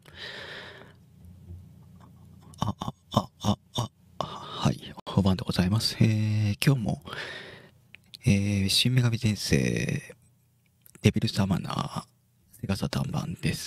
はい、お番でございます。今日も、新女神転生、デビルサマナー、セガサタン版です。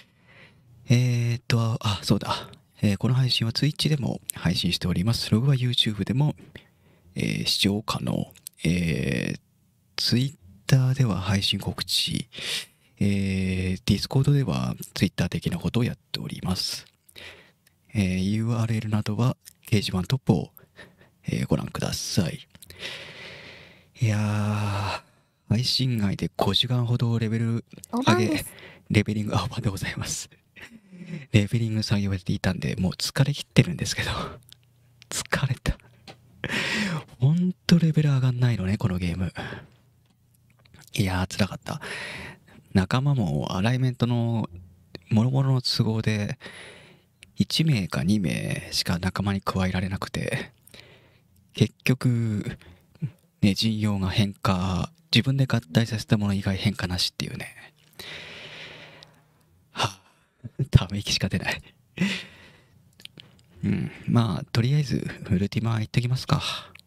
そうだ。この配信は Twitch でも配信しております。ログは YouTube でも、視聴可能。Twitter では配信告知、Discord では Twitter 的なことをやっております。URL などは掲示板トップを、ご覧ください。いやー、配信外で5時間ほどレベル上げ、レベリング、おばでございます。レベリング作業やっていたんで、もう疲れ切ってるんですけど、疲れた。ほんとレベル上がんないのね、このゲーム。いやー、辛かった。仲間もアライメントの諸々の都合で、1名か2名しか仲間に加えられなくて、結局、ね、陣容が変化、自分で合体させたもの以外変化なしっていうね。ため息しか出ない。まあ、とりあえず、ウルティマ行ってきますか。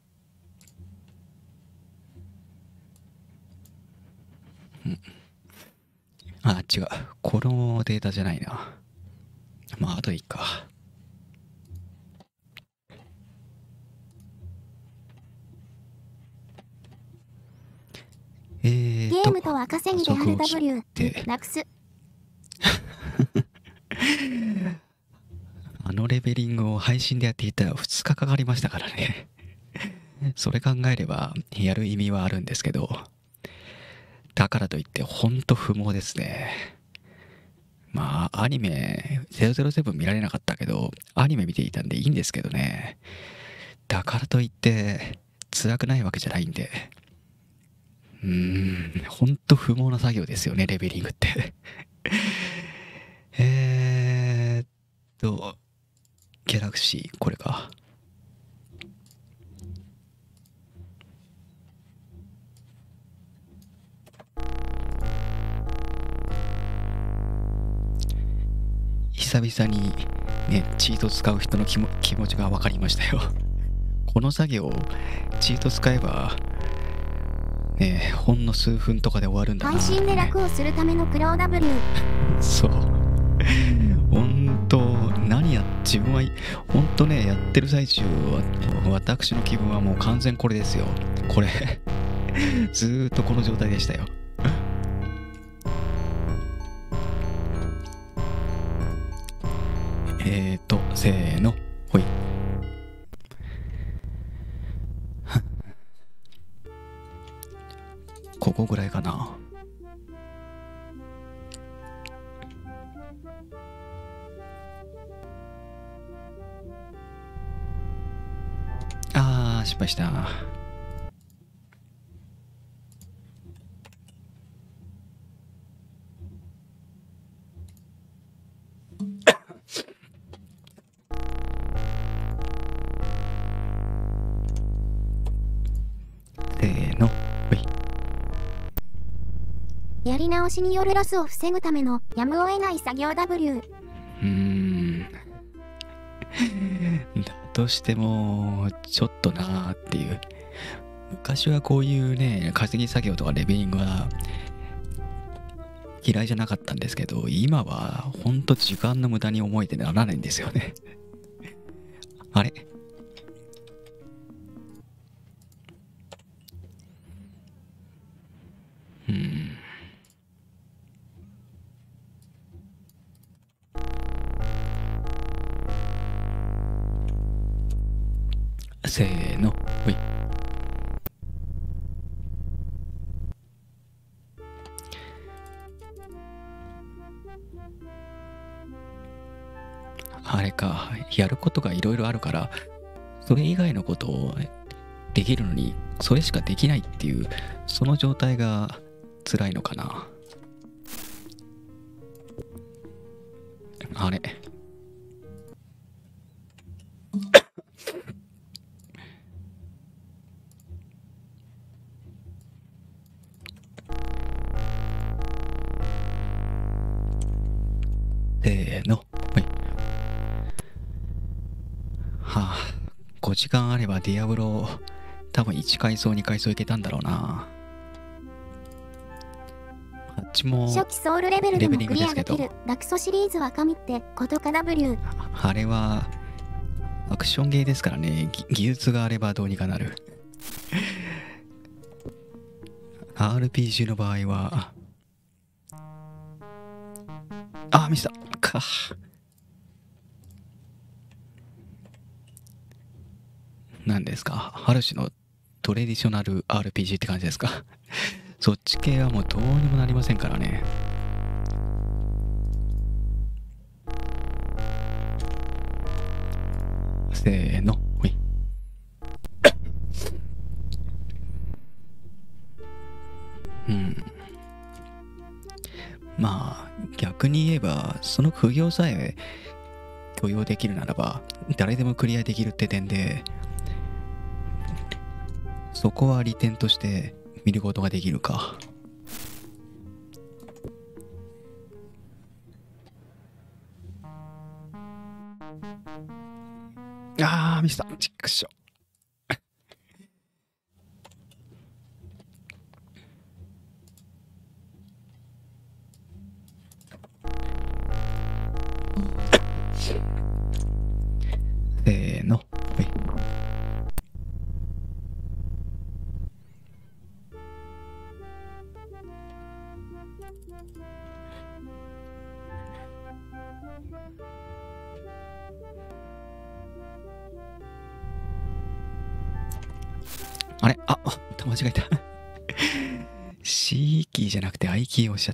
違う。このデータじゃないな。まあ、あといいか。 ゲームとは稼ぎである W なくす。 あのレベリングを配信でやっていたら2日かかりましたからね。それ考えればやる意味はあるんですけど、だからといってほんと不毛ですね。まあアニメ007見られなかったけど、アニメ見ていたんでいいんですけどね。だからといって辛くないわけじゃないんで、ほんと不毛な作業ですよね、レベリングってギャラクシー、これか。久々にね、チート使う人の気持ちが分かりましたよ。この作業、チート使えば、ね、ほんの数分とかで終わるんだな、 配信で楽をするためのクロー W。 そう。ほんと、自分は、ほんとね、やってる最中は、私の気分はもう完全これですよ。これ、ずーっとこの状態でしたよ。せーの、ほい。ここぐらいかな。失敗した。せーの、ほい。 やり直しによるロスを防ぐためのやむを得ない作業 W。 だとしても、ちょっとなーっていう。昔はこういうね、稼ぎ作業とかレベリングは嫌いじゃなかったんですけど、今はほんと時間の無駄に思えてならないんですよね。あれ？せーの、ほい。あれか、やることがいろいろあるから、それ以外のことをできるのに、それしかできないっていう、その状態が辛いのかな。あれ。せせーの。はい。はあ、5時間あればディアブロ多分1階層2階層いけたんだろうな。あっちも初期ソウルレベルでもクリアできるダクソシリーズは神ってことか W。 あれはアクションゲーですからね。技術があればどうにかなる。RPG の場合はミスったか。何ですか、ある種のトレディショナル RPG って感じですか。そっち系はもうどうにもなりませんからね。せーの、ほい。まあ逆に言えばその苦行さえ許容できるならば誰でもクリアできるって点で、そこは利点として見ることができるか。ミスった。チックショ。せーの。あれ、間違えた。C キーじゃなくて I キーを押しちゃった。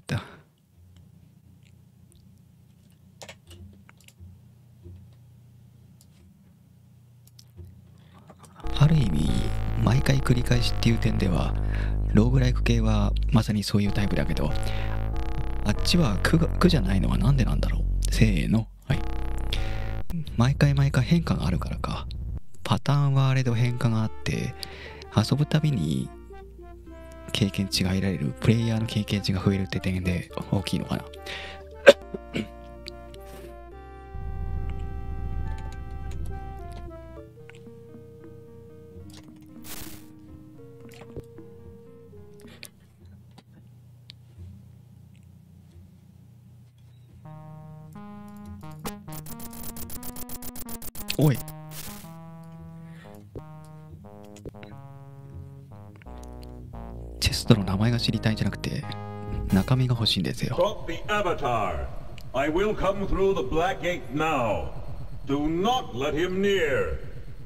ある意味毎回繰り返しっていう点ではローグライク系はまさにそういうタイプだけど、あっちは苦じゃないのはなんでなんだろう。せーの。はい。毎回変化があるからか。パターンはあれど変化があって、遊ぶたびに経験値が得られる、プレイヤーの経験値が増えるって点で大きいのかな。おい。チェストの名前が知りたいんじゃなくて中身が欲しいんですよ。 Stop the avatar. I will come through the black gate now. Do not let him near.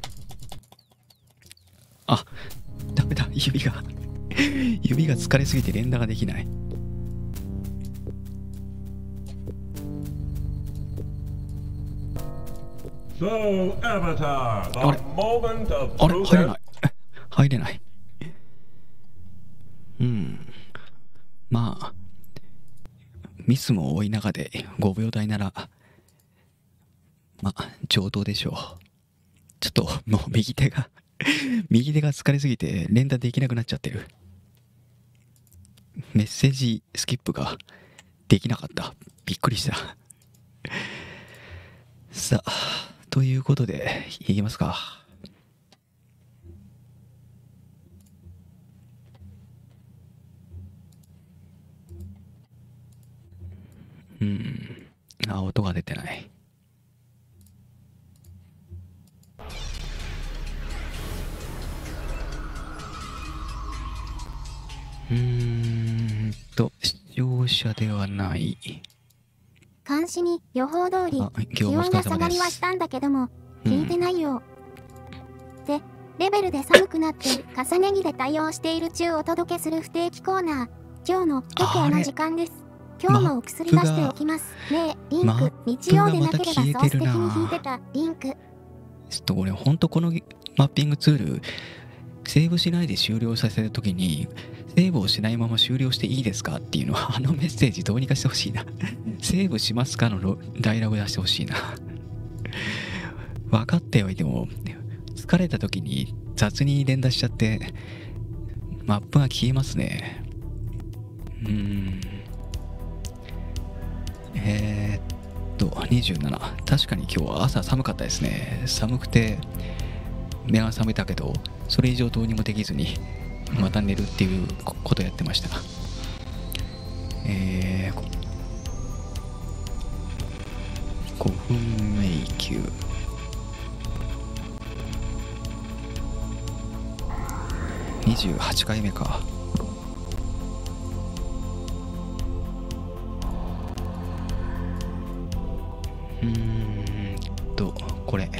ダメだ、指が疲れすぎて連打ができない。 So, Avatar, the moment of あれ truth 入れない。入れない。まあミスも多い中で5秒台ならまあ上等でしょう。ちょっともう右手が疲れすぎて連打できなくなっちゃってる。メッセージスキップができなかった。びっくりした。さあということでいきますか。音が出てない。視聴者ではない。 監視に予報通り気温が下がりはしたんだけども聞いてないよ。でレベルで寒くなって重ね着で対応している中お届けする不定期コーナー、今日の時計の時間です。今日もお薬出しておきますねえ。リンク日曜でなければソース的に引いてたリンク。 ちょっと俺ほんとこのマッピングツールセーブしないで終了させるときにセーブをしないまま終了していいですかっていうのはメッセージどうにかしてほしいな。セーブしますかのダイラグ出してほしいな。分かっておいても疲れた時に雑に連打しちゃってマップが消えますね。 27。確かに今日は朝寒かったですね。寒くて目が覚めたけど、それ以上どうにもできずにまた寝るっていうことをやってました。5分迷宮。28回目か。これ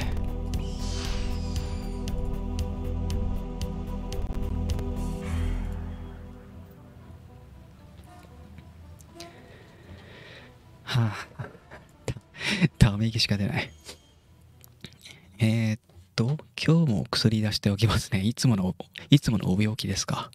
ため息しか出ない。今日も薬出しておきますね。いつものお病気ですか。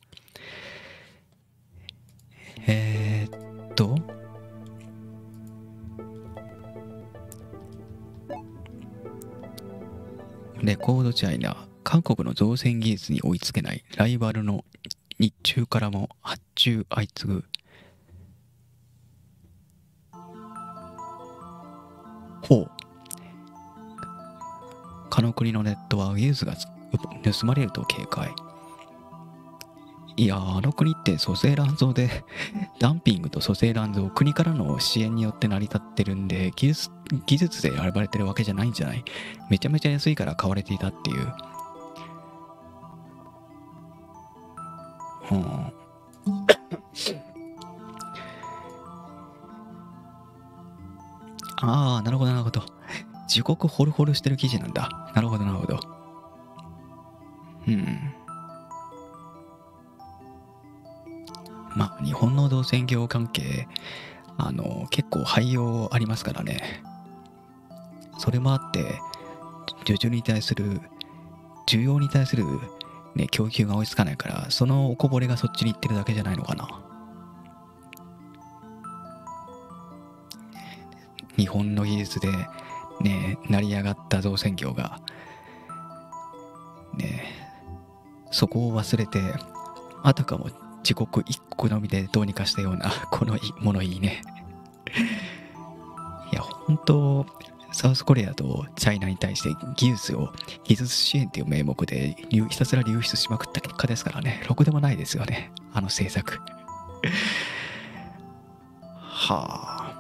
レコードチャイナ。韓国の造船技術に追いつけないライバルの日中からも発注相次ぐ。ほう。かの国のネットは技術が盗まれると警戒。いや、あの国って粗製乱造でダンピングと粗製乱造、国からの支援によって成り立ってるんで、技術で選ばれてるわけじゃないんじゃない？めちゃめちゃ安いから買われていたっていう。ああ、なるほどなるほど。自国ホルホルしてる記事なんだ。なるほどなるほど。まあ日本の造船業関係結構廃業ありますからね。それもあって需要に対するね、供給が追いつかないから、そのおこぼれがそっちに行ってるだけじゃないのかな。日本の技術でね、成り上がった造船業がね、そこを忘れて、あたかも自国一国のみでどうにかしたようなこの物言いね。いや本当、サウスコリアとチャイナに対して技術支援という名目でひたすら流出しまくった結果ですからね。ろくでもないですよね、あの政策。はあ。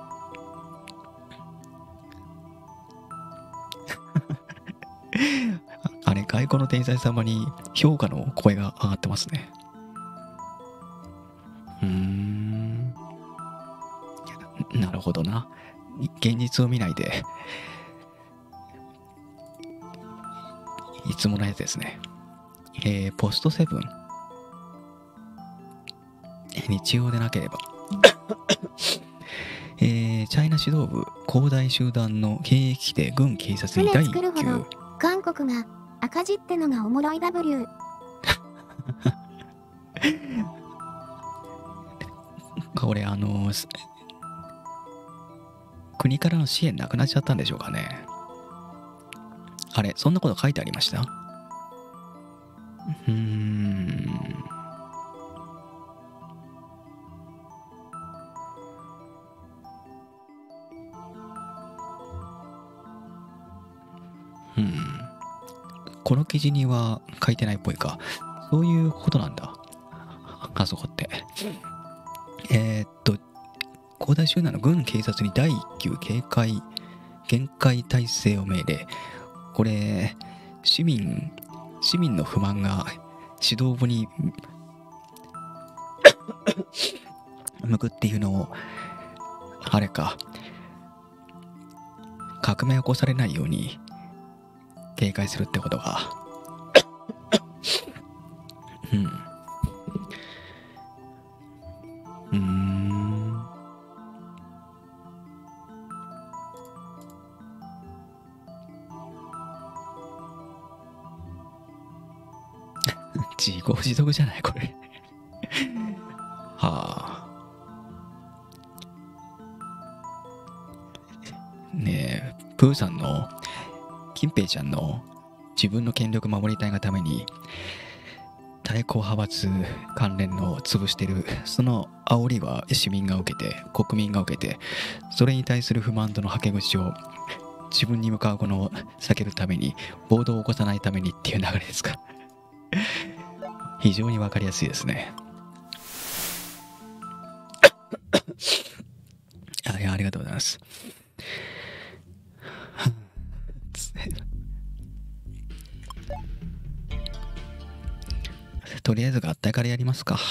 あれ、外国の天才様に評価の声が上がってますね。なるほどな。現実を見ないでいつものやつですね。ポストセブン、日曜でなければチャイナ指導部恒大集団の経営危機で軍警察に第一級。 韓国が赤字ってのがおもろい W。 これ国からの支援なくなっちゃったんでしょうかね。あれ、そんなこと書いてありました？この記事には書いてないっぽいか。そういうことなんだ、あそこって。恒大集団の軍警察に第一級厳戒態勢を命令。これ市民の不満が指導部に向くっていうのを、あれか、革命を起こされないように警戒するってことが自業自得じゃないこれ。はあ。ねえ、プーさんの金平ちゃんの自分の権力守りたいがために対抗派閥関連の潰してる、その煽りは市民が受けて、国民が受けて、それに対する不満とのはけ口を自分に向かうこの避けるために、暴動を起こさないためにっていう流れですか。非常にわかりやすいですね。ありがとうございます。とりあえず合体からやりますか。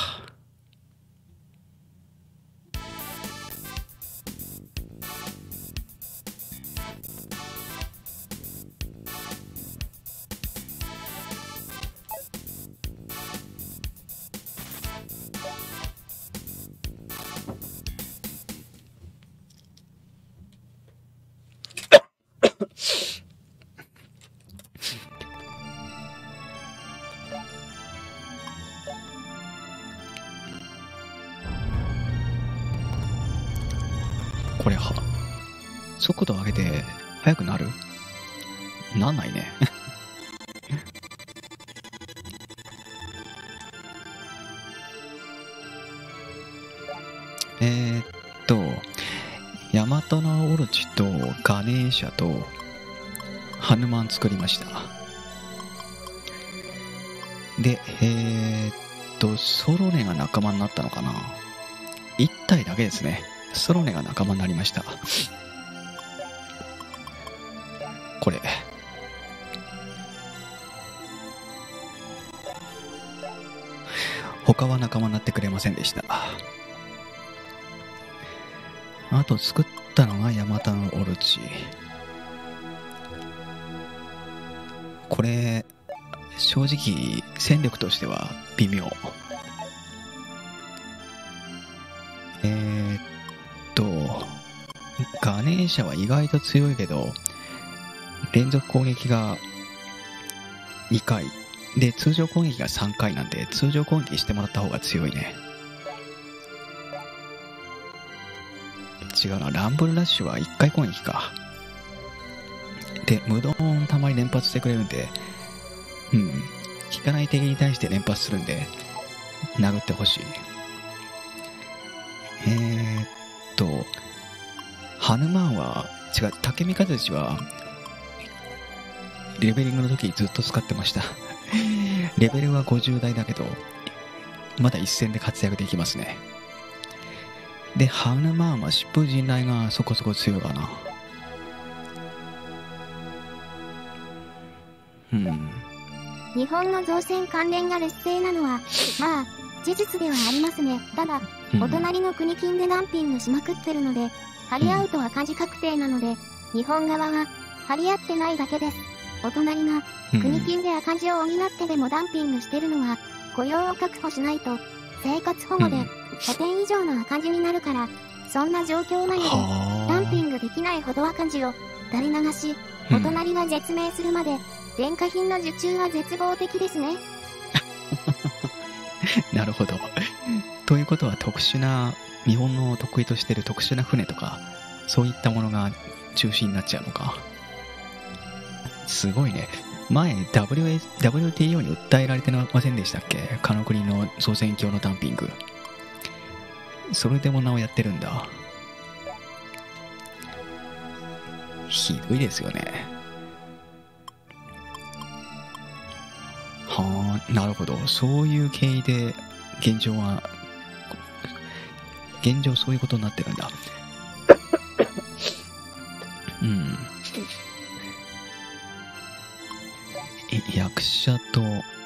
これは速度上げて速くなる？なんないね。ヤマトのオロチとガネーシャとハヌマン作りました。で、ソロネが仲間になったのかな。1体だけですね。ソロネが仲間になりました。これ他は仲間になってくれませんでした。あと作ったのがヤマタのオルチ。これ正直戦力としては微妙。ガネーシャは意外と強いけど連続攻撃が2回で通常攻撃が3回なんで、通常攻撃してもらった方が強いね。違うな、ランブルラッシュは1回攻撃か。で無ドンたまに連発してくれるんで、効かない敵に対して連発するんで殴ってほしい。ハヌマンは違う、竹見和志はレベリングの時ずっと使ってました。レベルは50代だけどまだ一戦で活躍できますね。でハヌマンは疾風陣雷がそこそこ強いかな。 日本の造船関連が劣勢なのはまあ事実ではありますね。ただ、お隣の国金でダンピングしまくってるので、張り合うと赤字確定なので、日本側は張り合ってないだけです。お隣が国金で赤字を補ってでもダンピングしてるのは、雇用を確保しないと生活保護で100点以上の赤字になるから、そんな状況なので、ダンピングできないほど赤字を垂れ流し、お隣が絶命するまで、電化品の受注は絶望的ですね。 なるほど。ということは特殊な、日本の得意としている特殊な船とかそういったものが中心になっちゃうのか。すごいね。前 WTO に訴えられてませんでしたっけ、他の国の造船業のダンピング。それでもなおやってるんだ。ひどいですよね。はあ、なるほど。そういう経緯で現状そういうことになってるんだ。役者と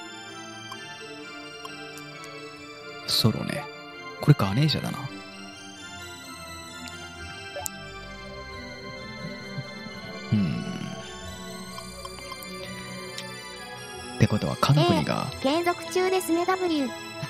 ソロね。これガネーシャだな。ってことはかの国が、 継続中ですね。 W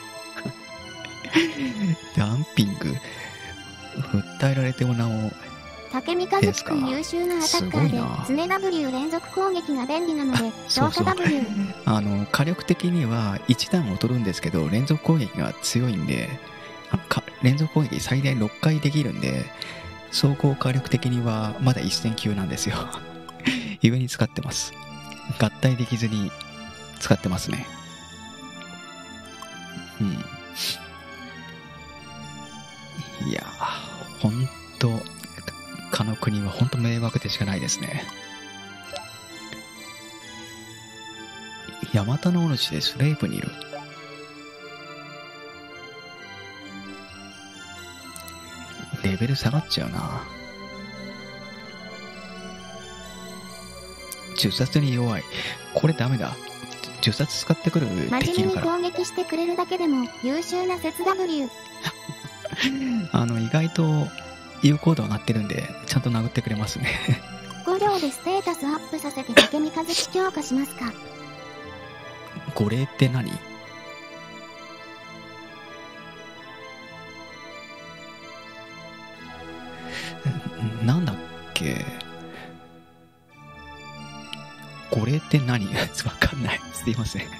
ダンピング訴えられてもなお。 竹見和樹君優秀なアタッカーで常 W 連続攻撃が便利なので消化 W。 火力的には1段劣るんですけど連続攻撃が強いんで、連続攻撃最大6回できるんで総合火力的にはまだ1000級なんですよ。故に使ってます。合体できずに使ってますね。 いやほんとかの国はほんと迷惑でしかないですね。ヤマタノオロチでスレープにいる。レベル下がっちゃうな。呪殺に弱い。これダメだ。呪殺使ってくる敵いるから。 真面目に攻撃してくれるだけでも優秀な節 W。 意外と有効度上がってるんでちゃんと殴ってくれますね。 5両でステータスアップさせて竹三和樹強化しますか。 五霊って何？なんだっけ。五霊って何？わかんない。すいません。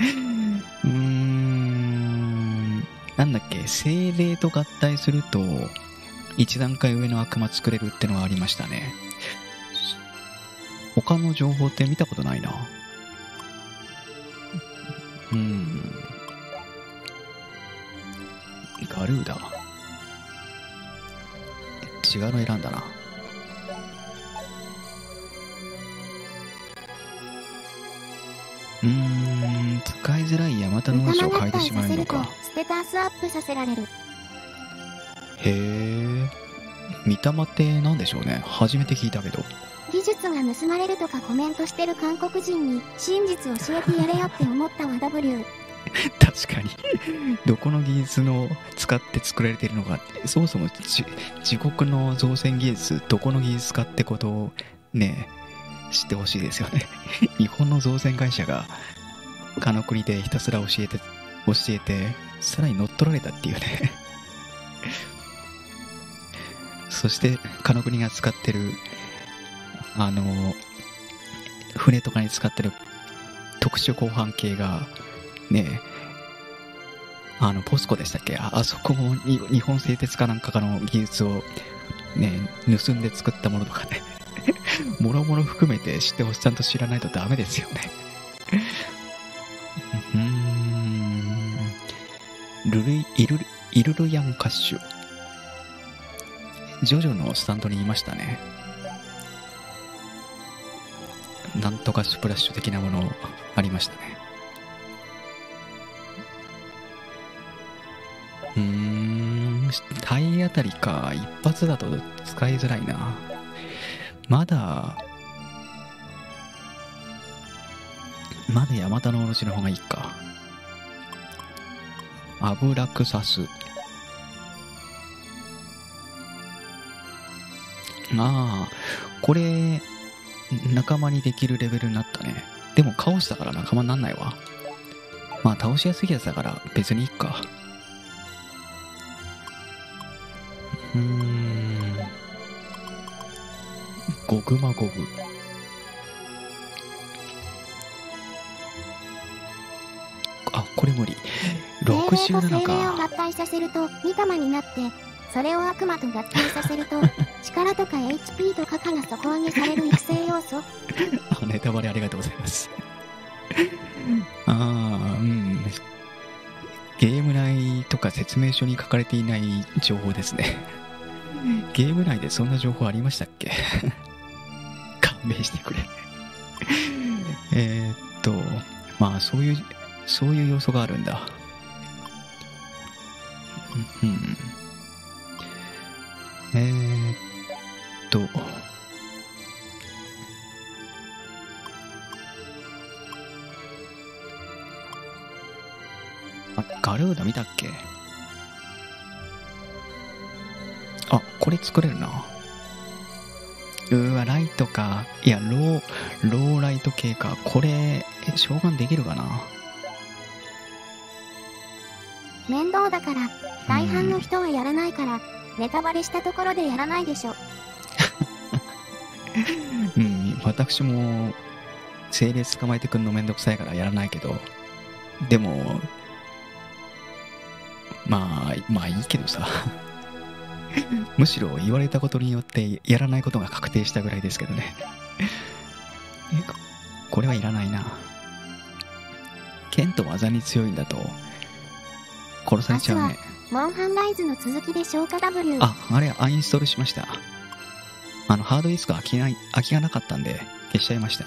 なんだっけ。精霊と合体すると一段階上の悪魔作れるってのがありましたね。他の情報って見たことないな。ガルーダ。違うの選んだな。使いづらいヤマタノオロチを変えてしまうのか。 ステータスアップさせられる。 へえ。御霊って何でしょうね。初めて聞いたけど。 技術が盗まれるとかコメントしてる韓国人に真実教えてやれよって思ったわ W。 確かにどこの技術の使って作られているのか、そもそも自国の造船技術どこの技術かってことをね知ってほしいですよね。日本の造船会社が他の国でひたすら教えてさらに乗っ取られたっていうね。そして他の国が使ってる船とかに使ってる特殊鋼板系がね、ポスコでしたっけ、あそこも日本製鉄かなんかの技術をね盗んで作ったものとかねもろもろ含めて知ってほしい。ちゃんと知らないとダメですよね。イルルヤンカッシュ、ジョジョのスタンドにいましたね。なんとかスプラッシュ的なものありましたね。体当たりか。一発だと使いづらいな。まだヤマタノオロチの方がいいか。アブラクサス。これ仲間にできるレベルになったね。でもカオスだから仲間になんないわ。まあ倒しやすいやつだから別にいいか。ゴグマゴグ。これ無理。67か。 精霊を合体させると2玉になって、それを悪魔と合体させると力とか HP とかが底上げされる育成要素。 ネタバレありがとうございます。ゲーム内とか説明書に書かれていない情報ですね。ゲーム内でそんな情報ありましたっけ？勘弁してくれ。まあそういう要素があるんだ。ガルーダ見たっけ？これ作れるな。ライトか。いや、ローライト系か。これ、召喚できるかな？ 面倒だから、大半の人はやらないから、ネタバレしたところでやらないでしょ。 私も、精霊捕まえてくんのめんどくさいからやらないけど、でも、まあいいけどさ。むしろ言われたことによってやらないことが確定したぐらいですけどね。これはいらないな。剣と技に強いんだと殺されちゃうね。 モンハンライズの続きで消化 W。 あれアンインストールしました。ハードディスク空きがなかったんで消しちゃいました。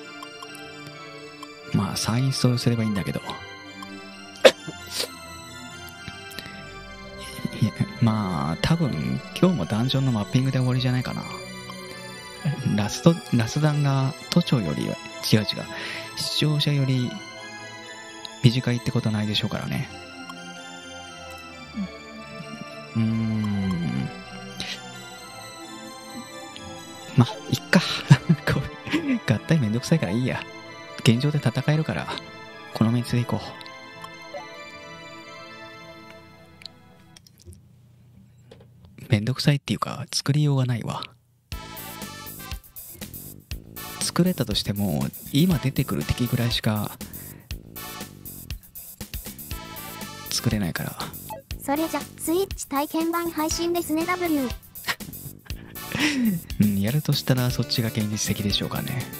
まあ再インストールすればいいんだけどまあ多分今日もダンジョンのマッピングで終わりじゃないかな。ラス弾が都庁より違う視聴者より短いってことないでしょうからね。まあいっか合体めんどくさいからいいや。現状で戦えるからこのメンツでいこう。めんどくさいっていうか作りようがないわ。作れたとしても今出てくる敵ぐらいしか作れないから。 それじゃスイッチ体験版配信ですね W。 やるとしたらそっちが現実的でしょうかね。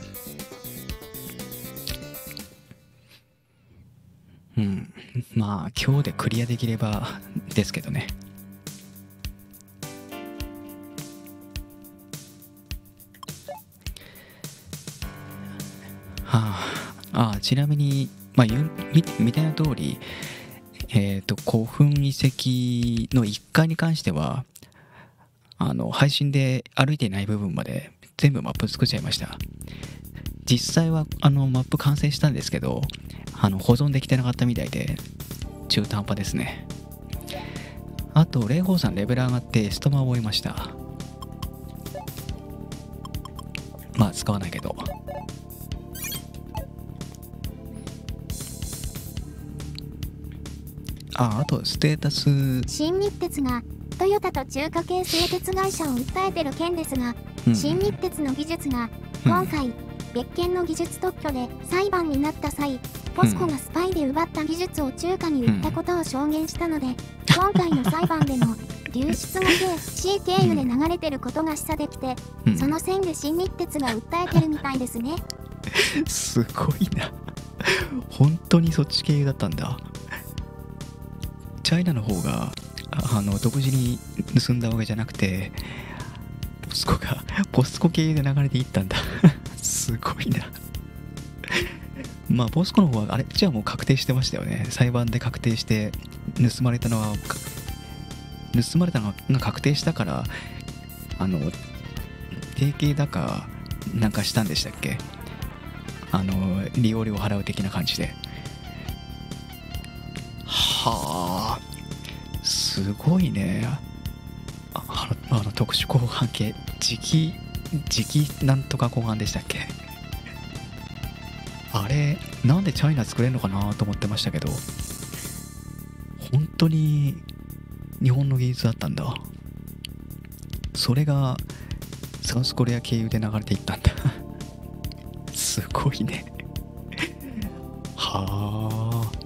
まあ今日でクリアできればですけどね。ちなみに、見たの通り、古墳遺跡の1階に関しては、配信で歩いていない部分まで全部マップ作っちゃいました。実際はマップ完成したんですけど、保存できてなかったみたいで、中途半端ですね。あと、霊峰さんレベル上がってストマを終えました。まあ、使わないけど。あとステータス。 新日鉄がトヨタと中華系製鉄会社を訴えてる件ですが、新日鉄の技術が今回、別件の技術特許で裁判になった際、ポスコがスパイで奪った技術を中華に売ったことを証言したので、今回の裁判でも流出が C 経由で流れてることが示唆できて、その線で新日鉄が訴えてるみたいですね。 すごいな。本当にそっち経由だったんだ。チャイナの方が独自に盗んだわけじゃなくて、ポスコ経由で流れていったんだ。すごいな。まあポスコの方はじゃあもう確定してましたよね。裁判で確定して盗まれたのが確定したから、提携だかなんかしたんでしたっけ。利用料を払う的な感じで。はあ、すごいね。特殊交換系、磁気なんとか交換でしたっけ。あれなんでチャイナ作れるのかなと思ってましたけど、本当に日本の技術だったんだ。それがサウスコリア経由で流れていったんだ。すごいね。はあ。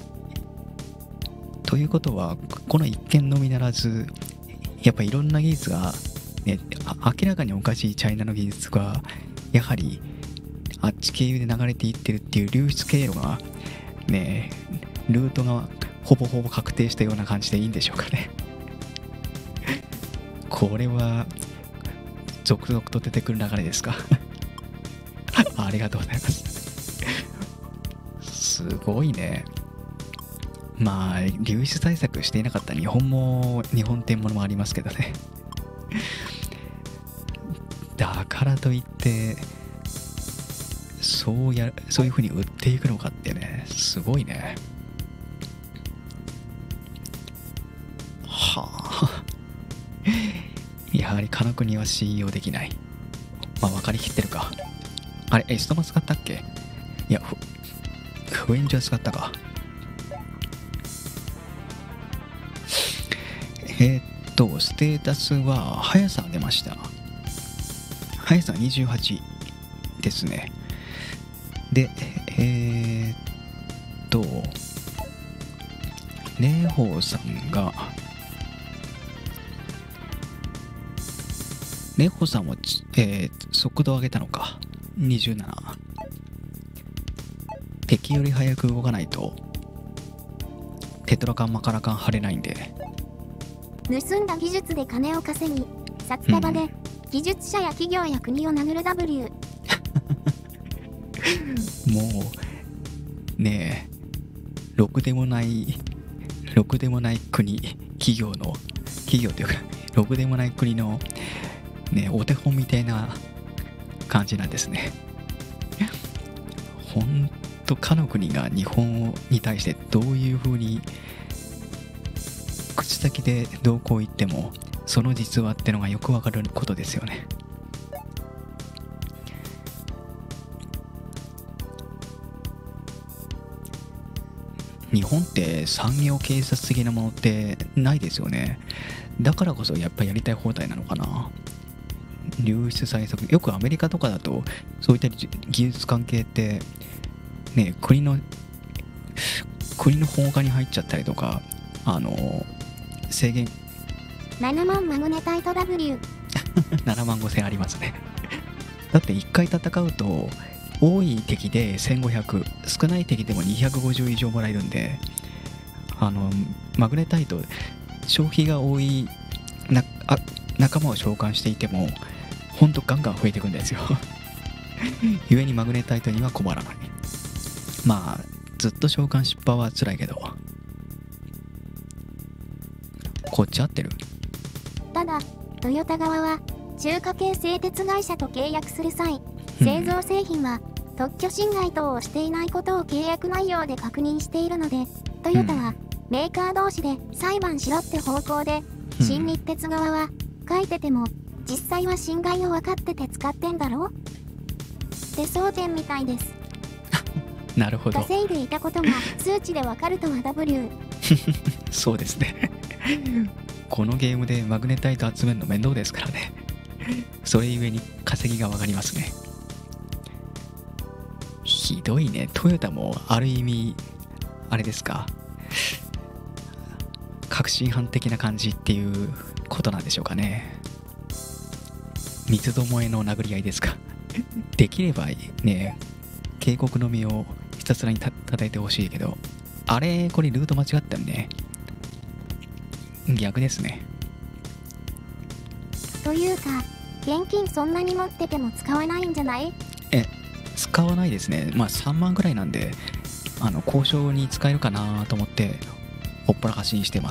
ということはこの一件のみならず、やっぱいろんな技術が、ね、明らかにおかしいチャイナの技術がやはりあっち経由で流れていってるっていう流出経路がね、ルートがほぼ確定したような感じでいいんでしょうかね。これは続々と出てくる流れですか。ありがとうございます。すごいね。まあ流出対策していなかった日本店ものもありますけどね。だからといってそういう風に売っていくのかってね、すごいね。はあ。やはりかの国は信用できない。まあ分かりきってるか。あれ、ストマ使ったっけ。いや、フエンジャー使ったか。ステータスは速さ出ました。速さ28ですね。で、霊峰さんが、霊峰さんは、速度上げたのか。27。敵より早く動かないとテトラカンマカラカン貼れないんで。 盗んだ技術で金を稼ぎ、札束で技術者や企業や国を殴る W。 もうねえ、ろくでもない国、企業というかろくでもない国のねお手本みたいな感じなんですね。ほんとかの国が日本に対してどういう風に口先でどうこう言ってもその実話ってのがよくわかることですよね。日本って産業警察的なものってないですよね。だからこそやっぱりやりたい放題なのかな。流出対策、よくアメリカとかだとそういった技術関係ってね、国の法下に入っちゃったりとか、制限 7万マグネタイト W。 7万5千ありますね。だって1回戦うと多い敵で1500、少ない敵でも250以上もらえるんで、マグネタイト消費が多い仲間を召喚していてもほんとガンガン増えていくんですよ。故にマグネタイトには困らない。まあずっと召喚失敗は辛いけど、こっち合ってる。 ただトヨタ側は中華系製鉄会社と契約する際、製造製品は特許侵害等をしていないことを契約内容で確認しているので、トヨタはメーカー同士で裁判しろって方向で、新日鉄側は書いてても実際は侵害を分かってて使ってんだろって争点みたいです。 なるほど。 稼いでいたことが数値で分かるとは W。 そうですね。このゲームでマグネタイト集めるの面倒ですからね。それゆえに稼ぎが分かりますね。ひどいね。トヨタもある意味あれですか、革新犯的な感じっていうことなんでしょうかね。三つどもえの殴り合いですか。できればね、警告の実をひたすらに叩いてほしいけど、あれこれルート間違ったんね。逆ですね。 というか現金そんなに持ってても使わないんじゃない？ 使わないですね。まあ3万ぐらいなんで、交渉に使えるかなと思ってほっぽらかしにしてます。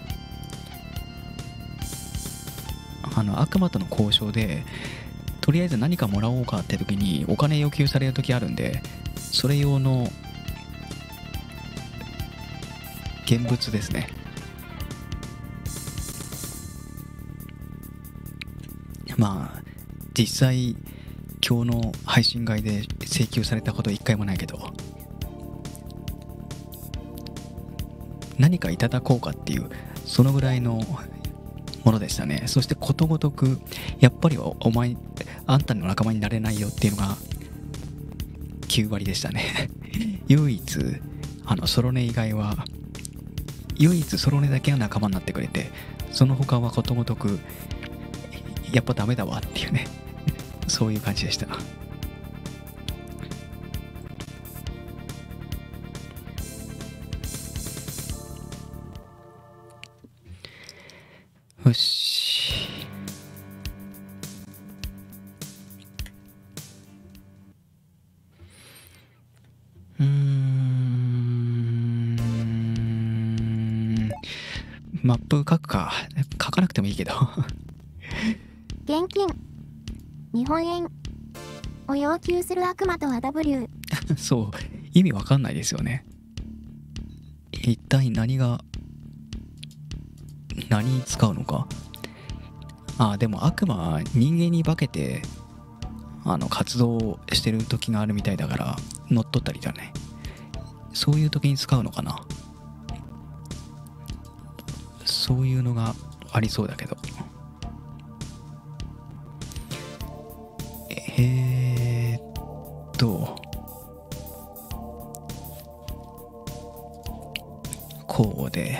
悪魔との交渉でとりあえず何かもらおうかって時にお金要求される時あるんで、それ用の現物ですね。まあ実際今日の配信外で請求されたこと一回もないけど、何かいただこうかっていうそのぐらいのものでしたね。そしてことごとくやっぱりあんたの仲間になれないよっていうのが9割でしたね。唯一ソロネ以外は唯一ソロネだけが仲間になってくれて、その他はことごとくやっぱダメだわっていうね、そういう感じでした。よし。マップ書くか。書かなくてもいいけど。 現金日本円を要求する悪魔とは W。 そう、意味わかんないですよね。一体何に使うのか。でも悪魔は人間に化けて活動してる時があるみたいだから乗っ取ったりだね。そういう時に使うのかな。そういうのがありそうだけど。こうで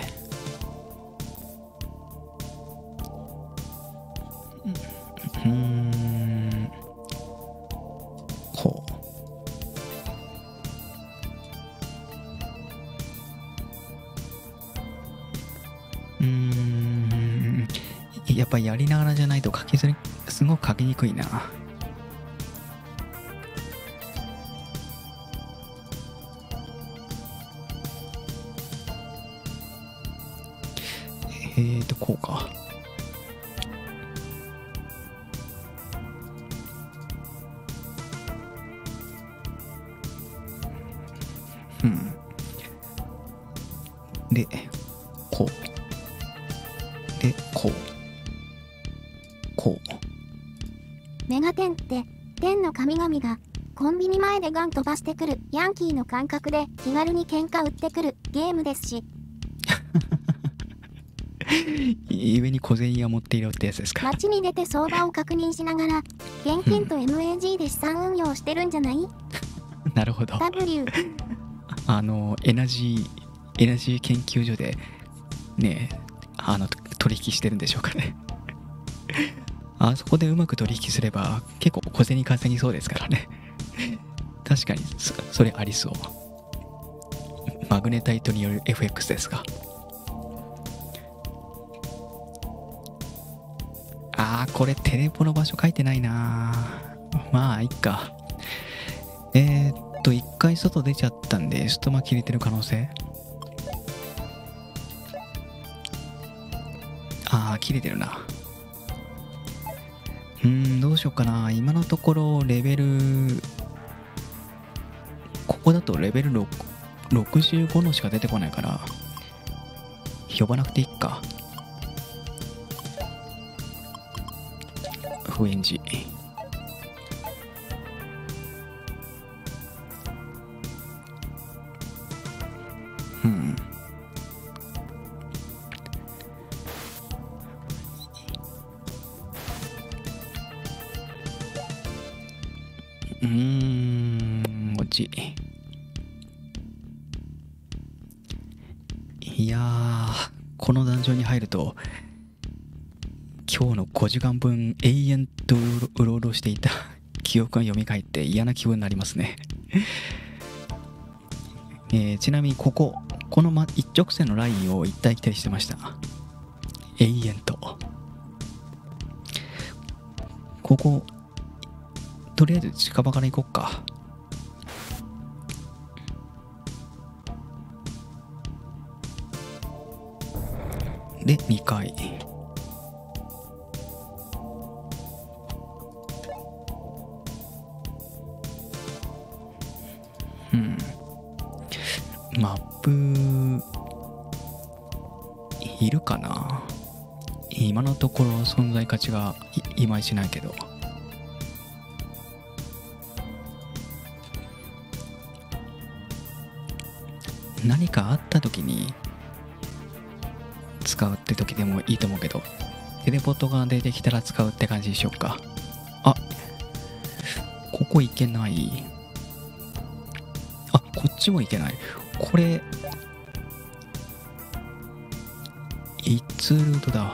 こう。 っぱりやりながらじゃないとすごく書きにくいな。こうか。うん。で、こう。で、こう。こう。 メガテンって、天の神々が、コンビニ前でガン飛ばしてくるヤンキーの感覚で気軽に喧嘩売ってくるゲームですし。 上に小銭を持っているってやつですか。 街に出て相場を確認しながら、現金と MAG で資産運用してるんじゃない？ なるほど。 W。 エナジー研究所で、ね、取引してるんでしょうかね。あそこでうまく取引すれば、結構小銭稼ぎそうですからね。確かに、それありそう。マグネタイトによる FX ですか。これテレポの場所書いてないな。まあいっか。一回外出ちゃったんで、ストマ切れてる可能性。切れてるな。どうしようかな。今のところレベル、ここだとレベル65のしか出てこないから、呼ばなくていいか。フエンジ。こっち。いやー、このダンジョンに入ると今日の5時間分永遠とうろうろしていた記憶が蘇って嫌な気分になりますね。ちなみにこの一直線のラインを行ったり来たりしてました。永遠と。とりあえず近場から行こっか。で2回。マップいるかな。今のところ存在価値がいまいちないけど。何かあった時に使うって時でもいいと思うけど、テレポートが出てきたら使うって感じにしようか。ここ行けない。こっちも行けない。これいつルートだ。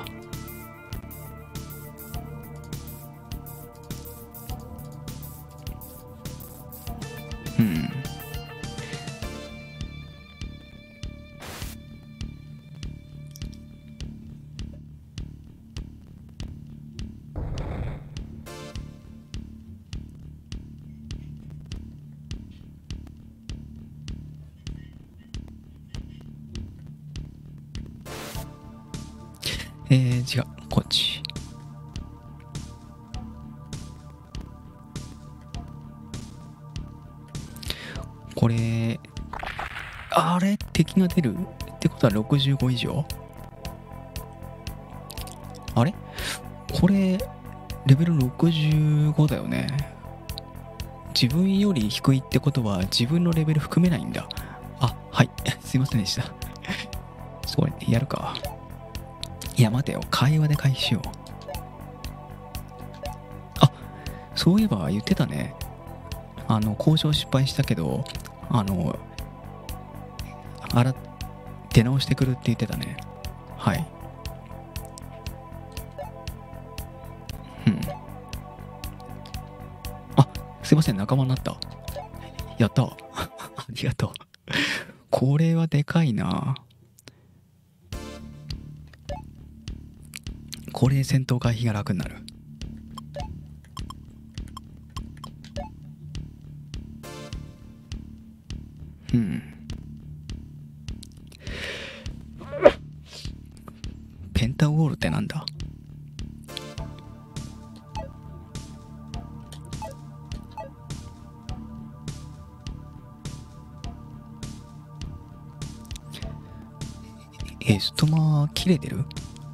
違う、こっち。これ、あれ敵が出るってことは65以上？あれこれ、レベル65だよね。自分より低いってことは自分のレベル含めないんだ。はい。すいませんでした。そう、やるか。いや待てよ、会話で回避しよう。そういえば言ってたね。交渉失敗したけど、出直してくるって言ってたね。はい。すいません、仲間になった。やった。ありがとう。これはでかいな。 これで戦闘回避が楽になる。ペンタウォールってなんだ？ストマ切れてる？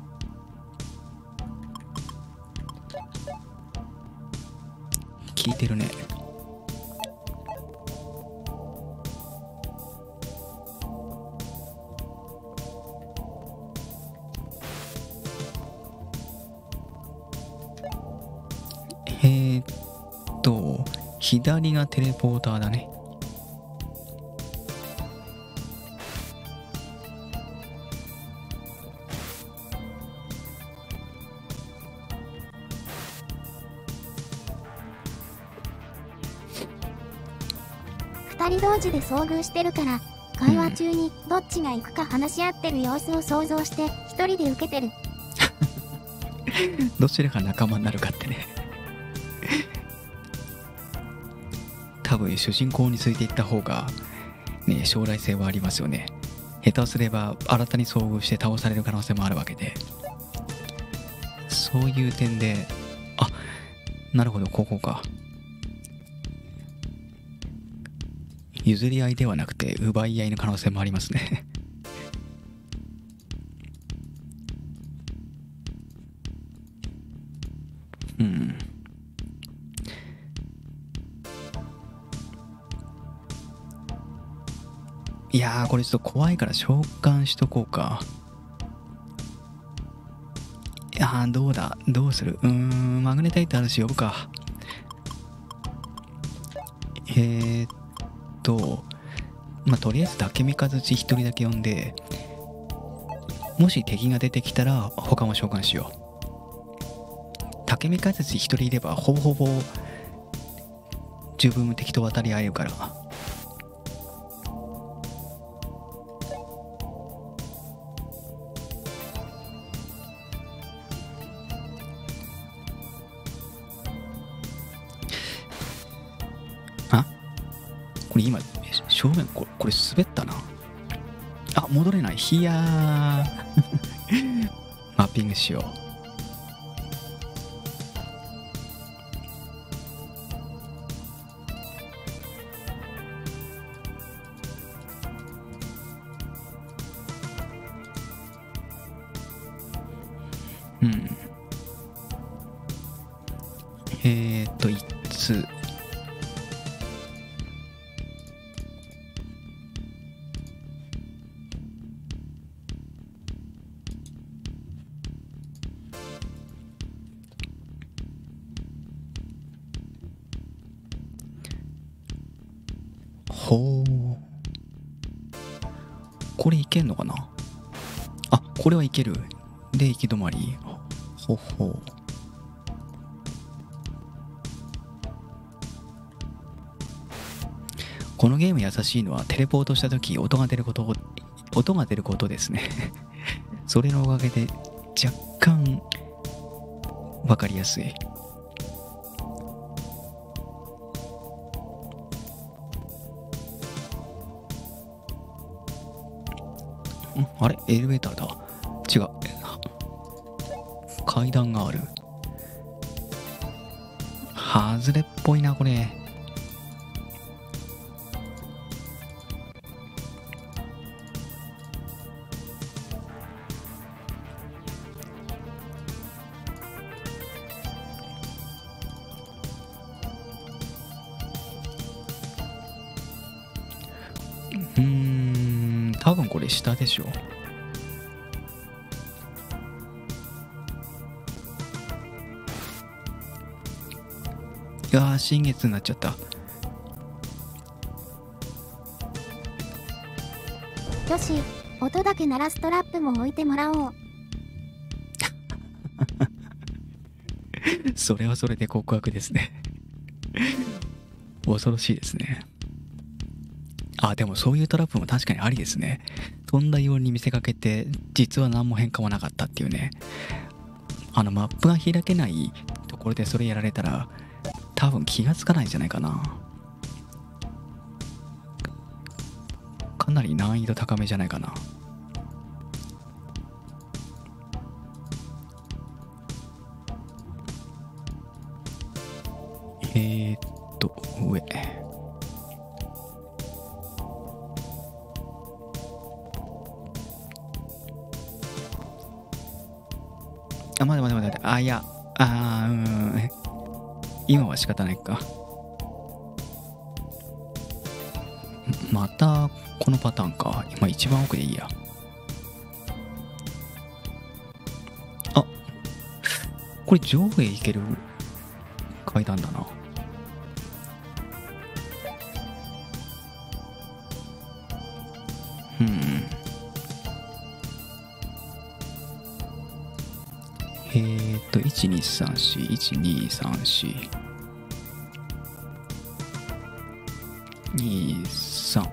効いてるね。左がテレポーターだね。 2人同時で遭遇してるから、会話中にどっちが行くか話し合ってる様子を想像して1人で受けてる。 どちらが仲間になるかってね。多分主人公についていった方がね、将来性はありますよね。下手をすれば新たに遭遇して倒される可能性もあるわけで、そういう点で、あ、なるほど、ここか。譲り合いではなくて奪い合いの可能性もありますね。いやー、これちょっと怖いから召喚しとこうか。いやー、どうだ、どうする？マグネタイトあるし呼ぶか。まあ、とりあえず竹三和地一人だけ呼んで、もし敵が出てきたら他も召喚しよう。竹三和地一人いればほぼほぼ十分敵と渡り合えるから。これ今正面これ滑ったな。あ、戻れない。いやーマッピングしよう。1つほう、これいけんのかな。あ、これはいける。で行き止まり。ほほう。このゲーム優しいのはテレポートした時音が出ることですね。それのおかげで若干わかりやすい。あれエレベーターだ。違う。階段がある。外れっぽいな、これ。多分これ下でしょ。いやー、新月になっちゃった。 よし、音だけ鳴らすトラップも置いてもらおう。 それはそれで告白ですね。恐ろしいですね。あ、でもそういうトラップも確かにありですね。飛んだように見せかけて実は何も変化もなかったっていうね。 マップが開けないところでそれやられたら多分気がつかないんじゃないかな。かなり難易度高めじゃないかな。上。あ、待て待て待て。あ、いや。今は仕方ないか。またこのパターンか。今一番奥でいいや。あ、これ上下行ける階段だな。1234、1234、23。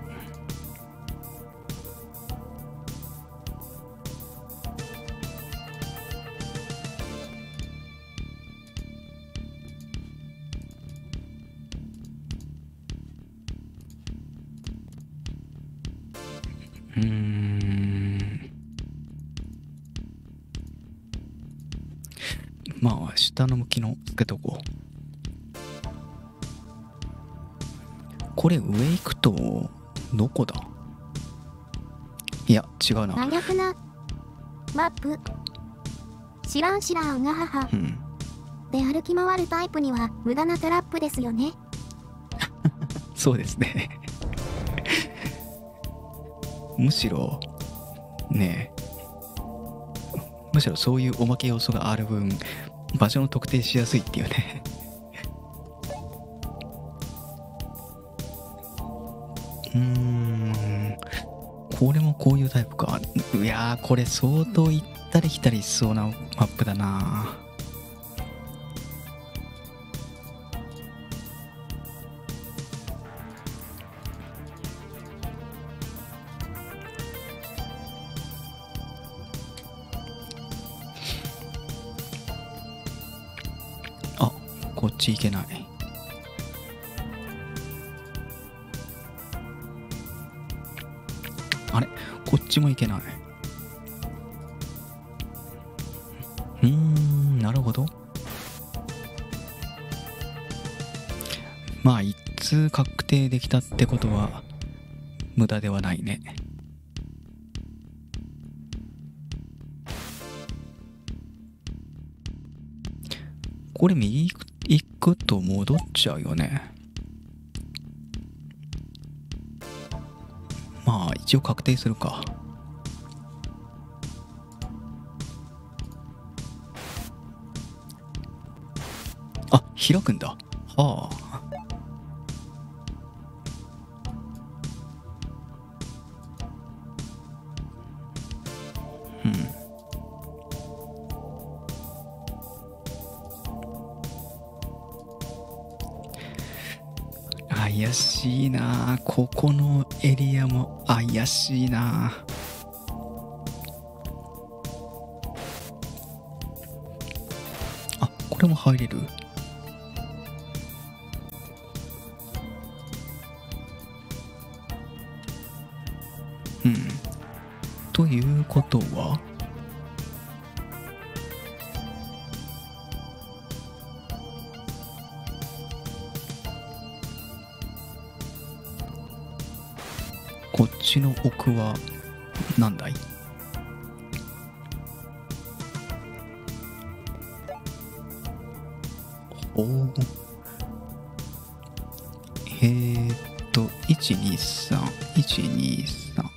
まあ下の向きのつけとこう。これ上行くとどこだ？いや違うな。 真逆なマップ。知らんうが母、で歩き回るタイプには無駄なトラップですよね。 そうですね。むしろねえ、むしろそういうおまけ要素がある分場所の特定しやすいっていうね。これもこういうタイプか。いやー、これ相当行ったり来たりしそうなマップだな。あ、こっち行けない。あれ、こっちも行けない。なるほど。まあ一通確定できたってことは無駄ではないね。これ右行くと戻っちゃうよね。まあ一応確定するか。あ、開くんだ。はあ。怪しいな。ここのエリアも怪しいな。あ、これも入れる。ということはこっちの奥は何だい？おお。123、123。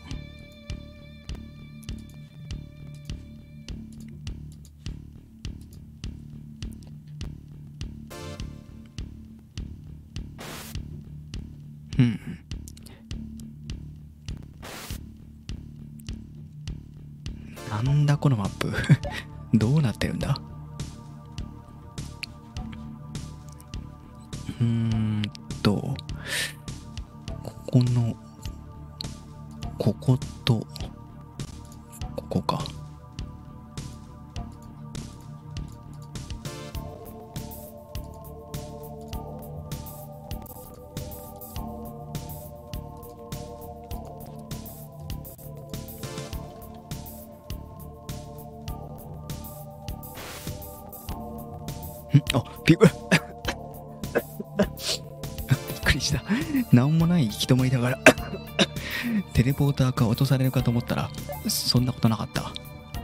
なんだこのマップ。どうなってるんだ？ここのこことここか。 あ、びっくりした。なんもない行き止まりだからテレポーターか落とされるかと思ったら、そんなことなかった。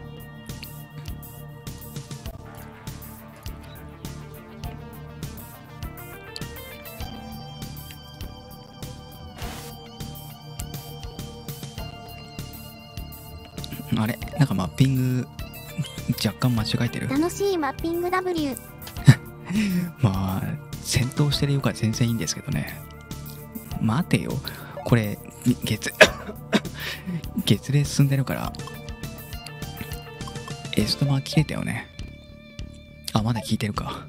あれ、なんかマッピング若干間違えてる。 楽しいマッピング W まあ戦闘してるようから全然いいんですけどね。待てよ、これ月で進んでるからエストマ切れたよね。あ、まだ聞いてるか。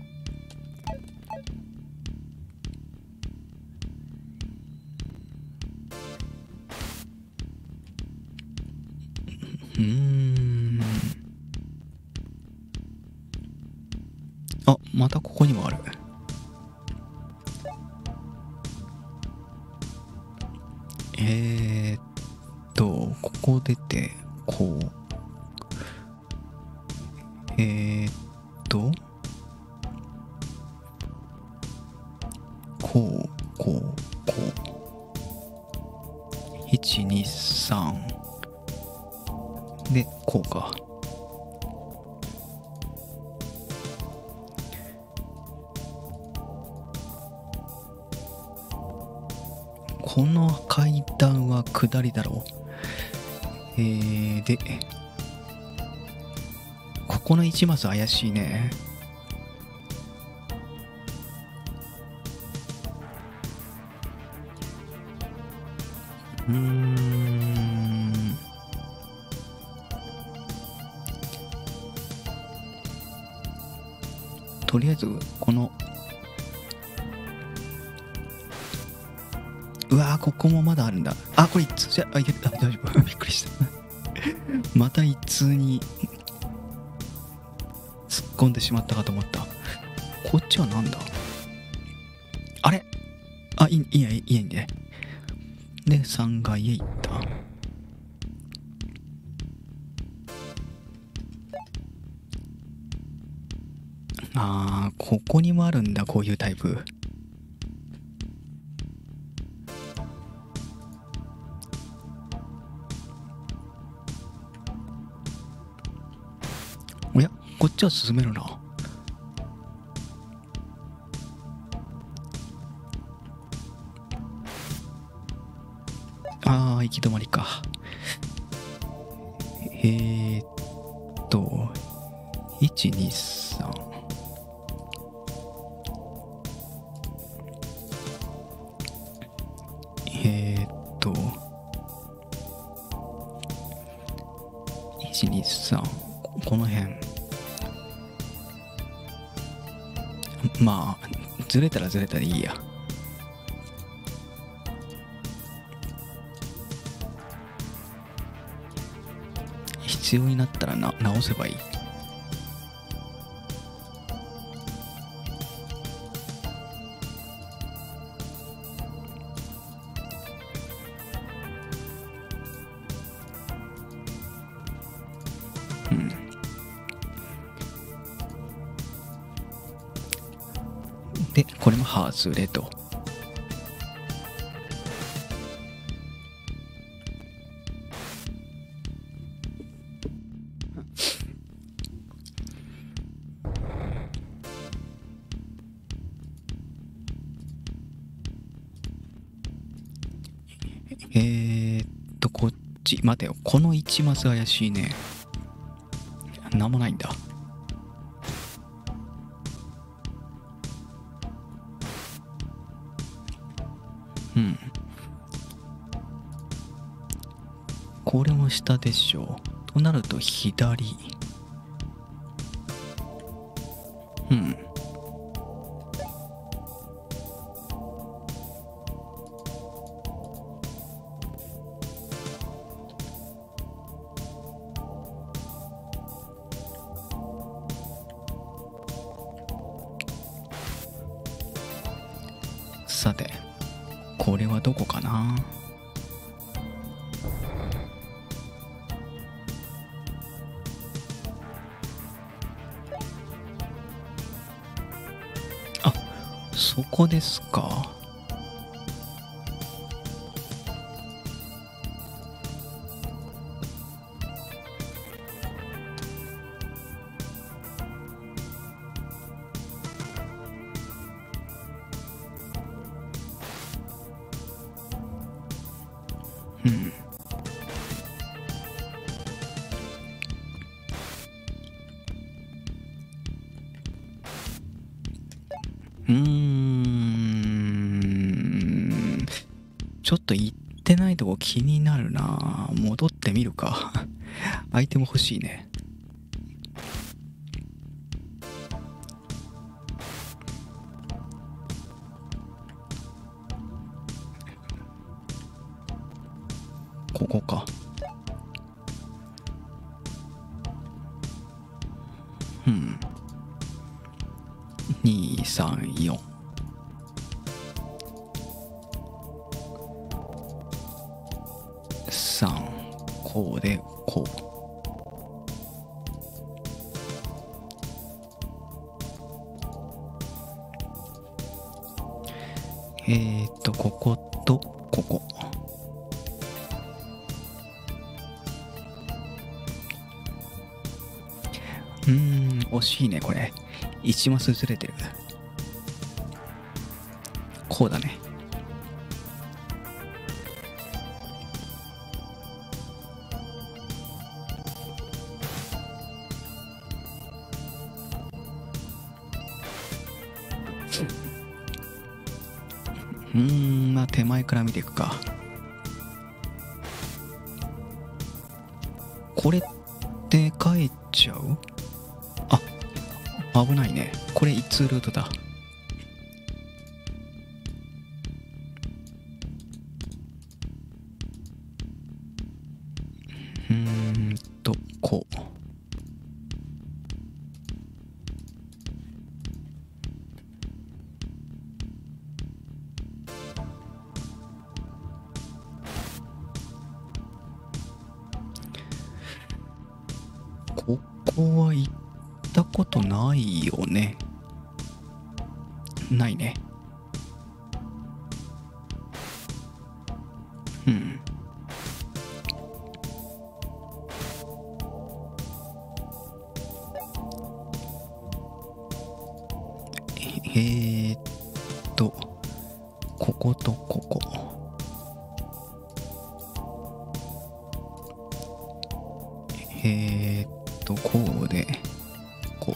あ、またここにもある。ここ出てこう、こう123でこうか。この階段は下りだろう。でここの1マス怪しいね。とりあえずこの、うわー、ここもまだあるんだ。あ、これ一通じゃ、あ、いけた、大丈夫びっくりしたまた一通に突っ込んでしまったかと思った。こっちはなんだ。あれ、あ、いいね。で3階へ行った。あー、ここにもあるんだ、こういうタイプ。おや、こっちは進めるな。あー、行き止まりか。123、123、この辺。まあずれたらずれたでいいや。必要になったら直せばいい。でこれも外れと。こっち待てよ、この1マス怪しいね。なんもないんだ。これも下でしょう。となると左。さてこれはどこかな。 そこですか。うん。ちょっと行ってないとこ気になるな。戻ってみるか。アイテム欲しいね。ここか。うん。2、3、4。3、こうで、こう。こことここ。惜しいね、これ。1マスずれてる。こうだね。まあ手前から見ていくか。これって帰っちゃう？あ、危ないね。これ一通ルートだ。こう。ここは行ったことないよね。ないね。こことここ。こうで、こ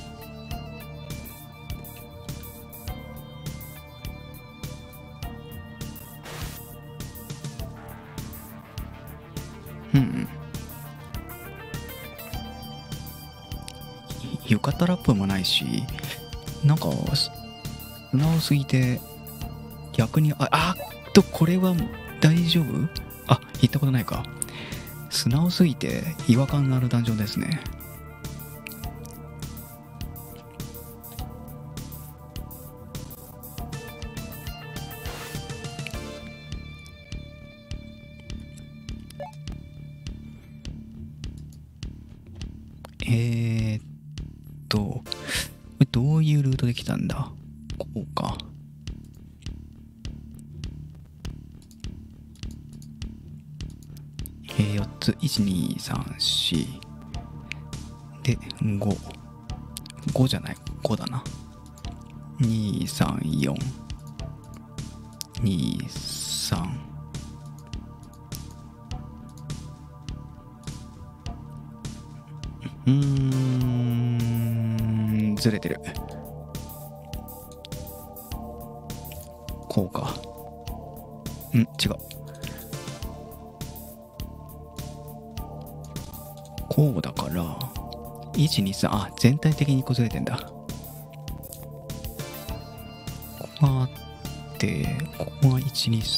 う。床トラップもないし、なんか砂をすぎて逆にこれは大丈夫？あ、行ったことないか。砂をすぎて違和感のあるダンジョンですね。どういうルートで来たんだ？こうか。4つ。1、2、3、4。で、5。5じゃない。5だな。2、3、4。2、3。ずれてる。こうか。違う。こうだから、1、2、3、全体的に崩れてんだ。ここがあって、ここが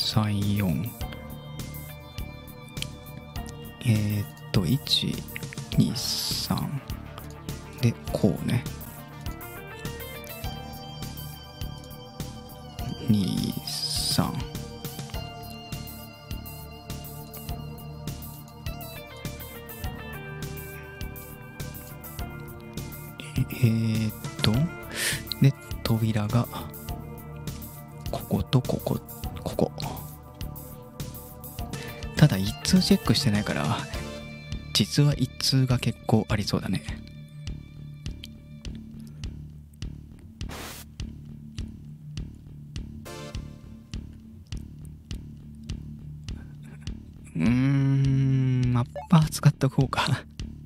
1、2、3、4。1、2、3。で、こうね。2、3。で、扉がことここ。ただ一通チェックしてないから、実は一通が結構ありそうだね。マッパー使っとこうか。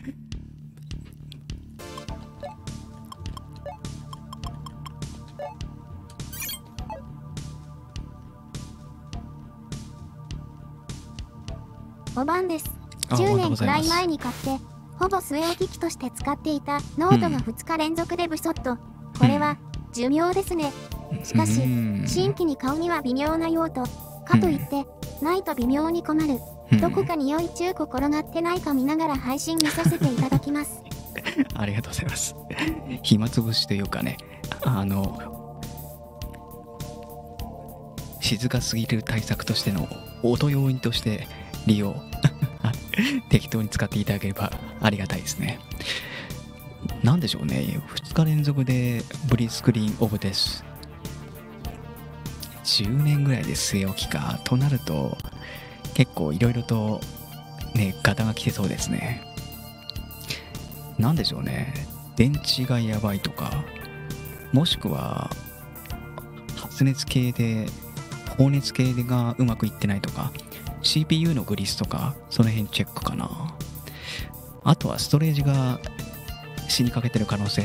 5番です。10年くらい前に買ってほぼ据え置き機として使っていたノートが2日連続でブソッと、これは寿命ですね。しかし新規に買うには微妙な用途かといってないと微妙に困る。どこかに良い中古転がってないか見ながら配信見させていただきます。 ありがとうございます。暇つぶしというかね、静かすぎる対策としての音要因として利用適当に使っていただければありがたいですね。なんでしょうね、2日連続でブリスクリーンオフです。10年ぐらいで据え置きかとなると結構いろいろとねガタが来てそうですね。なんでしょうね、電池がやばいとか、もしくは発熱系で放熱系がうまくいってないとか、 CPU のグリスとかその辺チェックかな。あとはストレージが死にかけてる可能性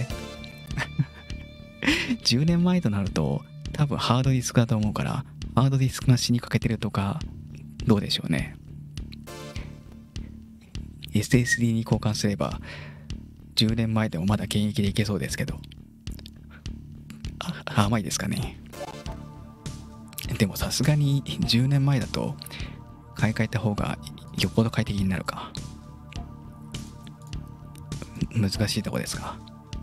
10年前となると多分ハードディスクだと思うから、ハードディスクが死にかけてるとかどうでしょうね。 SSD に交換すれば10年前でもまだ現役でいけそうですけど、甘いですかね。でもさすがに10年前だと買い替えた方がよっぽど快適になるか。難しいとこですが、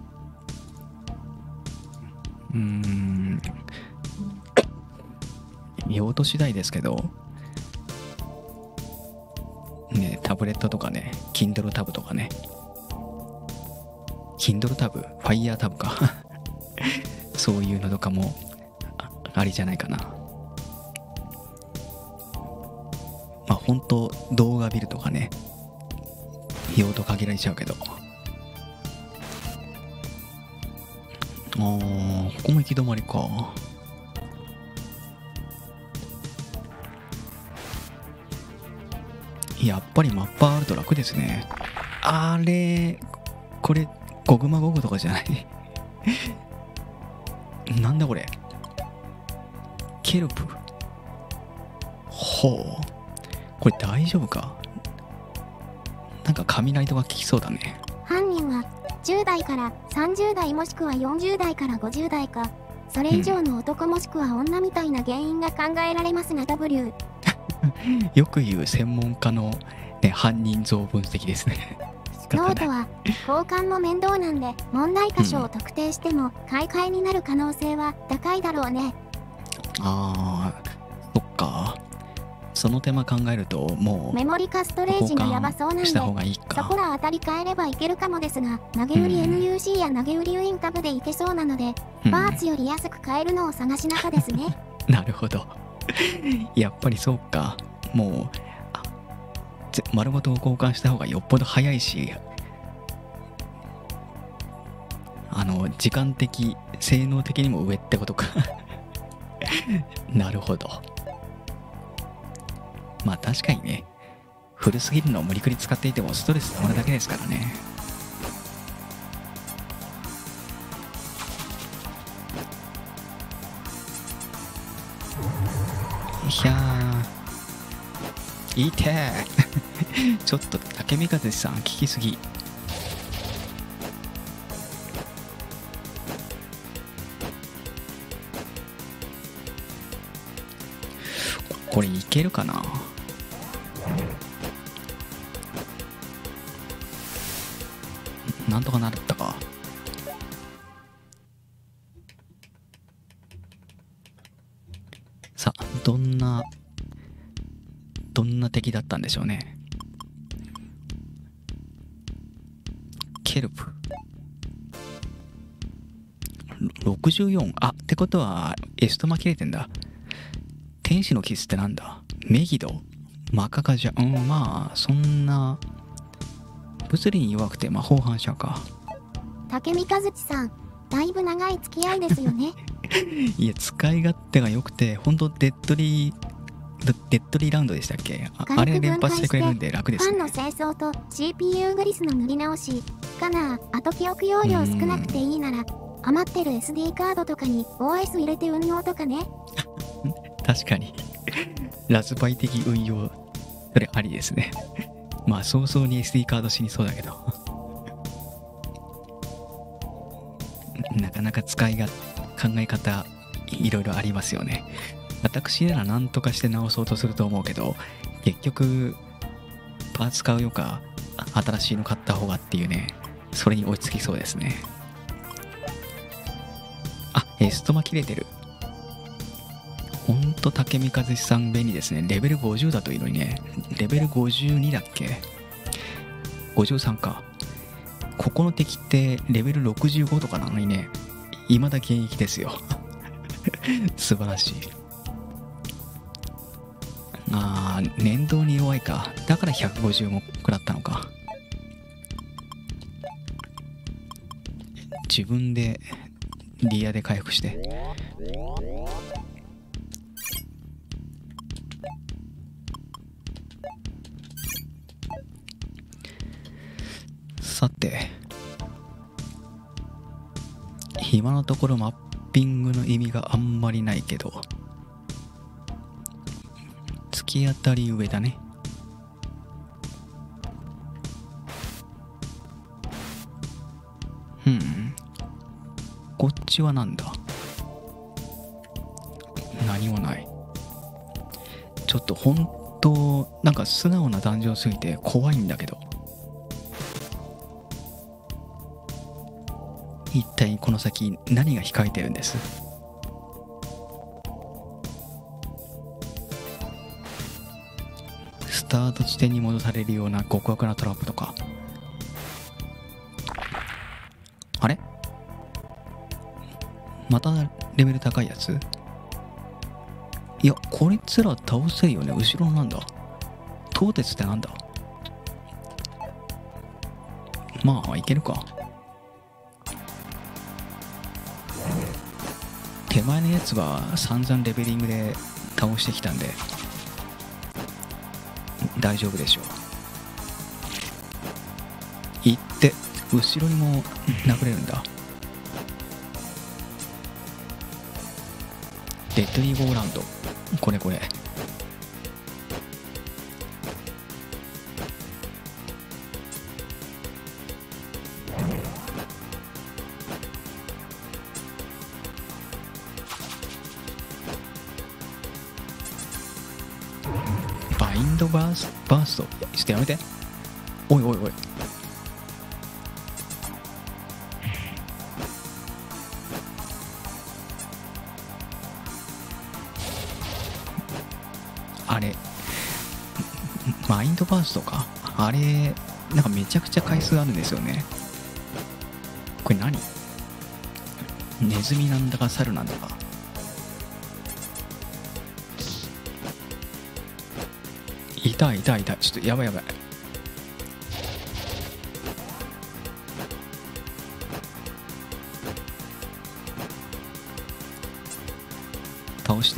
用途次第ですけどね、タブレットとかね、Kindle タブとかね、Kindle タブ、Fire タブかそういうのとかもありじゃないかな。まあ本当動画見るとかね、用途限られちゃうけど、ここも行き止まりか。やっぱりマッパーあると楽ですね。あれ、これゴグマゴグとかじゃないなんだこれ、ケルプ。ほう、これ大丈夫か。なんか雷とか効きそうだね。 犯人は10代から30代もしくは40代から50代か、それ以上の男もしくは女みたいな原因が考えられますが W よく言う専門家の、ね、犯人像分析ですね。 ノートは交換も面倒なんで問題箇所を特定しても買い替えになる可能性は高いだろうね。 あー、そっか。その手間考えるともうメモリかストレージがやばそうなんでした方がいいか。 そこら当たり変えればいけるかもですが、投げ売り NUC や投げ売りウィンタブでいけそうなので、バーツより安く買えるのを探し中ですね。 なるほどやっぱりそうか。もう丸ごと交換した方がよっぽど早いし、時間的性能的にも上ってことかなるほど。まあ確かにね、古すぎるのを無理くり使っていてもストレスたまるだけですからね。いやー、いいてーちょっと竹見和さん聞きすぎ。これいけるかな。なんとかなったか。さあ、どんな敵だったんでしょうね。ケルプ64。あ、ってことはエストマ切れてんだ。 天使のキスってなんだ？メギド、マカカジャ、まあそんな物理に弱くて魔法反射か。 竹見和地さん、だいぶ長い付き合いですよね。 いや、使い勝手が良くて、ほんとデッドリーラウンドでしたっけ？あれ連発してくれるんで楽ですね。 ファンの清掃と CPU グリスの塗り直しかな。あと記憶容量少なくていいなら余ってる SD カードとかに OS 入れて運用とかね。 確かにラズパイ的運用、それありですね。まあ早々に SD カード死にそうだけどなかなか考え方いろいろありますよね。私なら何とかして直そうとすると思うけど、結局パーツ買うよか新しいの買った方がっていうね、それに追いつきそうですね。あ、ストマ切れてる。ほんと竹見和志さん便利ですね。レベル50だといいのにね。レベル52だっけ？ 53 か。ここの敵ってレベル65とかなのにね、未だ現役ですよ。素晴らしい。粘土に弱いか。だから150も食らったのか。自分でリアで回復して。さて、今のところマッピングの意味があんまりないけど、突き当たり上だね。こっちはなんだ？何もない。ちょっと本当なんか素直なダンジョンすぎて怖いんだけど。一体この先何が控えてるんです？スタート地点に戻されるような極悪なトラップとか。あれ？またレベル高いやつ？いや、こいつら倒せるよね。後ろなんだ。東鉄ってなんだ？まあいけるか。手前のやつは散々レベリングで倒してきたんで大丈夫でしょう。行って後ろにも殴れるんだ。デッドリーゴーラウンド、これバインドバースト、ちょっとやめて。おいあれマインドバーストか。あれなんかめちゃくちゃ回数あるんですよね。これ何？ネズミなんだか猿なんだか。痛い。ちょっとやばい。倒して。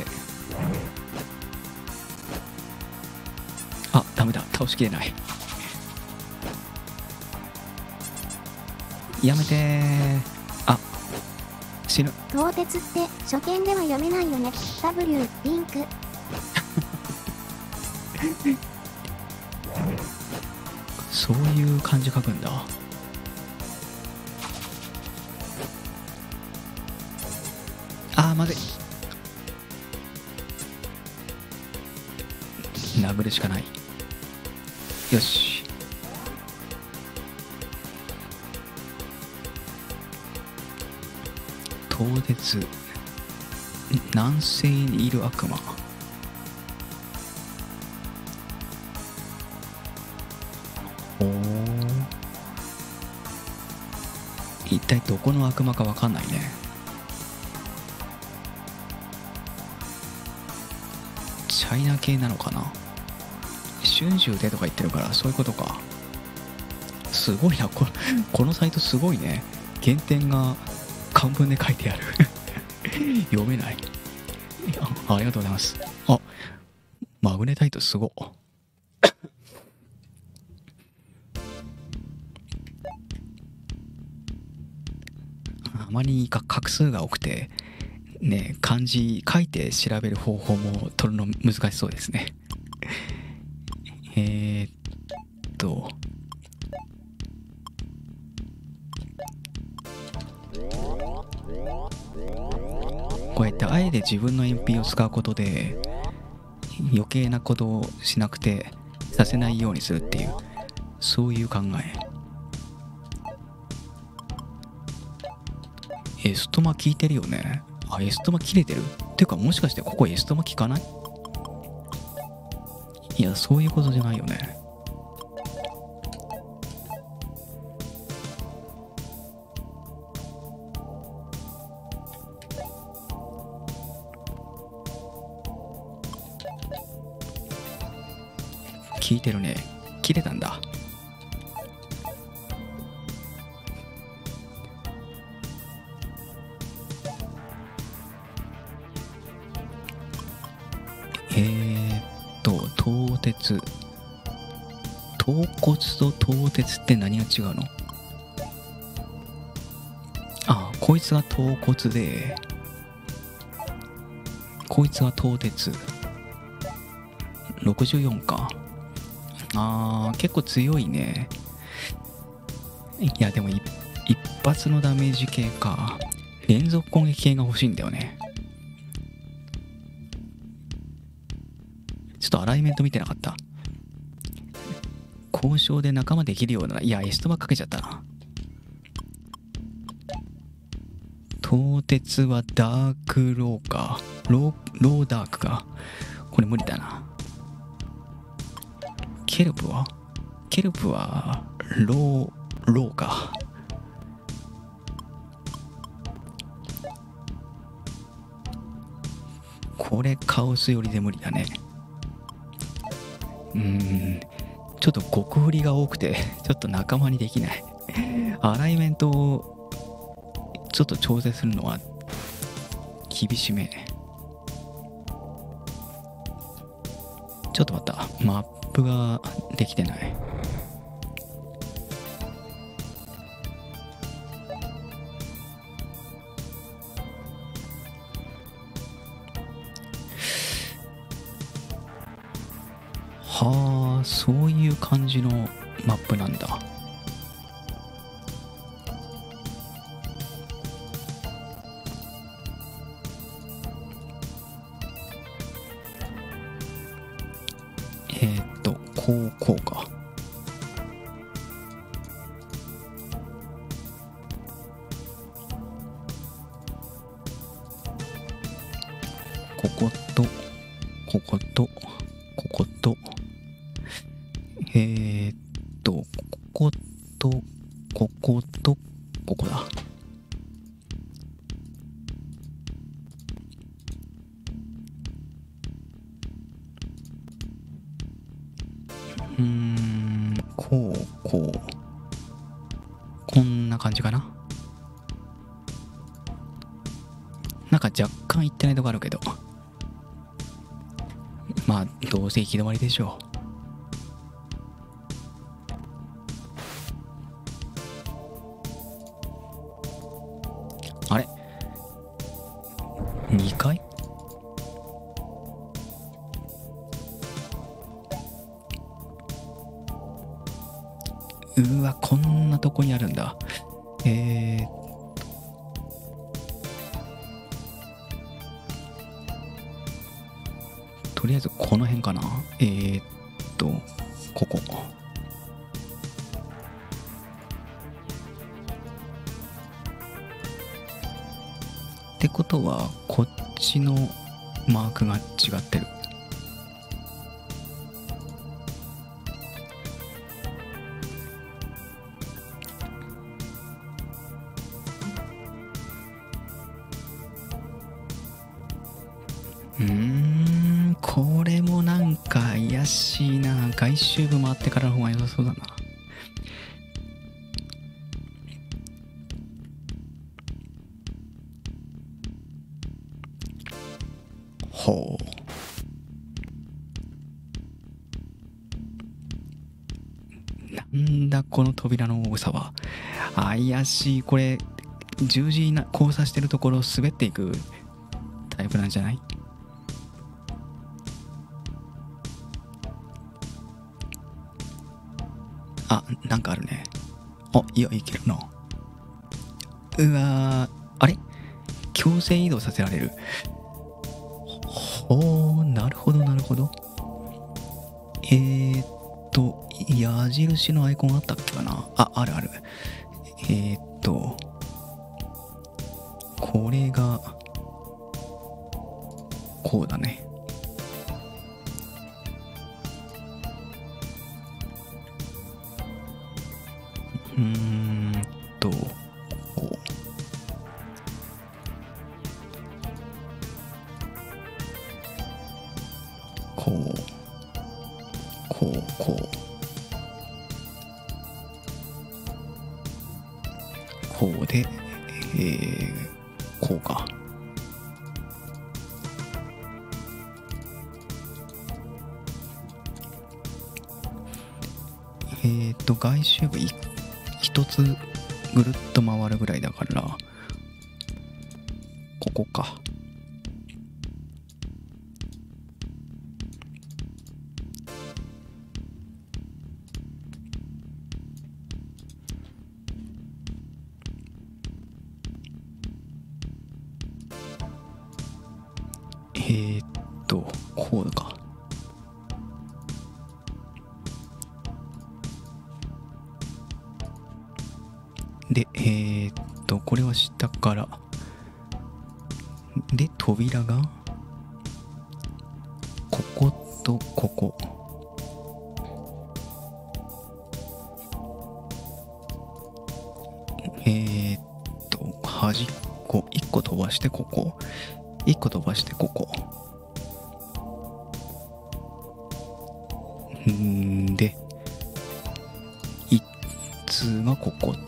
あ、ダメだ。倒しきれない。やめてー。あ、死ぬ。 東鉄って初見では読めないよね。W リンク。 そういう漢字書くんだ。まずい。殴るしかない。よし。東鉄南西にいる悪魔。一体どこの悪魔か分かんないね。 チャイナ系なのかな。春秋でとか言ってるから、そういうことか。すごいな、このサイトすごいね。原点が漢文で書いてある。読めない。ありがとうございます。あ、マグネタイトすごっ。あまり画数が多くてね、漢字書いて調べる方法も取るの難しそうですね。こうやってあえて自分の鉛筆を使うことで余計なことをしなくてさせないようにするっていう、そういう考え。エストマ効いてるよね。あ、エストマ切れてるっていうか、もしかしてここエストマ効かない？いや、そういうことじゃないよね。効いてるね。切れたんだ。鋼鉄。頭骨と鋼鉄って何が違うの？あ、こいつが頭骨で、こいつが鋼鉄。64か。結構強いね。いや、でも一発のダメージ系か。連続攻撃系が欲しいんだよね。ちょっとアライメント見てなかった。交渉で仲間できるような。いや、エストバかけちゃったな。鋼鉄はダークローか。ローダークか。これ無理だな。ケルプはローか。これカオス寄りで無理だね。ちょっと極振りが多くてちょっと仲間にできない。アライメントをちょっと調整するのは厳しめ。ちょっと待った、マップができてない。はあ、そういう感じのマップなんだ。こうか。こことこことこことこことこことここだ。こんな感じかな。なんか若干いってないとこあるけど、まあどうせ行き止まりでしょう。あれ2階？うわ、こんなとこにあるんだ。とりあえずこの辺かな。ここ。ってことはこっちのマークが違ってる。 これもなんか怪しいな。外周部回ってからの方が良さそうだな。ほう。なんだこの扉の大きさは。怪しい。これ十字な交差してるところを滑っていくタイプなんじゃない？あ、なんかあるね。あ、いや、いけるな。うわー、あれ？強制移動させられる。ほー、なるほどなるほど。矢印のアイコンあったっけかな。あ、あるある。これがこうだね。こうこうこうこうで、こうか。外周部一つぐるっと回るぐらいだから、ここか。こうか。で、これは下から。で、扉が、こことここ。端っこ、1個飛ばしてここ。1個飛ばしてここ。で、1通がここと、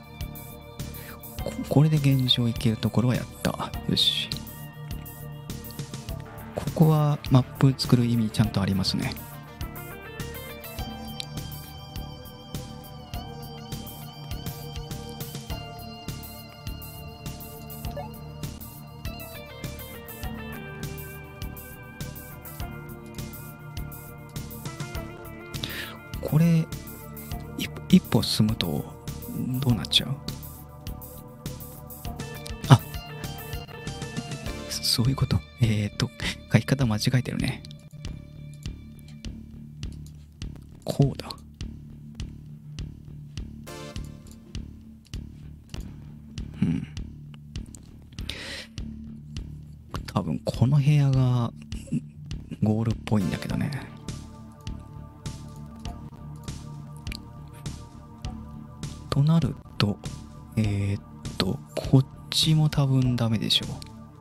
これで現状いけるところはやった。よし。ここはマップ作る意味ちゃんとありますね。これ一歩進むとどうなっちゃう？あ、そういうこと。書き方間違えてるね。こうだ。多分この部屋がゴールっぽいんだけどね。となると、こっちも多分ダメでしょ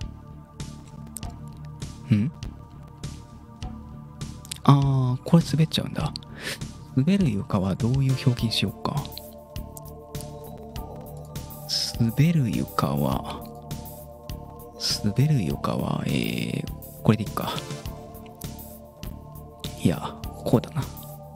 う。これ滑っちゃうんだ。滑る床はどういう表記にしようか。滑る床は、これでいいか。いや、こうだな。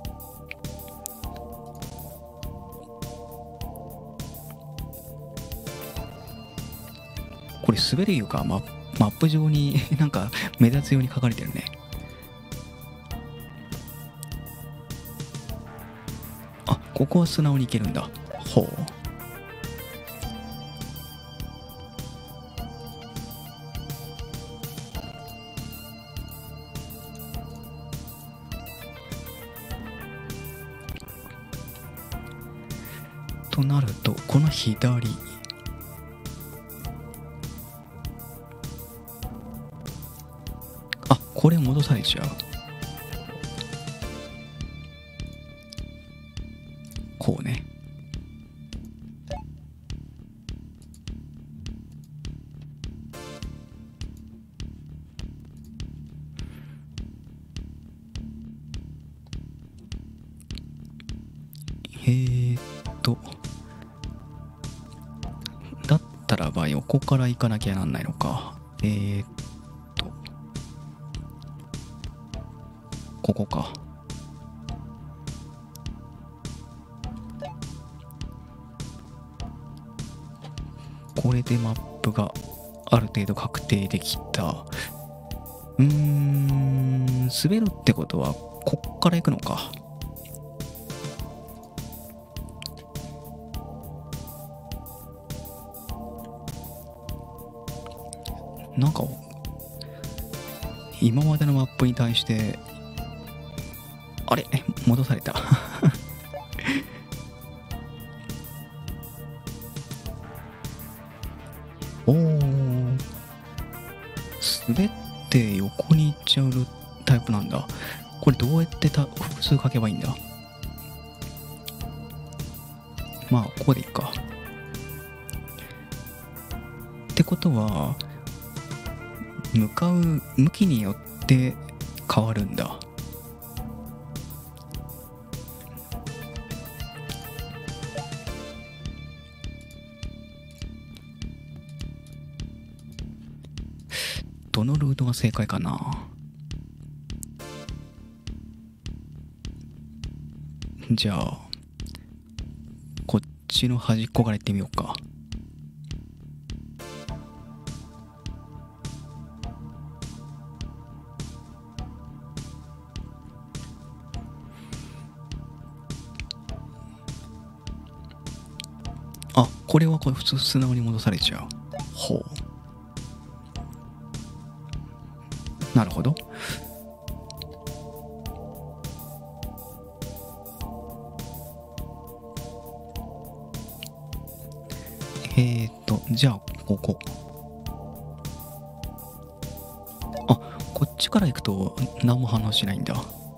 これ滑る床はマップ上になんか目立つように書かれてるね。あ、ここは素直に行けるんだ。ほう。となると、この左。あ、これ戻されちゃう。こうね。 だったらば横から行かなきゃなんないのか。ここか。これでマップがある程度確定できた。滑るってことはこっから行くのか。なんか今までのマップに対してあれ戻されたおー、滑って横に行っちゃうタイプなんだ。これどうやって複数書けばいいんだ。まあここでいいか。ってことは向かう向きによって変わるんだ。どのルートが正解かな。じゃあこっちの端っこから行ってみようか。あ、これはこれ普通素直に戻されちゃう。ほう。なるほど。じゃあここ。あ、こっちから行くと何も反応しないんだ。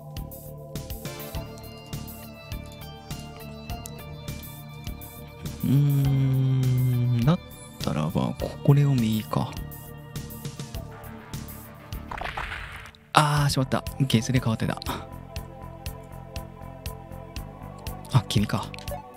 だったらばこれを右か。しまった。ゲスで変わってた。あ、君か。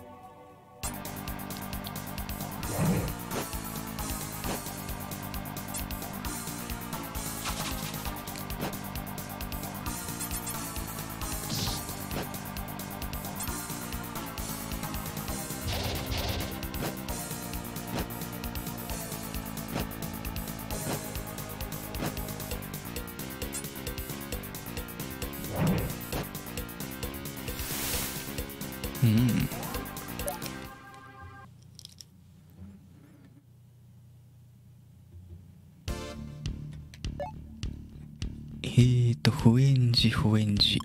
フエンジ。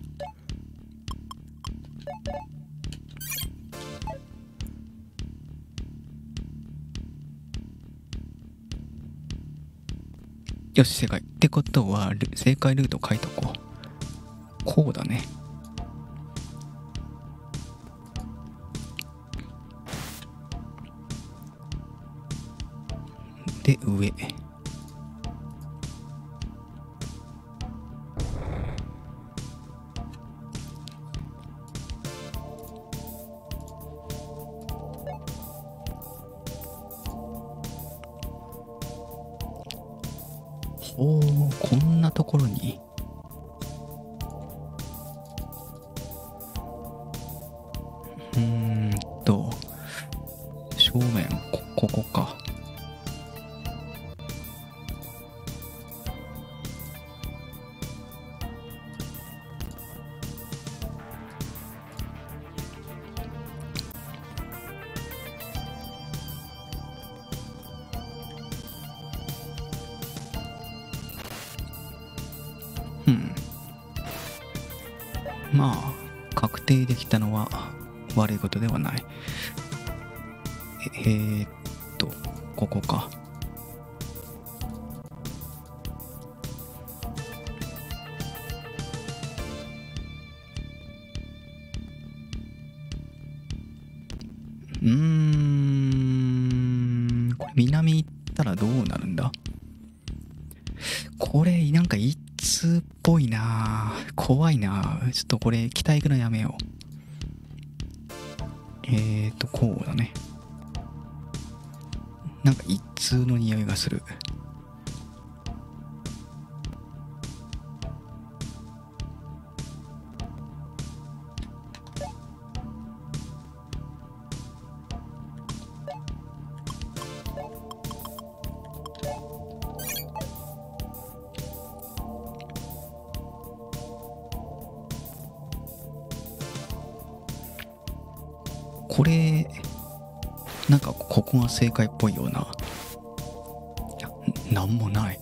よし、正解。ってことは、正解ルート書いとこう。こうだね。で、上。おー、こんなところに。正面、ここか。まあ確定できたのは悪いことではない。ここか。これ南行ったらどうなるんだ。これなんか一通っぽいな。怖いな。ちょっとこれ北行くのやめよう。 こうだね。なんか一通の匂いがする。これなんかここが正解っぽいような。いや、なんもない。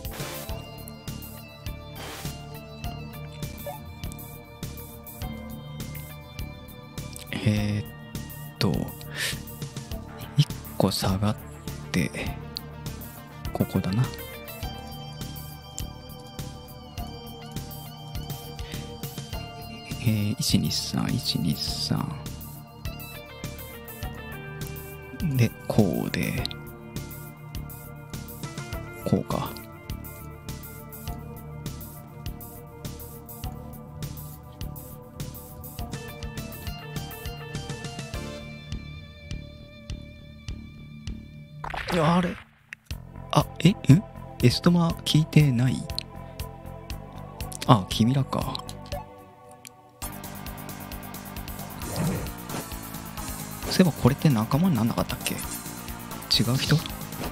一個下がってここだな。123でこうでこうか。あれ、エストマ聞いてない？あ、君らか。そういえばこれって仲間になんなかったっけ？違う人？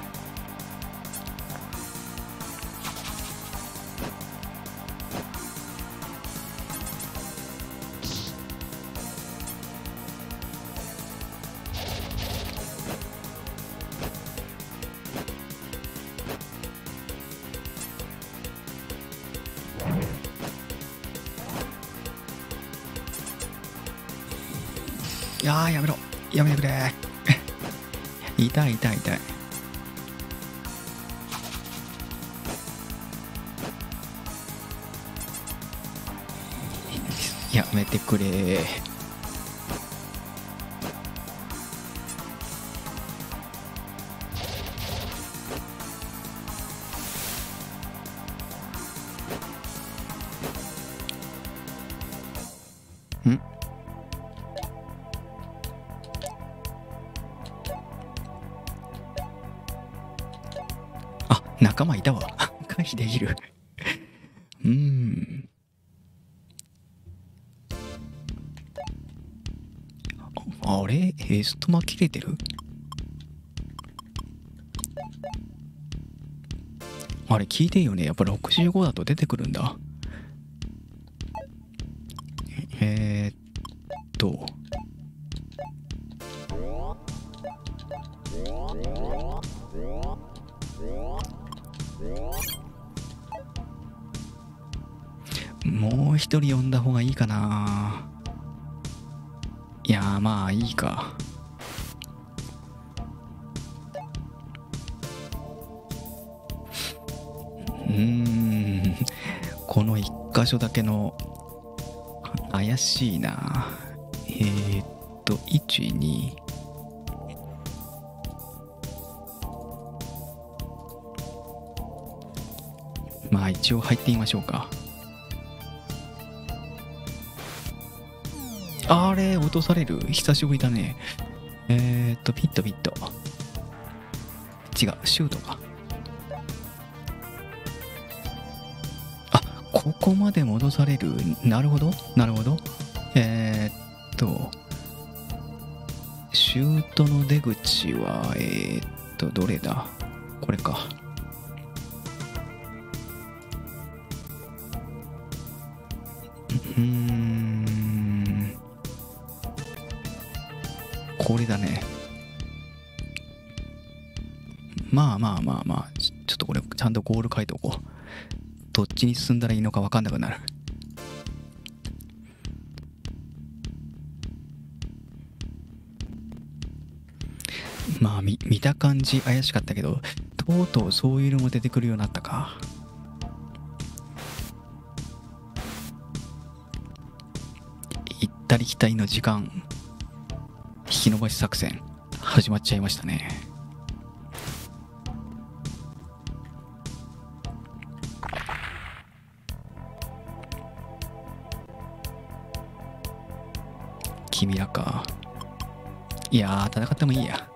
やめろ、やめてくれ痛い痛い痛い。やめてくれ。仲間いたわ。回避できる。あれ、エストマ切れてる？あれ聞いていいよね。やっぱ65だと出てくるんだ。もう一人呼んだ方がいいかな。いやー、まあいいか。この一箇所だけの怪しいな。1、2。まあ一応入ってみましょうか。あれ、落とされる？久しぶりだね。ピット。違う、シュートか。あ、ここまで戻される。なるほど。シュートの出口は、どれだ？これか。これだね。まあちょっとこれちゃんとゴール書いておこう。どっちに進んだらいいのか分かんなくなる。まあ見た感じ怪しかったけど、とうとうそういうのも出てくるようになったか。行ったり来たりの時間引き延ばし作戦始まっちゃいましたね。君らか。 いやー、戦ってもいいや。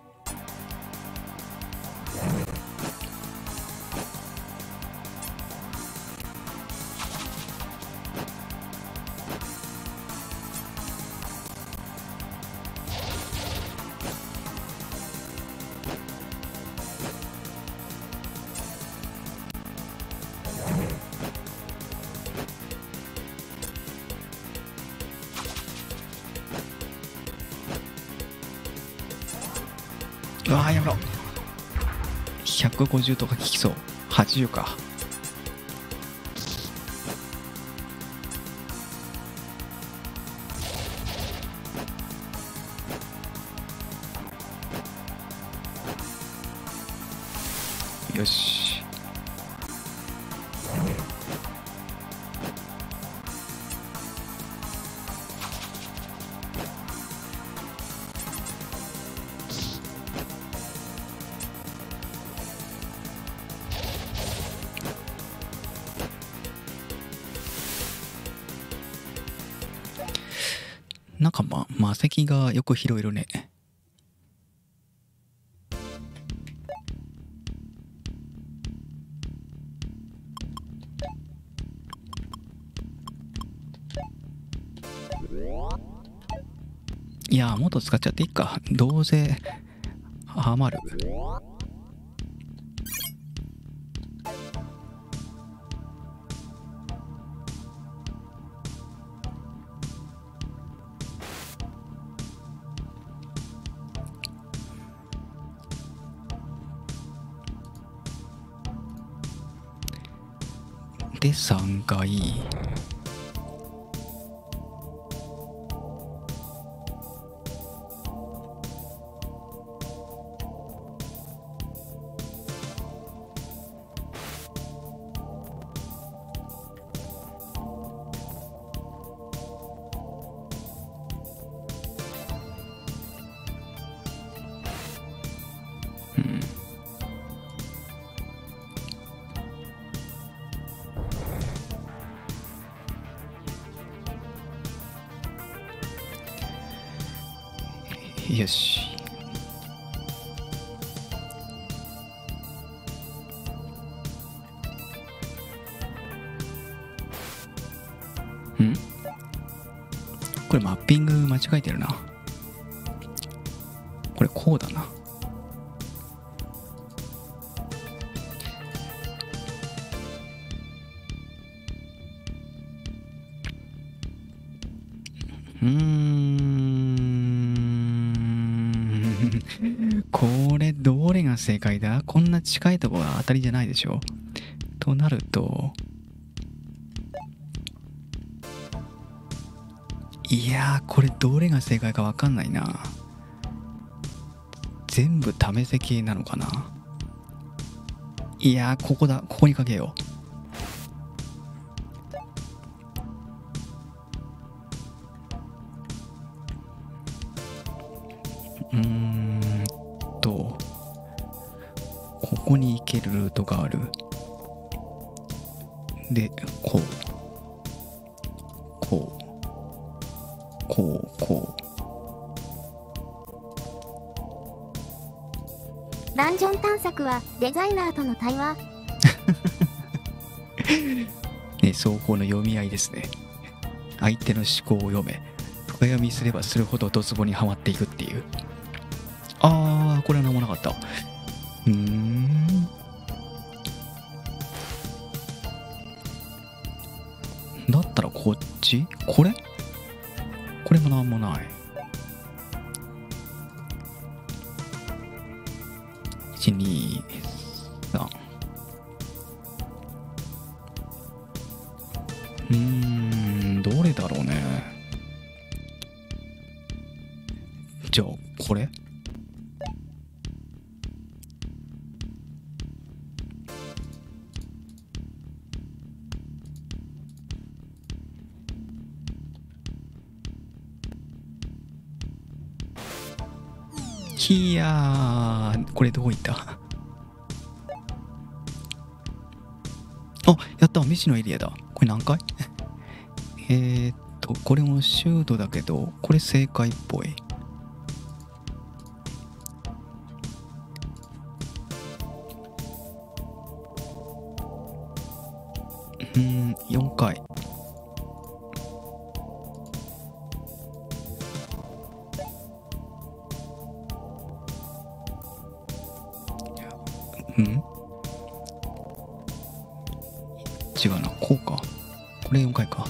うわー、やめろ。150とか効きそう。80か。よし。なんか魔石がよく拾えるね。いやー、もっと使っちゃっていいか。どうせ余る。で3回。よし。これマッピング間違えてるな。これこうだな。これどれが正解だ？こんな近いところが当たりじゃないでしょ。となると、いやー、これどれが正解か分かんないな。全部試せ系なのかな。いやー、ここだ。ここにかけよう。ここに行けるルートがある。で、こう。こう。こう、こう。ダンジョン探索はデザイナーとの対話。 ね、双方の読み合いですね。相手の思考を読め。深読みすればするほどドツボにはまっていくっていう。あー、これは何もなかった。だったらこっち？これもなんもない。1、2、3。どれだろうね。じゃあ、これ？いやー、これどこ行った？あ、やった、未知のエリアだ。これ何回？これもシュートだけど、これ正解っぽい。 4回。うん？違うな、こうか。これ4回か。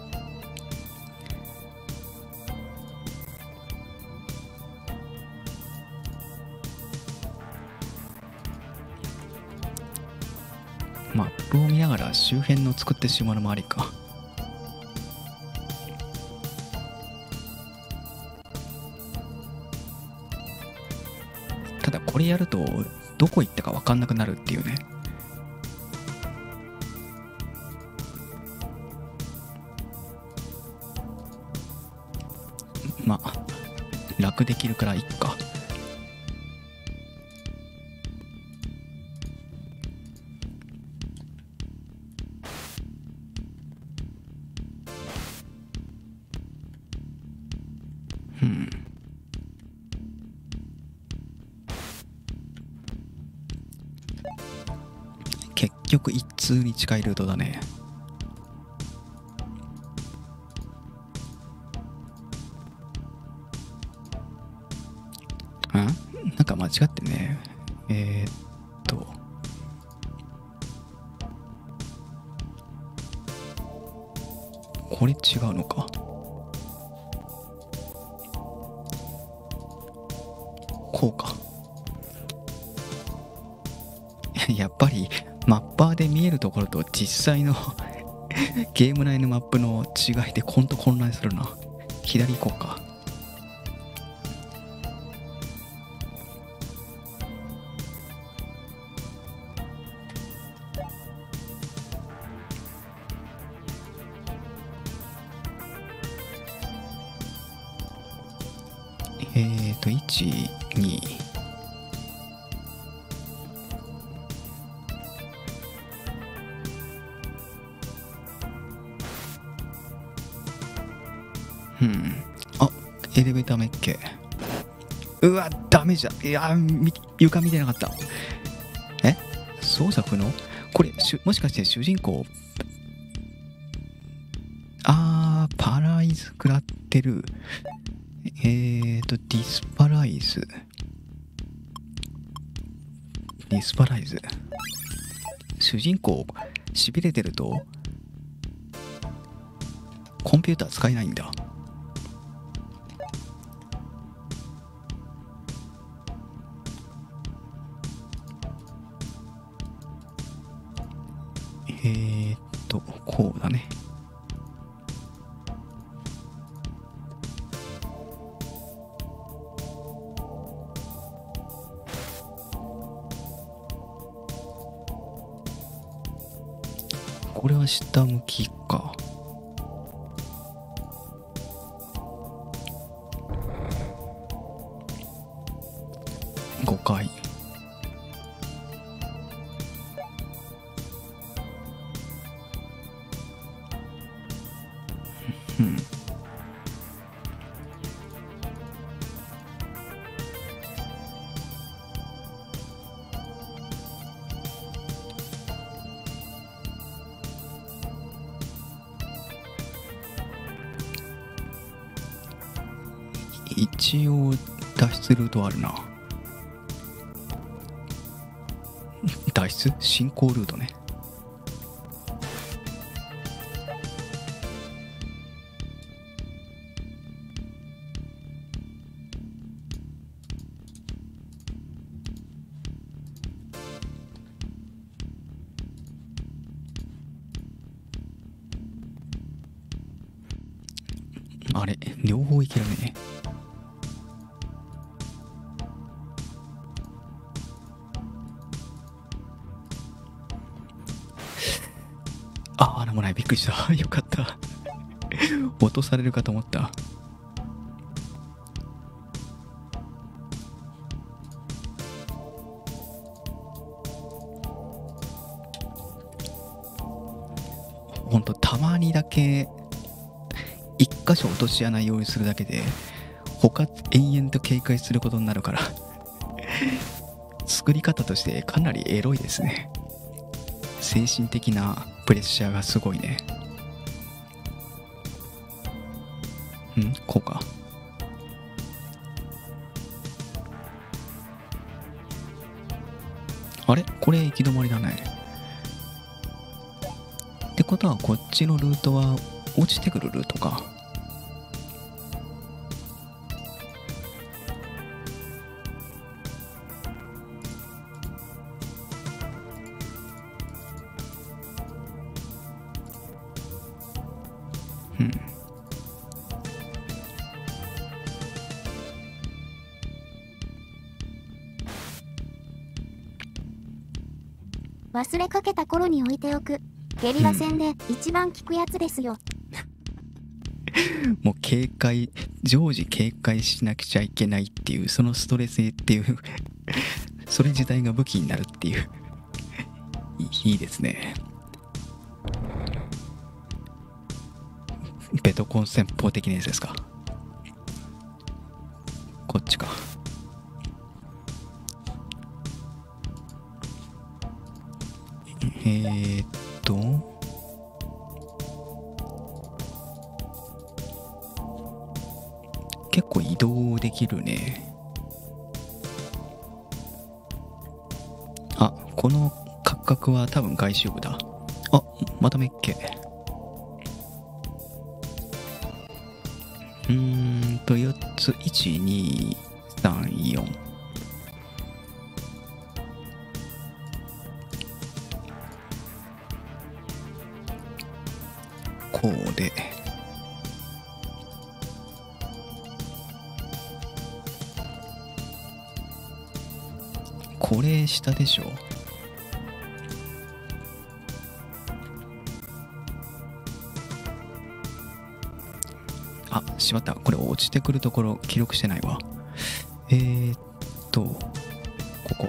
マップを見ながら周辺の作ってしまうのもありか。ただこれやるとどこ行ったか分かんなくなるっていうね。まあ楽できるからいっか。結局一通に近いルートだね。なんか間違ってね。これ違うのか。こうか。やっぱりマッパーで見えるところと実際のゲーム内のマップの違いで混乱するな。左行こうか。1、2。あ、エレベーターメッケ。うわ、ダメじゃん。いや、床見てなかった。操作不能？これ、もしかして主人公、パライズ食らってる。ディスパライズ。主人公、痺れてると、コンピューター使えないんだ。こうだね。これは下向きか。5回。一応脱出ルートあるな。脱出進行ルートね。あれ、両方いけるね。なんもない。びっくりした。よかった。落とされるかと思った。ほんとたまにだけ一箇所落とし穴用意するだけで他延々と警戒することになるから作り方としてかなりエロいですね。精神的なプレッシャーがすごいね。こうか。あれこれ行き止まりだね。ってことはこっちのルートは落ちてくるルートか。 忘れかけた頃に置いておく。ゲリラ戦で一番効くやつですよ。 もう警戒、常時警戒しなくちゃいけないっていう、そのストレスっていうそれ自体が武器になるっていういいですね。ベトコン戦法的なやつですか。こっちか。結構移動できるね。あ、この角角は多分外周部だ。あ、またメッケ。4つ、1、2、3、4。こうで。これ下でしょ。あ、しまった。これ落ちてくるところ記録してないわ。ここ。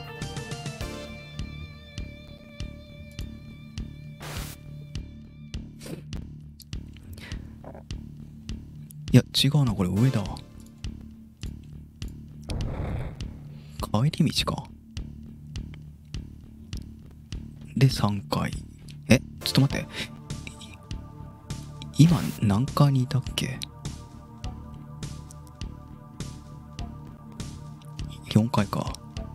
いや、違うな。これ上だ。帰り道か。で、3階。ちょっと待って。今、何階にいたっけ？ 4 階か。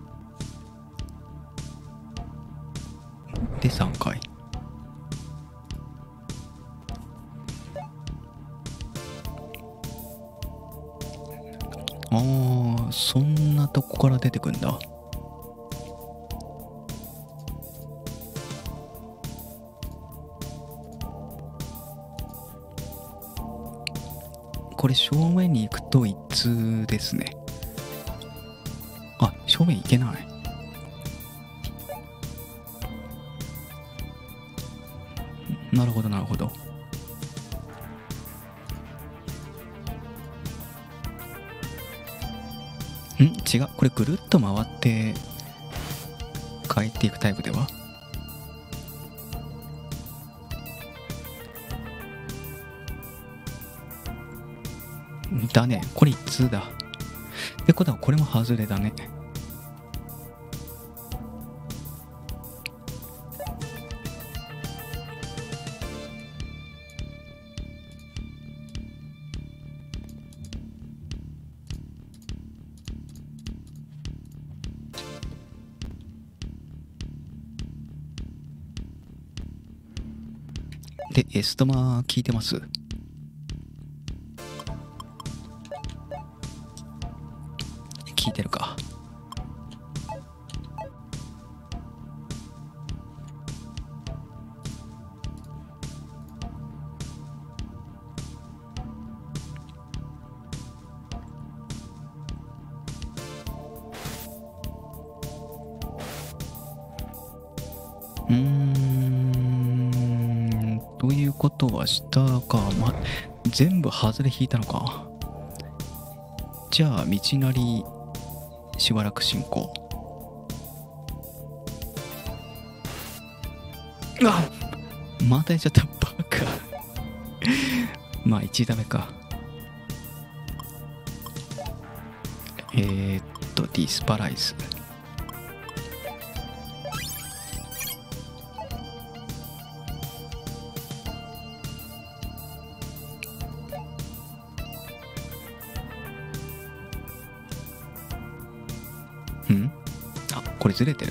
で、3階。そんなとこから出てくんだ。これ正面に行くと一通ですね。あ、正面行けない。なるほどなるほど。違う。これぐるっと回って帰っていくタイプでは。だね。これ一通だ。ってことはこれも外れだね。で、エストマ聞いてます？聞いてるか。ということは下か。全部外れ引いたのか。じゃあ道なりしばらく進行。またやっちゃった。バカまあ1ダメか。ディスパライズ。 これずれてる。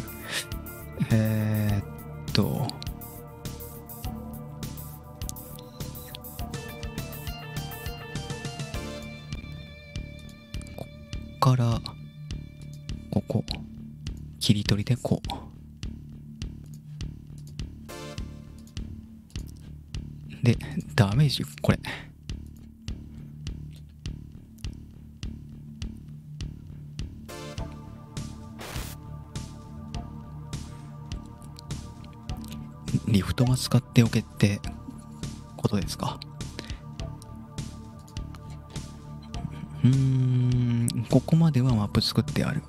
こっからここ切り取りでこうで、ダメージこれリフトマ使っておけってことですか。ここまではマップ作ってある。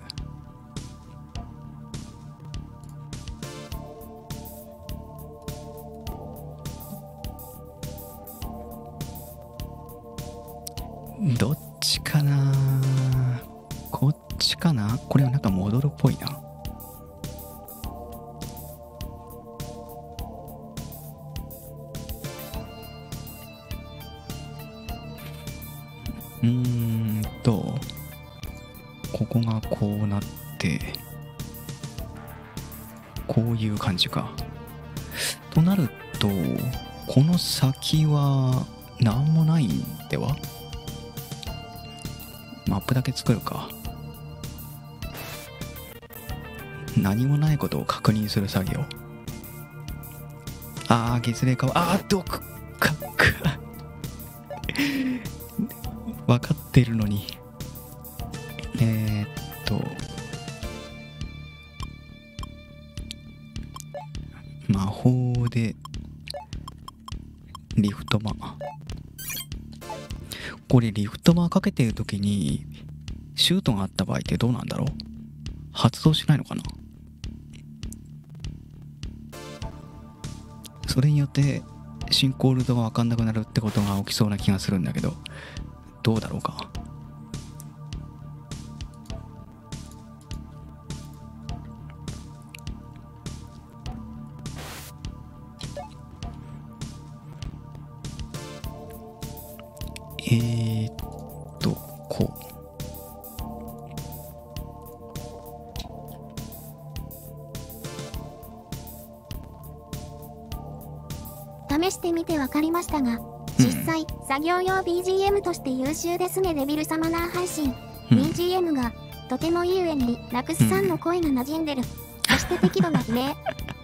どっちかな、こっちかな。これはなんか戻るっぽいな。ここがこうなってこういう感じか。となるとこの先は何もないんでは。マップだけ作るか。何もないことを確認する作業。月齢か。毒か分かってるのに。魔法でリフトマ、これリフトマかけてるときにシュートがあった場合ってどうなんだろう。発動しないのかな。それによって進行ルートが分かんなくなるってことが起きそうな気がするんだけど、どうだろうか。こう。試してみて分かりましたが、実際、作業用 BGM として優秀ですね。デビルサマナー配信、BGM がとてもいい上にナクスさんの声が馴染んでる。そして適度な悲鳴。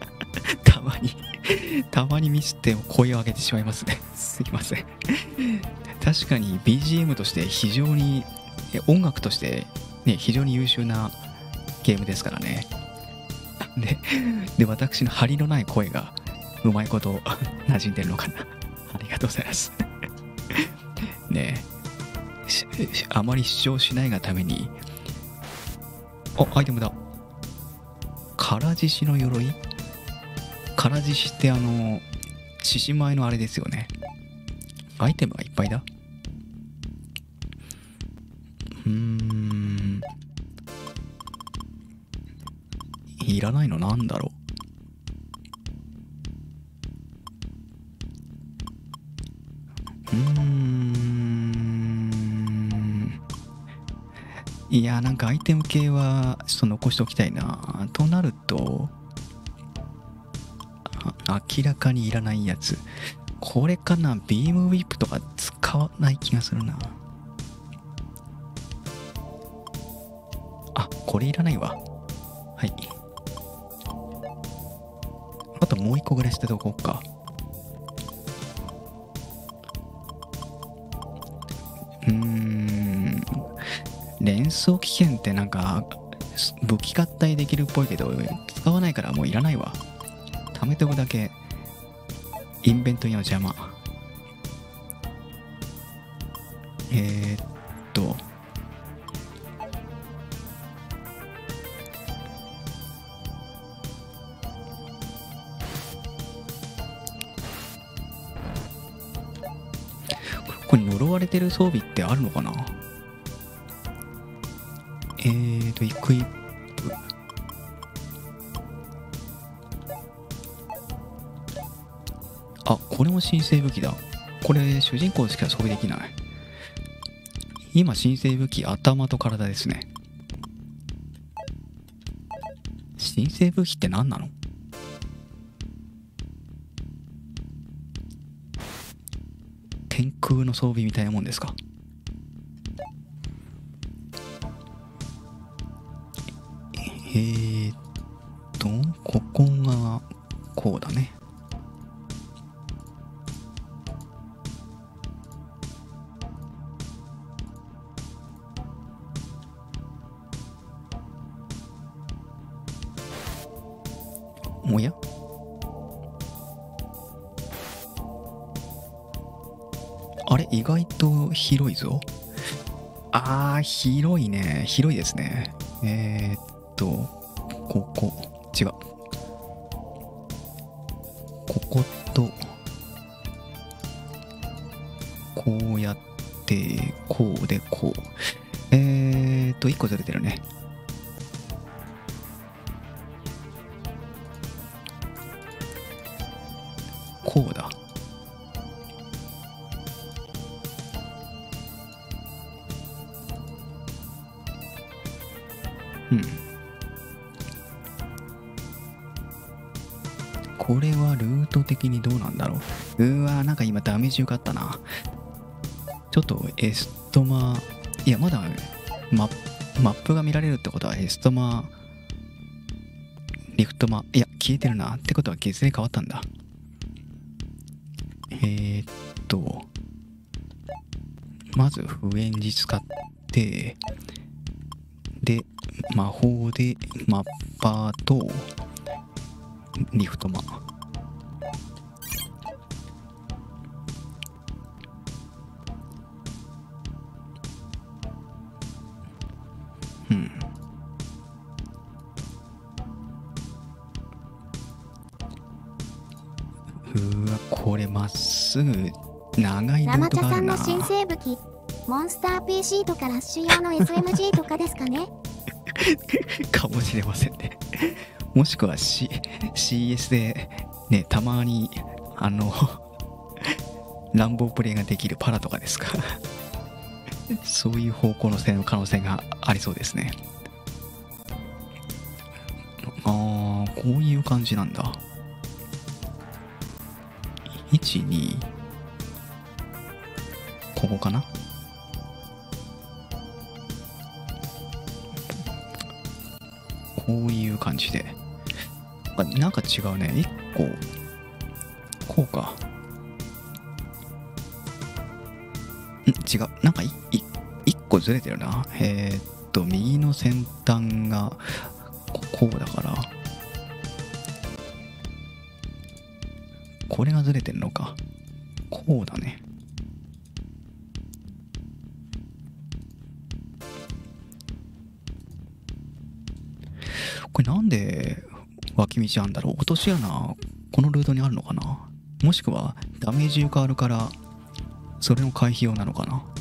たまにミスって声を上げてしまいますね。すいません。確かに BGM として非常に、音楽としてね、非常に優秀なゲームですからね。で私の張りのない声がうまいこと馴染んでるのかな。ありがとうございます。ねえ、あまり主張しないがために、アイテムだ。唐獅子の鎧。唐獅子って獅子舞のあれですよね。アイテムがいっぱいだ。いらないのなんだろう。いや、なんかアイテム系はちょっと残しておきたいな。となると明らかにいらないやつ。これかな。ビームウィップとか使わない気がするな。これいらないわ。はい。あともう一個ぐらい捨てておこうか。連想危険ってなんか武器合体できるっぽいけど使わないからもういらないわ。貯めておくだけ。インベントリの邪魔。これ呪われてる装備ってあるのかな。エクイップ。これも新生武器だ。これ主人公しか装備できない。今新生武器頭と体ですね。 新生武器って何なの？天空の装備みたいなもんですか？ここがこうだね。おや？あれ、意外と広いぞ。あー、広いね。広いですね。ここ、違う。ここと、こうやって、こうで、こう。1個ずれてるね。こうだ。うん。これはルート的にどうなんだろう。なんか今ダメージ受かったな。ちょっとエストマ、いや、まだマップが見られるってことはエストマ、リフトマ、いや、消えてるな。ってことは月齢変わったんだ。まず不演時使って、で、魔法でマッパーとリフトマ。うん。これまっすぐ長いルートがあるな。 ラマチャさんの新生武器、モンスター P シートからッシュ用の SMG とかですかね？ かもしれませんね。もしくは、CS でね、たまに乱暴プレイができるパラとかですか。そういう方向の可能性がありそうですね。こういう感じなんだ。1、2、ここかな。こういう感じで。なんか違うね。1個、こうか。違う。なんか1個ずれてるな。右の先端がこうだから、これがずれてるのか。こうだね。これなんで脇道あんだろう。落とし穴、このルートにあるのかな。もしくはダメージがあるからそれの回避用なのかな。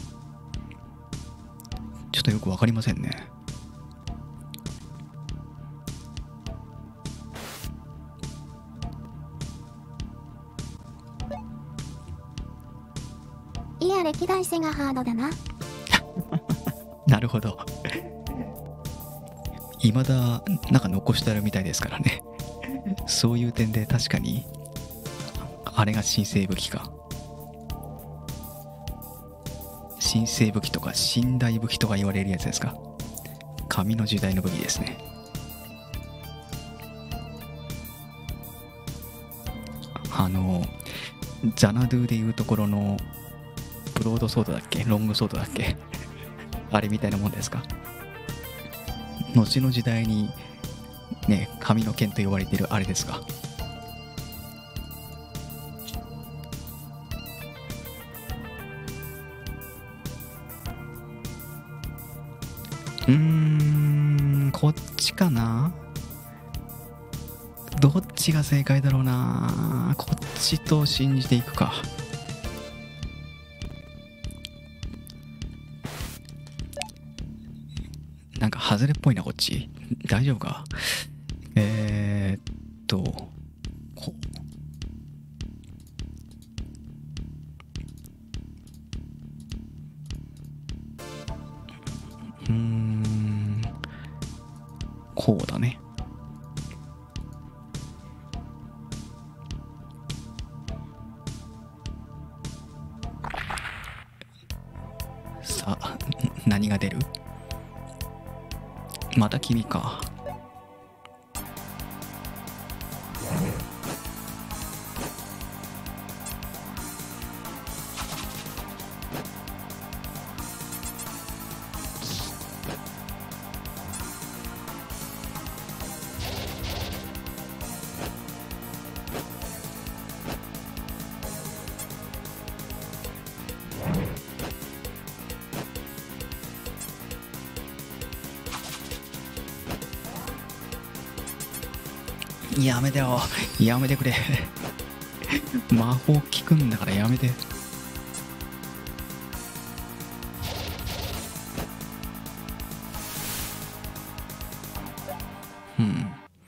ちょっとよくわかりませんね。 いや、歴代セガハードだな。 なるほど。未だなんか残してあるみたいですからね。そういう点で確かにあれが新生武器か。新生武器とか寝台武器とか言われるやつですか。紙の時代の武器ですね。ザナドゥでいうところのブロードソードだっけ、ロングソードだっけ、あれみたいなもんですか。後の時代にね、紙の剣と呼ばれているあれですか。こっちかな。どっちが正解だろうな。こっちと信じていくか。なんか外れっぽいな、こっち。大丈夫か。ここうだね。 さあ、何が出る？また君か。やめてよ、やめてくれ。魔法効くんだからやめて。うん。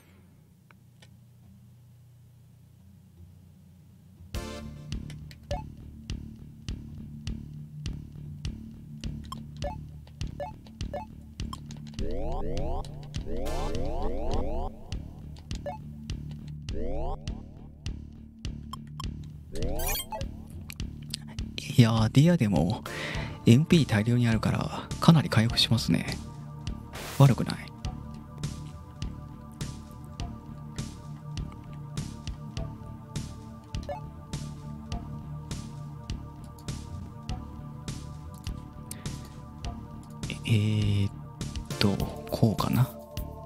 いやー、ディアでも MP 大量にあるからかなり回復しますね。悪くない。こうかな。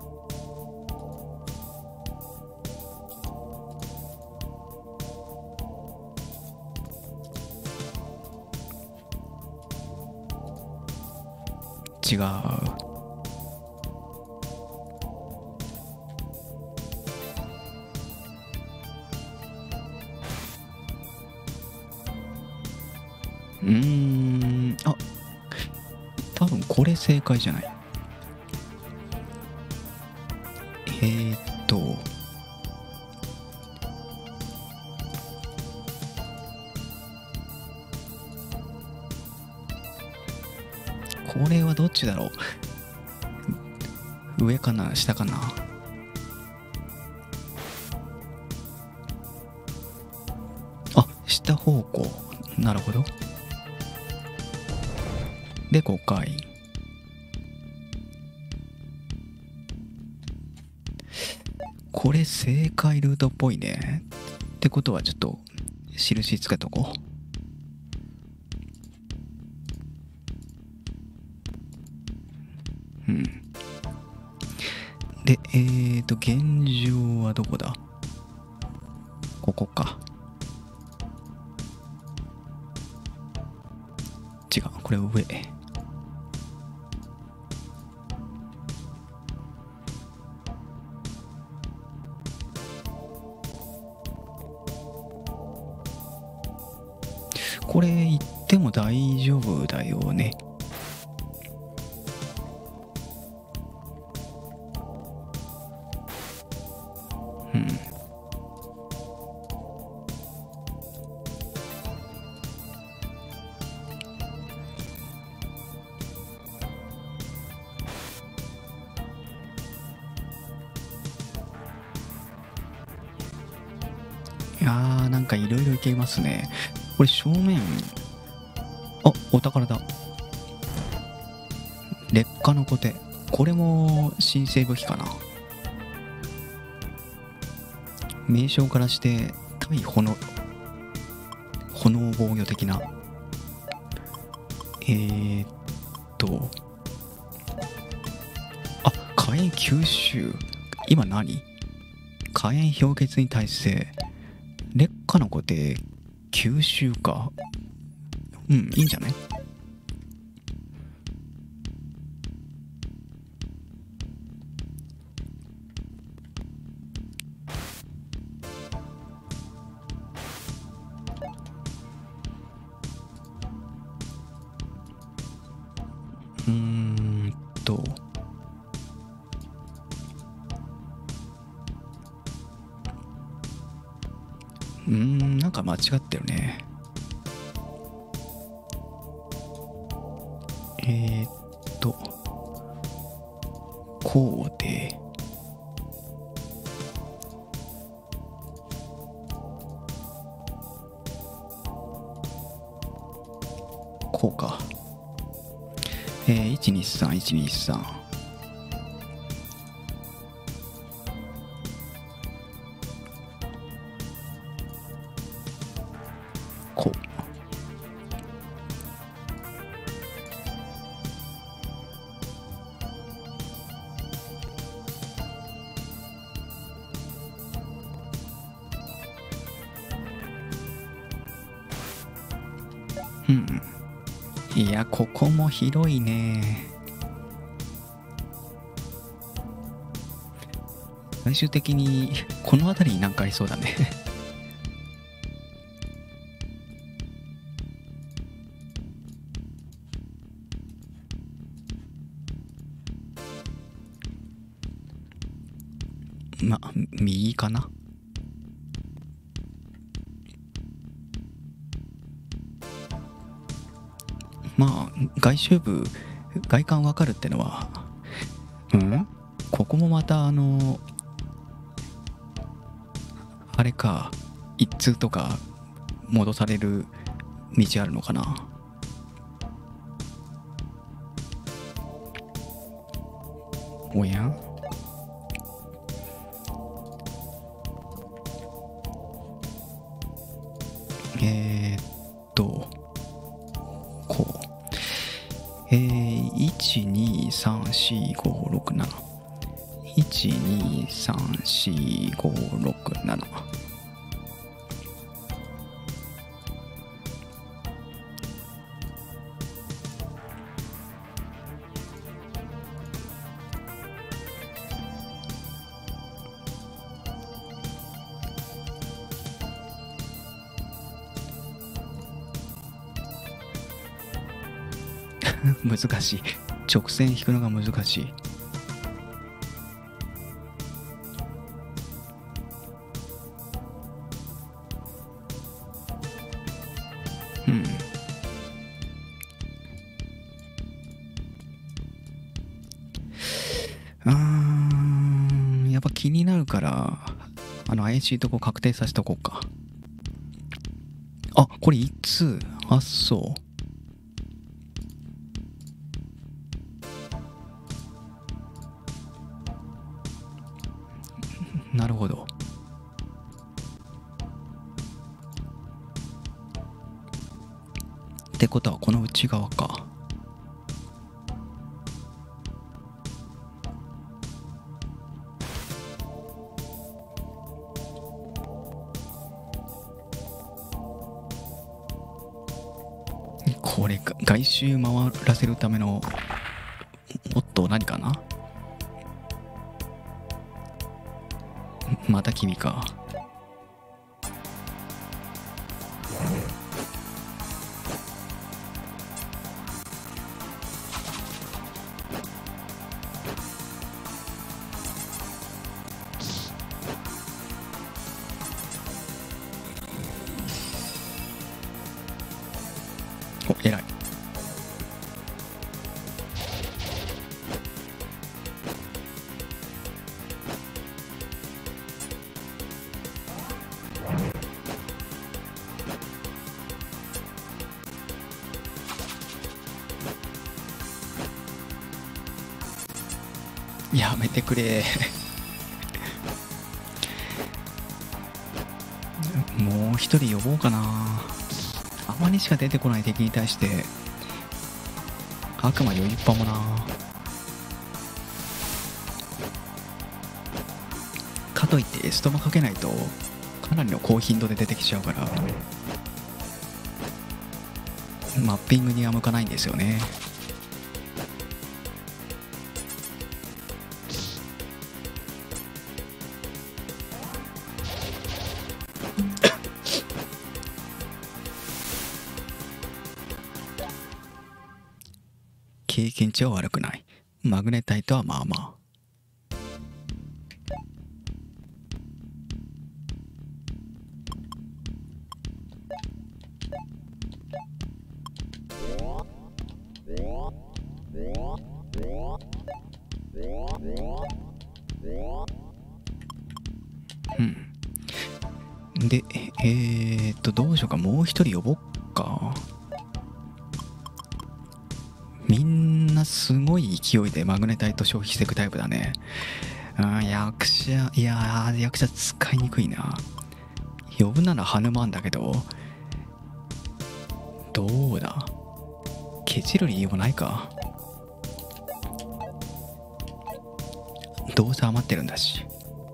違う。あ、多分これ正解じゃない。これはどっちだろう。上かな下かな。あ、下方向。なるほど。で5回。これ正解ルートっぽいね。ってことはちょっと印つけとこう。うん。で、現状はどこだ？ここか。違う、これ上。これ行っても大丈夫だよね。うん。いやー、なんかいろいろいけますね。これ正面、あ、お宝だ。劣化のコテ。これも新生武器かな。名称からして対炎防御的な。あ、火炎吸収。今何？火炎氷結に対して劣化のコテ吸収か。うん、いいんじゃない？なんか間違ってるね。こうで、こうか。 123123。こう。いや、ここも広いね。最終的にこの辺りになんかありそうだね。まあ、右かな。まあ外観わかるってのは、ここもまたあれか、一通とか戻される道あるのかな。おや、こう。1234567。1234567。難しい。直線引くのが難しい。やっぱ気になるから怪しいとこ確定させとこうか。あ、これいつ、あ、そう、なるほど。ってことはこの内側か。これ外周回らせるためのもっと何かな。また君か。お、偉い。やめてくれ。もう一人呼ぼうかな。あまりしか出てこない敵に対して悪魔余裕っぱもな。かといってエストもかけないとかなりの高頻度で出てきちゃうからマッピングには向かないんですよね。経験値は悪くない。マグネタイトはまあまあ。で、どうしようか。もう一人呼ぼっか。みんなすごい勢いでマグネタイト消費していくタイプだね。役者使いにくいな。呼ぶならハヌマンだけど、どうだ、ケチる理由もないか。どうせ余ってるんだし。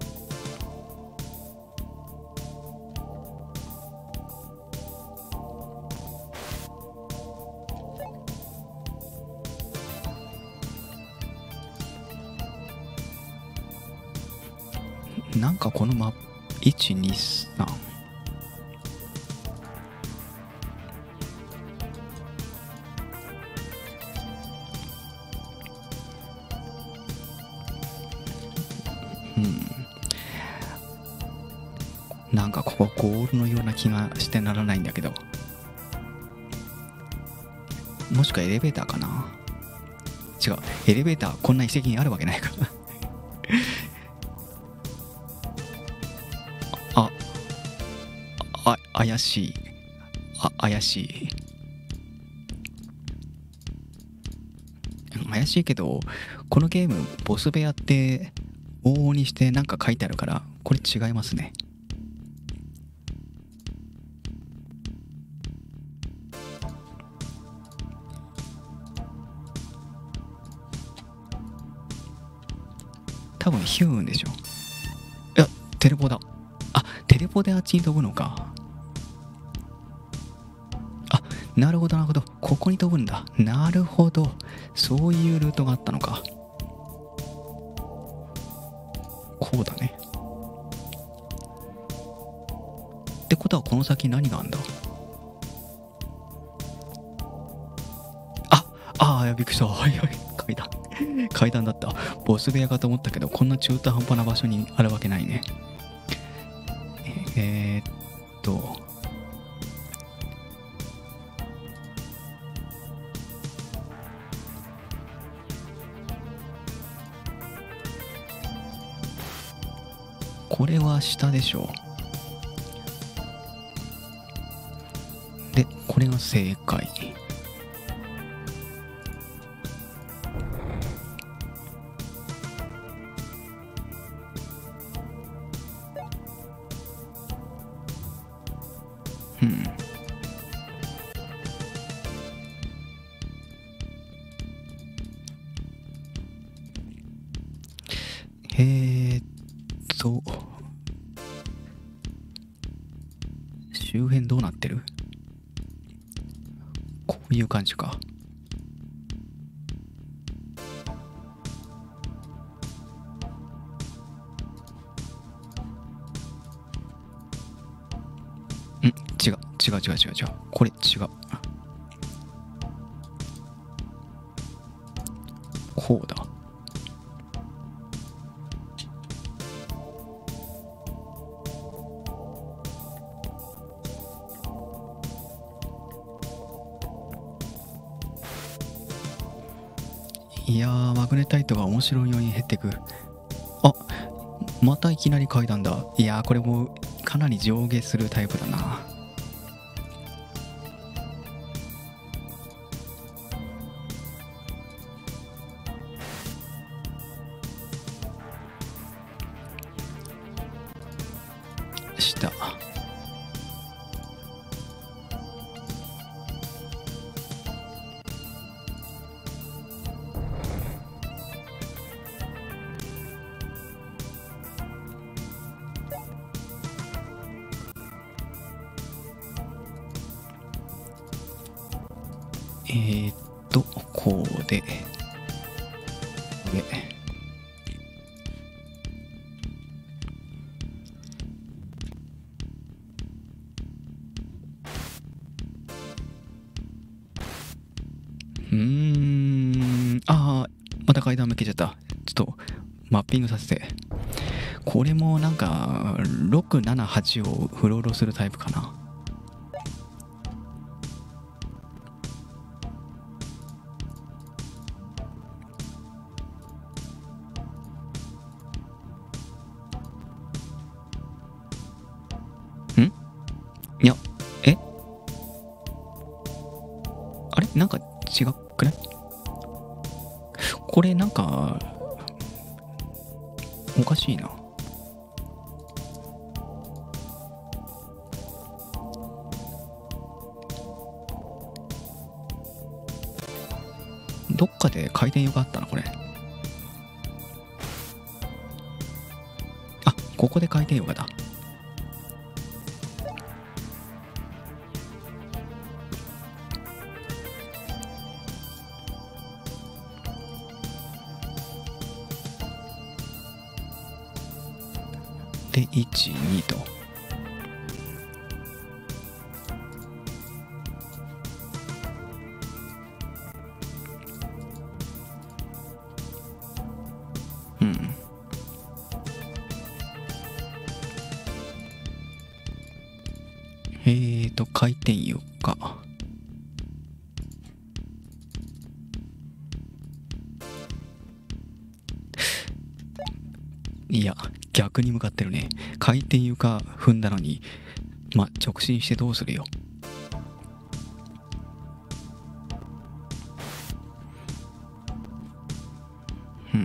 なんかこのマップ123、なんかここゴールのような気がしてならないんだけど、もしくはエレベーターかな。違う、エレベーターこんな遺跡にあるわけないから怪しい。怪しいけど、このゲームボス部屋って往々にしてなんか書いてあるから、これ違いますね。多分ヒューンでしょ。いや、テレポだ。テレポであっちに飛ぶのか。なるほどなるほど、ここに飛ぶんだ。なるほど、そういうルートがあったのか。こうだね。ってことはこの先何があんだ。びっくりした。階段だった。ボス部屋かと思ったけど、こんな中途半端な場所にあるわけないね。これは下でしょう。で、これが正解。周辺どうなってる？こういう感じか。違う。これ違う。こうだ。いやー、マグネタイトが面白いように減ってく。またいきなり階段だ。いやー、これもかなり上下するタイプだな。下。こうでまた階段向けちゃった。ちょっとマッピングさせて。これもなんか6、7、8をフローロするタイプかな。いや、あれなんか違くない？ これなんかおかしいな。どっかで回転床あったなこれ。あ、ここで回転床だ。で1、2と。うん。回転床。いや、逆に向かってるね。回転床踏んだのに、直進してどうするよ。うん。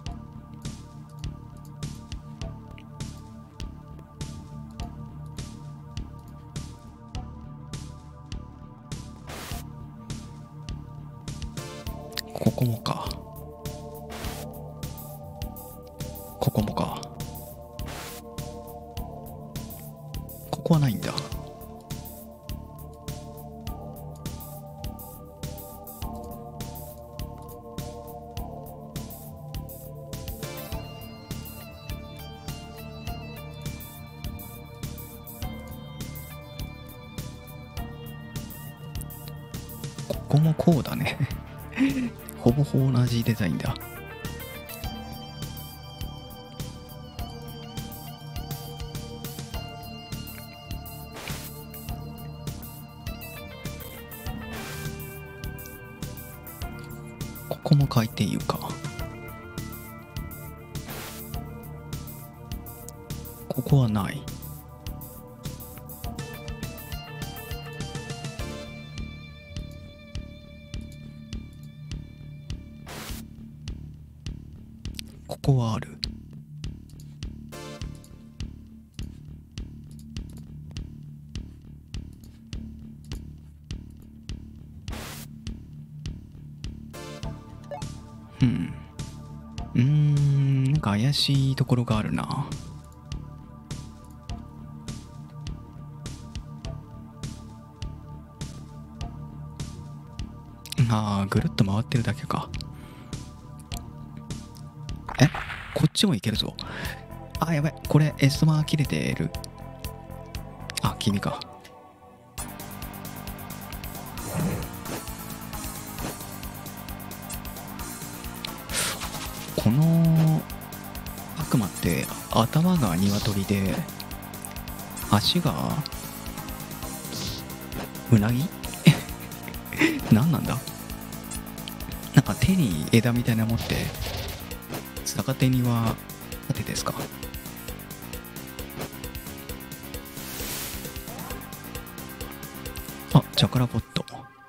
ここもか。ここもか。ここはないんだ。ここもこうだね。ほぼほぼ同じデザインだ。ここも回転床。ここはない。ここはある。なんか怪しいところがあるな。ぐるっと回ってるだけか。こっちもいけるぞ。やばい。これ、エスマー切れてる。君か。この悪魔って頭が鶏で足がうなぎ何なんだ。なんか手に枝みたいなの持って逆手には盾ですか。チャクラポット。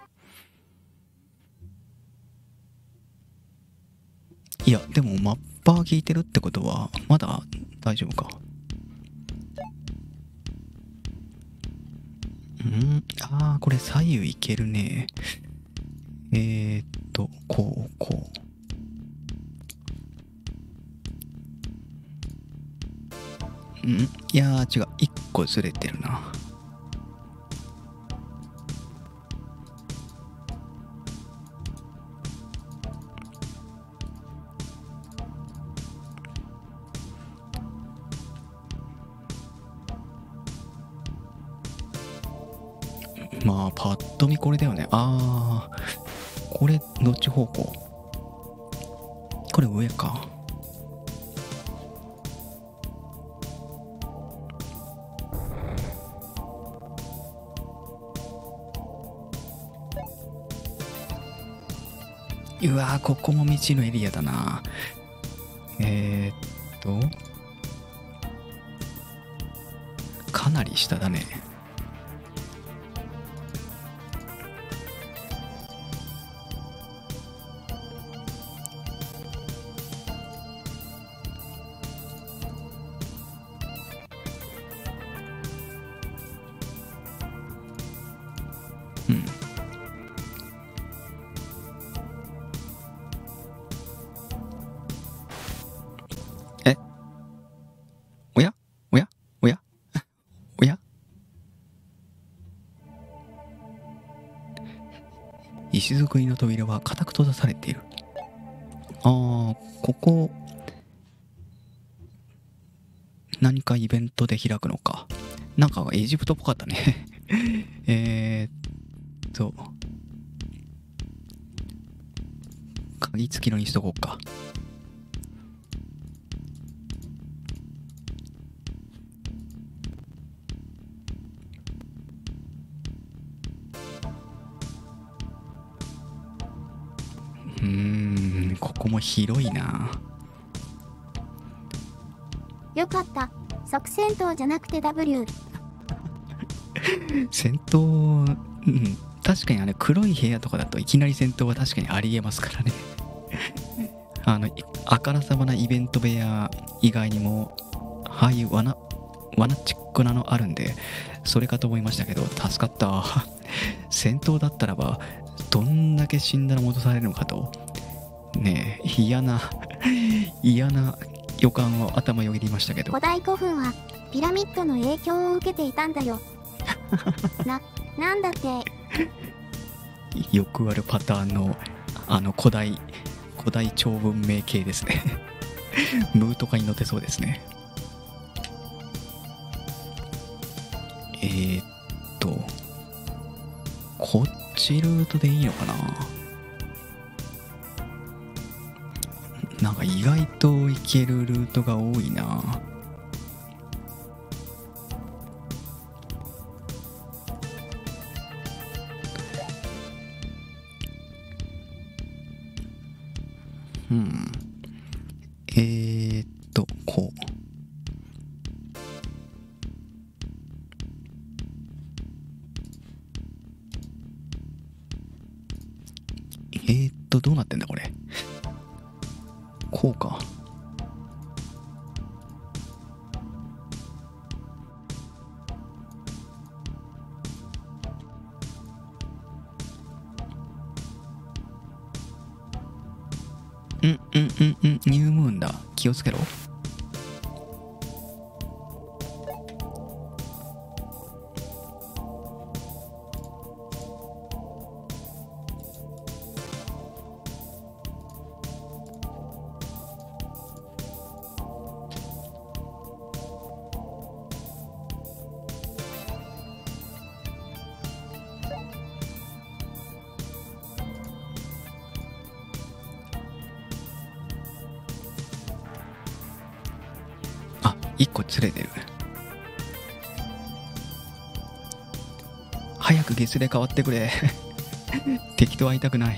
いやでもマッパー効いてるってことはまだ大丈夫か。これ左右いけるね。こういやー違う、1個ずれてるな。パッと見これだよね。これどっち方向？これ上か。うわー、ここも未知のエリアだな。かなり下だね。 石造りの扉は固く閉ざされている。ここ何かイベントで開くのか。なんかエジプトっぽかったね鍵付きのにしとこうか。ここも広いな。 よかった。即戦闘じゃなくて W。 戦闘、確かに黒い部屋とかだといきなり戦闘は確かにありえますからねあからさまなイベント部屋以外にもああいう罠チックなのあるんで、それかと思いましたけど、助かった戦闘だったらばどんだけ死んだら戻されるのかとねえ、嫌な予感を頭よぎりましたけど。 古代古墳はピラミッドの影響を受けていたんだよなんだってよくあるパターンの古代超文明系ですねムーとかに載ってそうですね。こっちルートでいいのかな。なんか意外と行けるルートが多いな。こう。どうなってんだこれ。こうか。ニュームーンだ。気をつけろ。1個釣れてる。早くゲスで変わってくれ敵と会いたくない。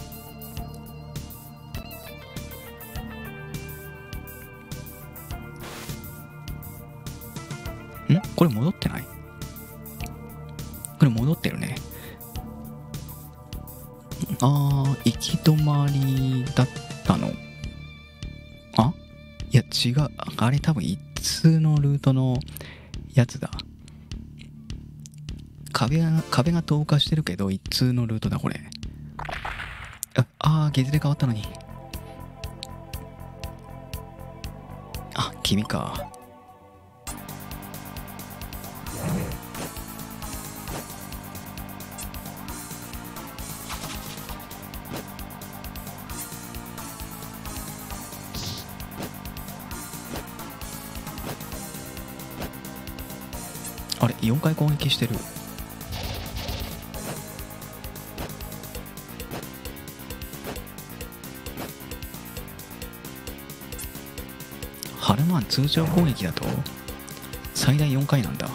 これ戻ってない？これ戻ってるね。行き止まりだったの？いや違う。あれ多分一通のルートのやつだ。壁が透過してるけど一通のルートだこれ。ゲズで変わったのに。君か。あれ4回攻撃してる。ハルマン通常攻撃だと最大4回なんだ。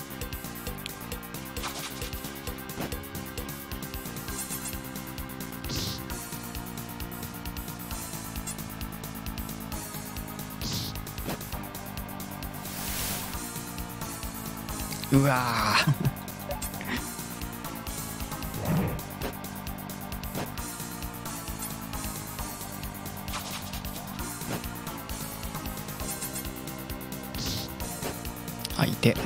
うわいて。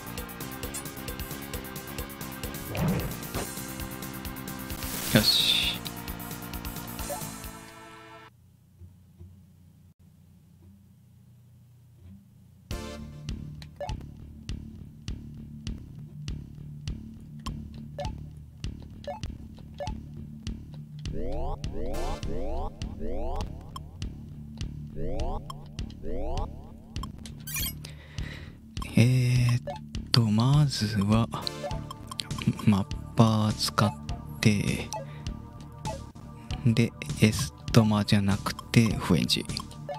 よし。 まずはマッパー使ってでエストマじゃなくてフエンジ。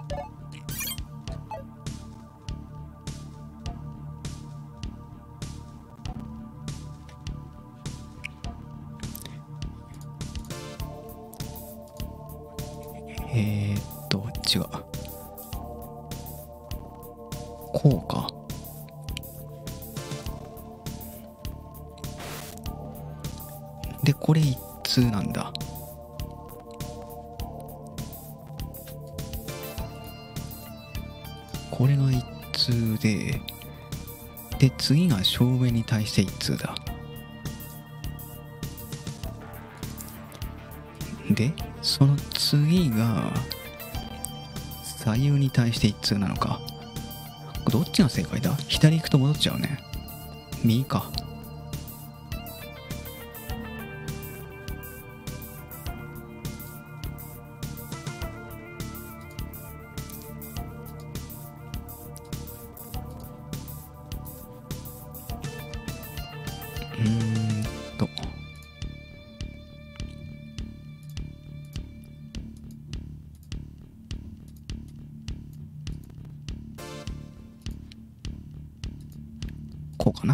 違う、こうか。でこれ一通なんだ。これが一通で次が正面に対して一通だ。でその次が左右に対して一通なのか。どっちが正解だ？左行くと戻っちゃうね。右か。こうかな。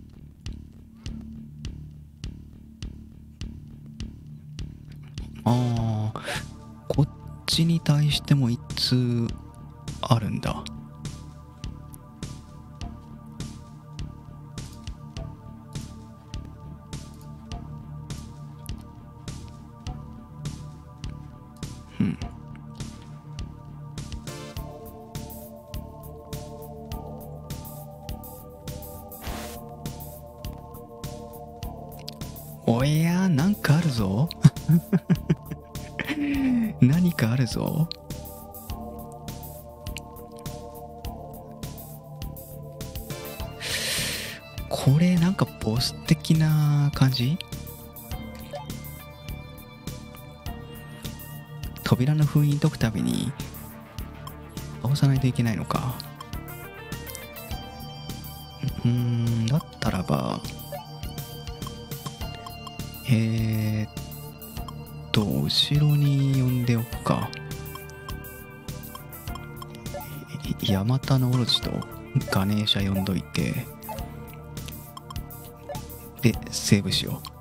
こっちに対しても一通あるんだ。おや、なんかあるぞ。何かあるぞ。これなんかボス的な感じ？扉の封印解くたびに倒さないといけないのか。だったらば後ろに呼んでおくか。ヤマタノオロチとガネーシャ呼んどいて、でセーブしよう。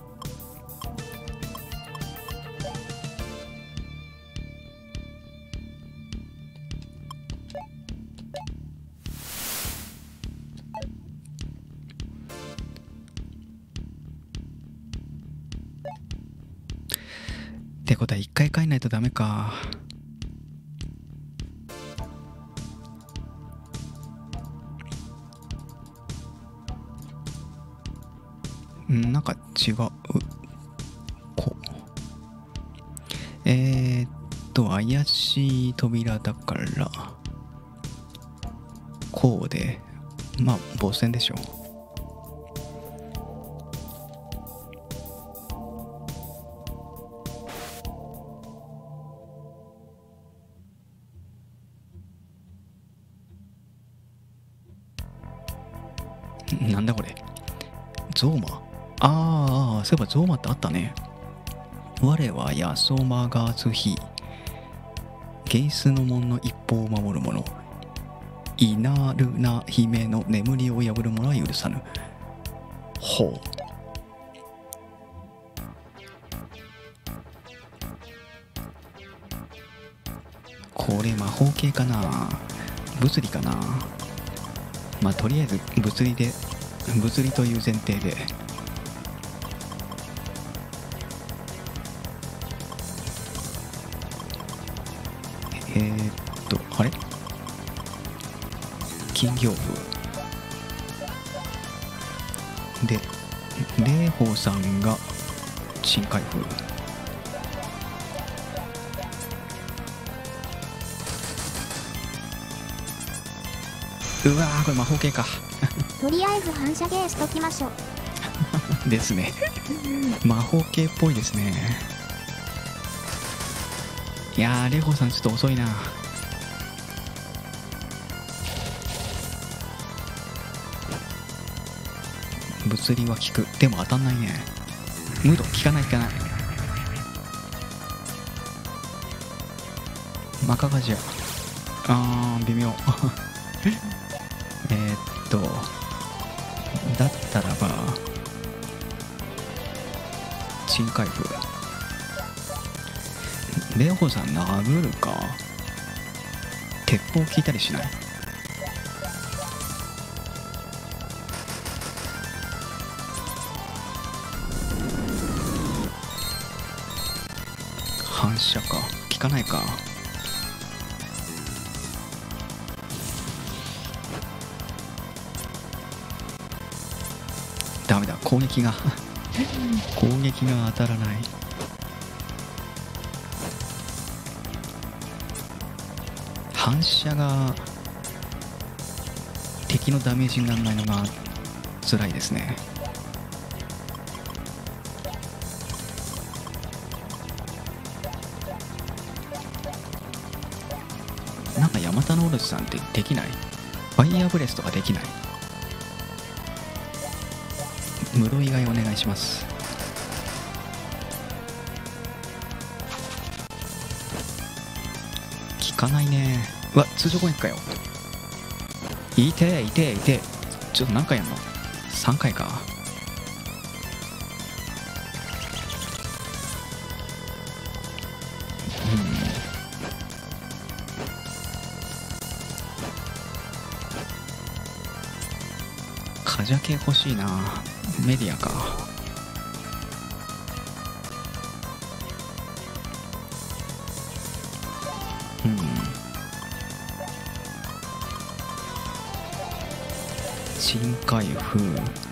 ってことは一回帰んないとダメか。なんか違う。こう怪しい扉だからこうで、まあボス戦でしょ。なんだこれ、ゾーマ。そういえばゾーマってあったね。我はヤソマガズヒ、ゲイスの門の一方を守る者、イナルナ姫の眠りを破る者は許さぬ。ほう。これ魔法系かな、物理かな。まあとりあえず物理という前提で。あれ、金魚部で霊峰さんが新開封。うわー、これ魔法系か。 とりあえず反射芸しときましょう。 ですね。魔法系っぽいですね。いやー、レゴさんちょっと遅いな。物理は効く。でも当たんないね。ムード効かない効かない。マカガジャ、微妙。だったらば鎮海風。レオさん殴るか。鉄砲効いたりしない？反射か。効かないか。ダメだ、攻撃が攻撃が当たらない。反射が敵のダメージにならないのが辛いですね。なんかヤマタノオロチさんってできない？ファイヤーブレスとかできない？室以外お願いします。効かないね。うわ、通常攻撃かよ。いてえいてえいてえ。ちょっと何回やんの？3回か。カジャ系欲しいな。メディアか。鎮海風。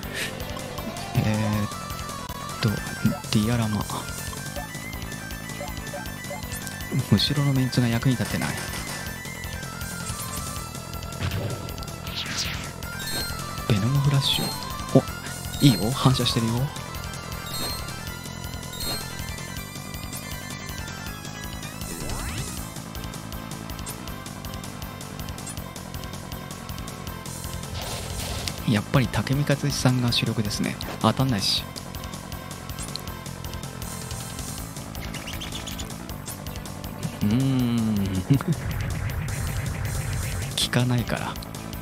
ディアラマ。後ろのメンツが役に立ってない。ベノムフラッシュ。お、いいよ、反射してるよ。やっぱり武見勝さんが主力ですね。当たんないし。効かないから。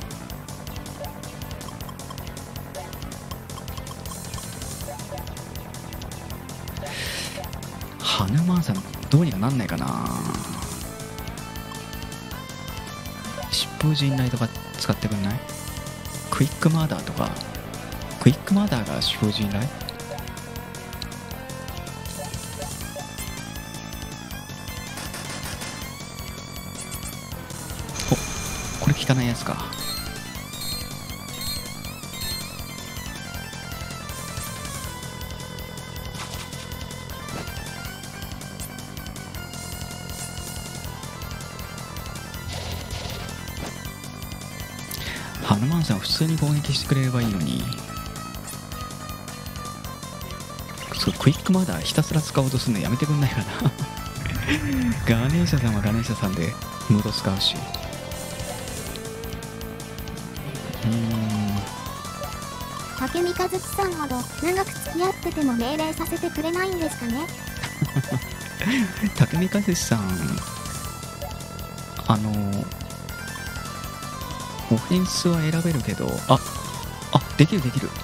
ハヌマンさんどうにかなんないかな。疾風陣雷とか使ってくんない？クイックマーダーとか。クイックマーダーが疾風陣雷？お、これ効かないやつか。ハヌマンさん普通に攻撃してくれればいいのに。そう、クイックマーダーひたすら使おうとするのやめてくんないかな。ガネーシャさんはガネーシャさんでムード使うし。 武見和樹さんほど長く付き合ってても命令させてくれないんですかね。 武見和樹さん、オフェンスは選べるけど、できるできる。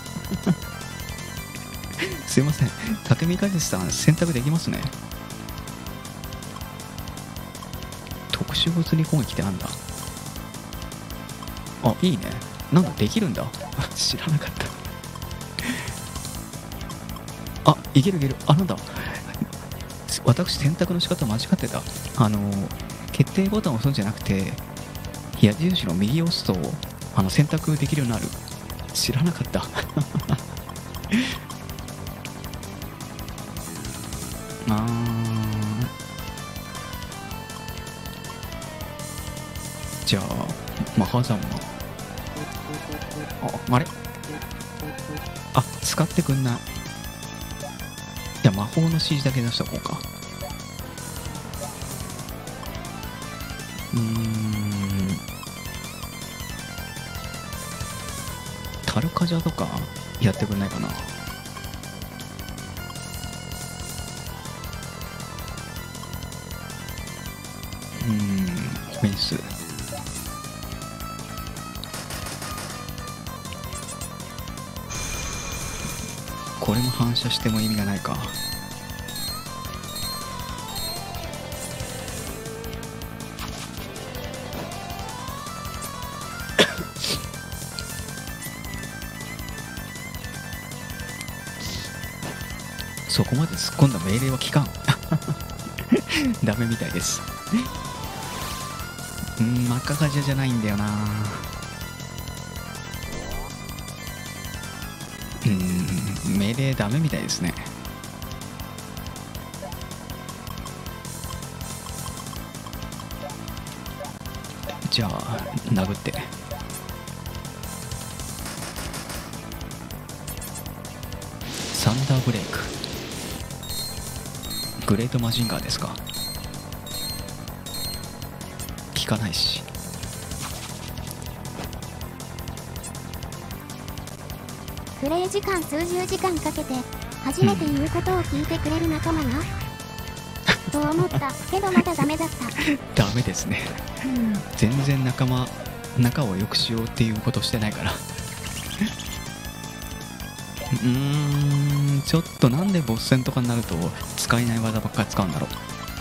すいません、武見和樹さん選択できますね。特殊物理攻撃ってなんだ。いいね。なんだ、できるんだ。知らなかった。いけるいける。なんだ、私選択の仕方間違ってた。決定ボタンを押すんじゃなくて、矢印の右を押すと選択できるようになる。知らなかった。じゃあマハザンマ。あれあ、使ってくんない。じゃあ魔法の指示だけ出しとこうか。タルカジャとかやってくんないかな。オフェンス。これも反射しても意味がないか。そこまで突っ込んだ命令は聞かんダメみたいです。真っ赤かじゃないんだよな。命令ダメみたいですね。じゃあ殴って。サンダーブレイク。グレートマジンガーですか。効かないし。 プレイ時間数十時間かけて初めて言うことを聞いてくれる仲間が、と思ったけどまだダメだった。 ダメですね。全然仲を良くしようっていうことしてないからちょっとなんでボス戦とかになると使えない技ばっかり使うんだろう。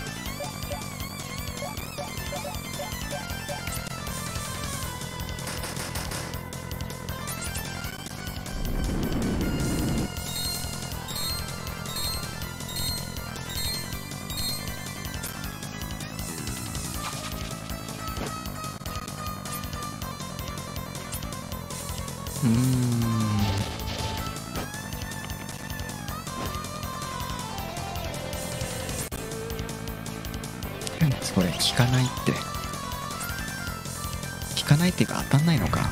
それ効かないっていうか当たんないのか。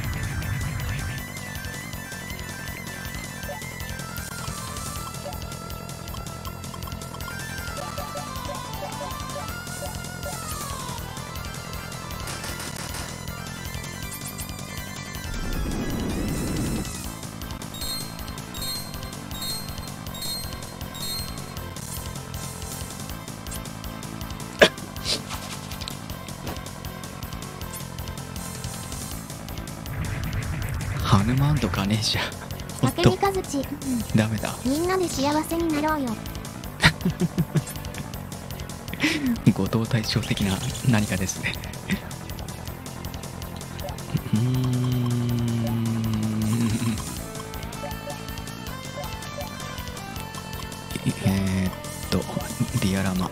ハヌマンとかねえじゃん。 竹三和地、 ダメだ。 みんなで幸せになろうよ。 後藤対照的な何かですね。ディアラマ。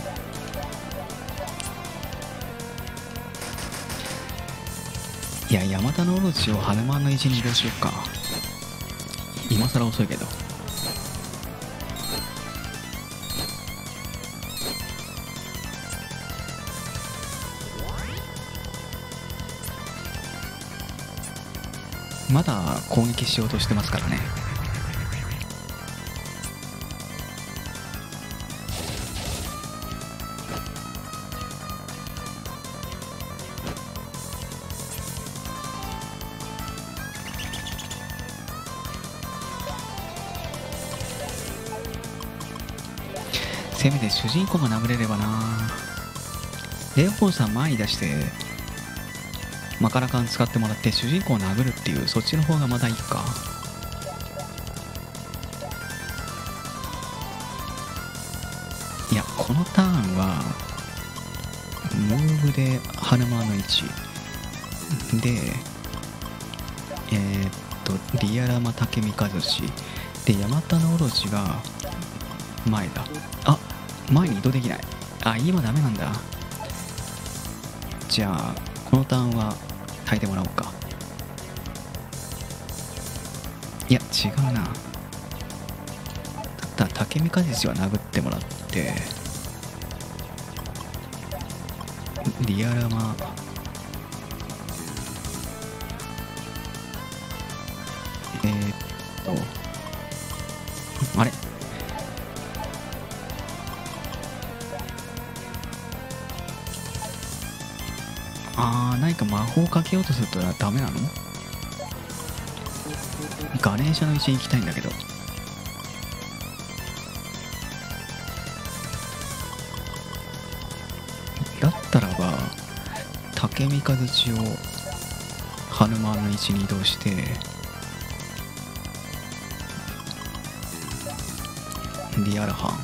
いや、ヤマタノオロチをハヌマンの位置に移動しよっか。今更遅いけど。まだ攻撃しようとしてますからね。せめて主人公が殴れればな。レオポンさん前に出してマカラカン使ってもらって主人公を殴るっていう、そっちの方がまだいいか。いや、このターンはムーブでハヌマンの位置でリアラマタケミカズシでヤマタノオロチが前だ。あ、前に移動できない。あ、今ダメなんだ。じゃあこのターンは耐えてもらおうか。いや違うな。だ竹三和地は殴ってもらってリアラマ、いや、ちょっと待って。 あれ、何か魔法をかけようとするとダメなの？ガネーシャの位置に行きたいんだけど。だったらば竹三日槌をハヌマンの位置に移動して、リアルハン、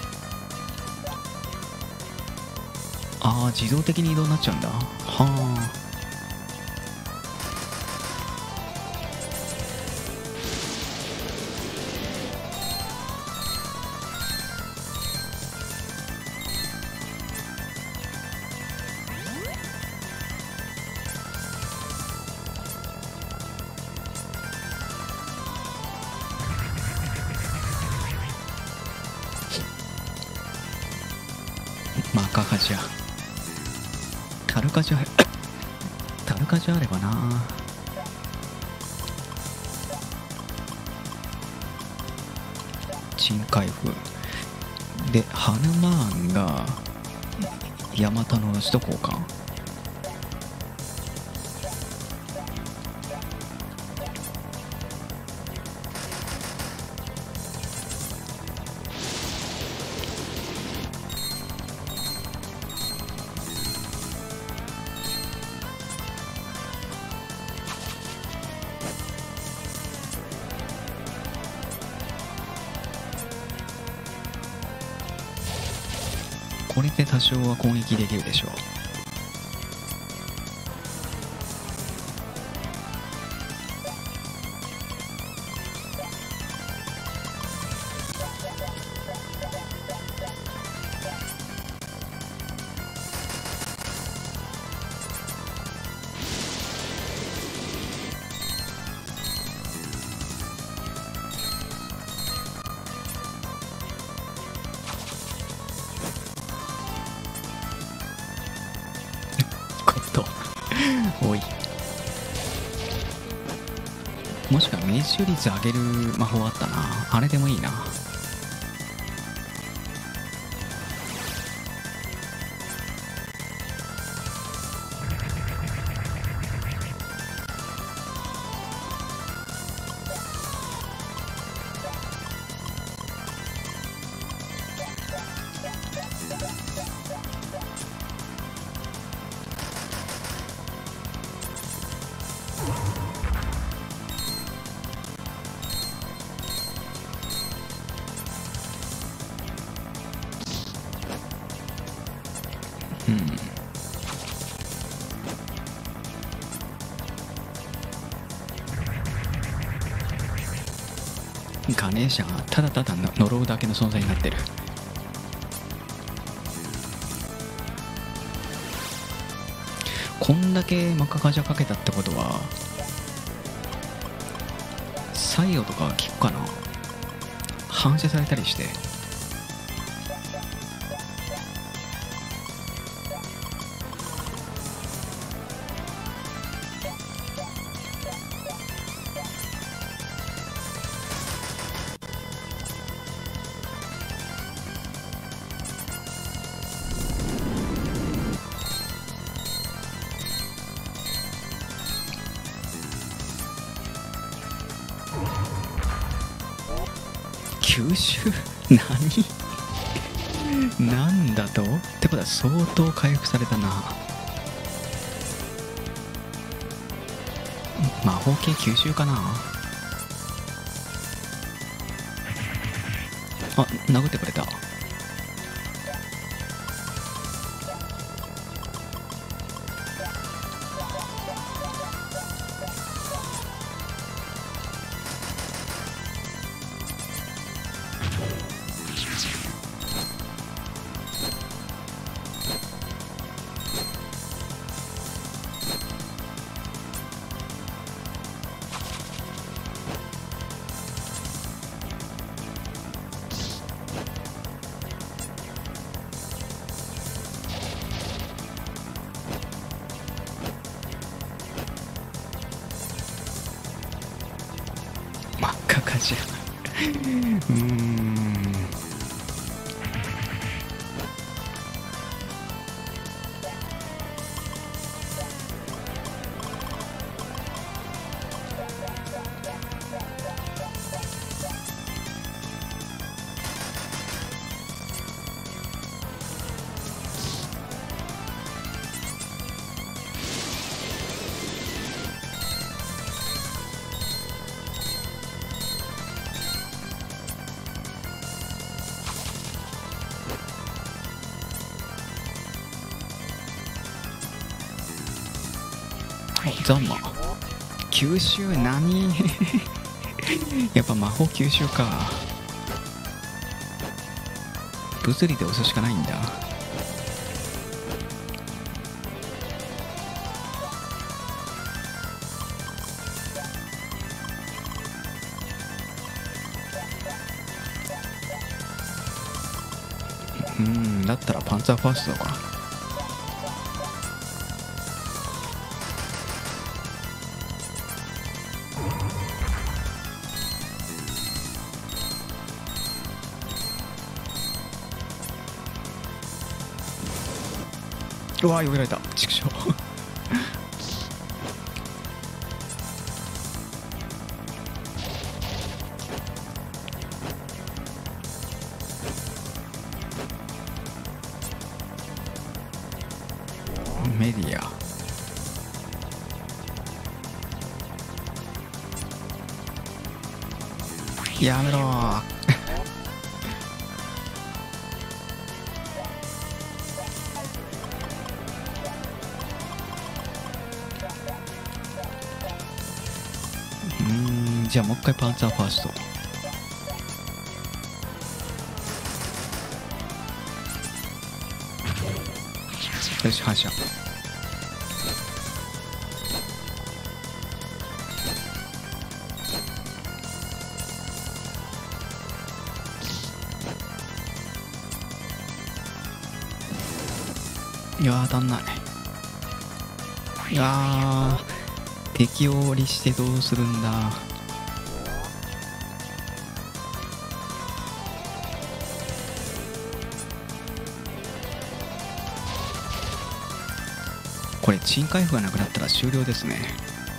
自動的に移動になっちゃうんだ。はあ、マカハジャ、タルカジャタルカジャあればな。鎮海風でハヌマーンがヤマタの首都交換。これで多少は攻撃できるでしょう。おい、もしか命中率上げる魔法あったな。あれでもいいな。ガネーシャがただただ呪うだけの存在になってる。こんだけマカカジャかけたってことはサイオとか効くかな。反射されたりして。吸収なんだとってことは相当回復されたな。魔法系吸収かな。殴ってくれた。 じゃザンマ吸収何やっぱ魔法吸収か。物理で押すしかないんだ。だったらパンツァーファーストか。うわー、よけられた。畜生メディアやめろーじゃあもう一回パンツァーファースト。よし、反射。いやー、当たんない。いやー、敵を折りしてどうするんだ。これ鎮回復がなくなったら終了ですね。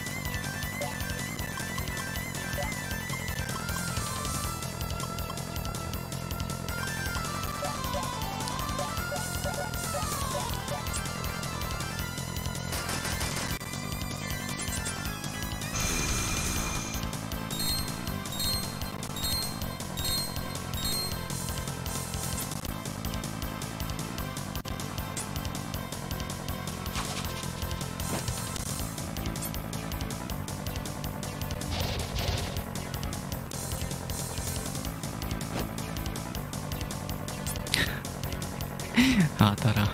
あたら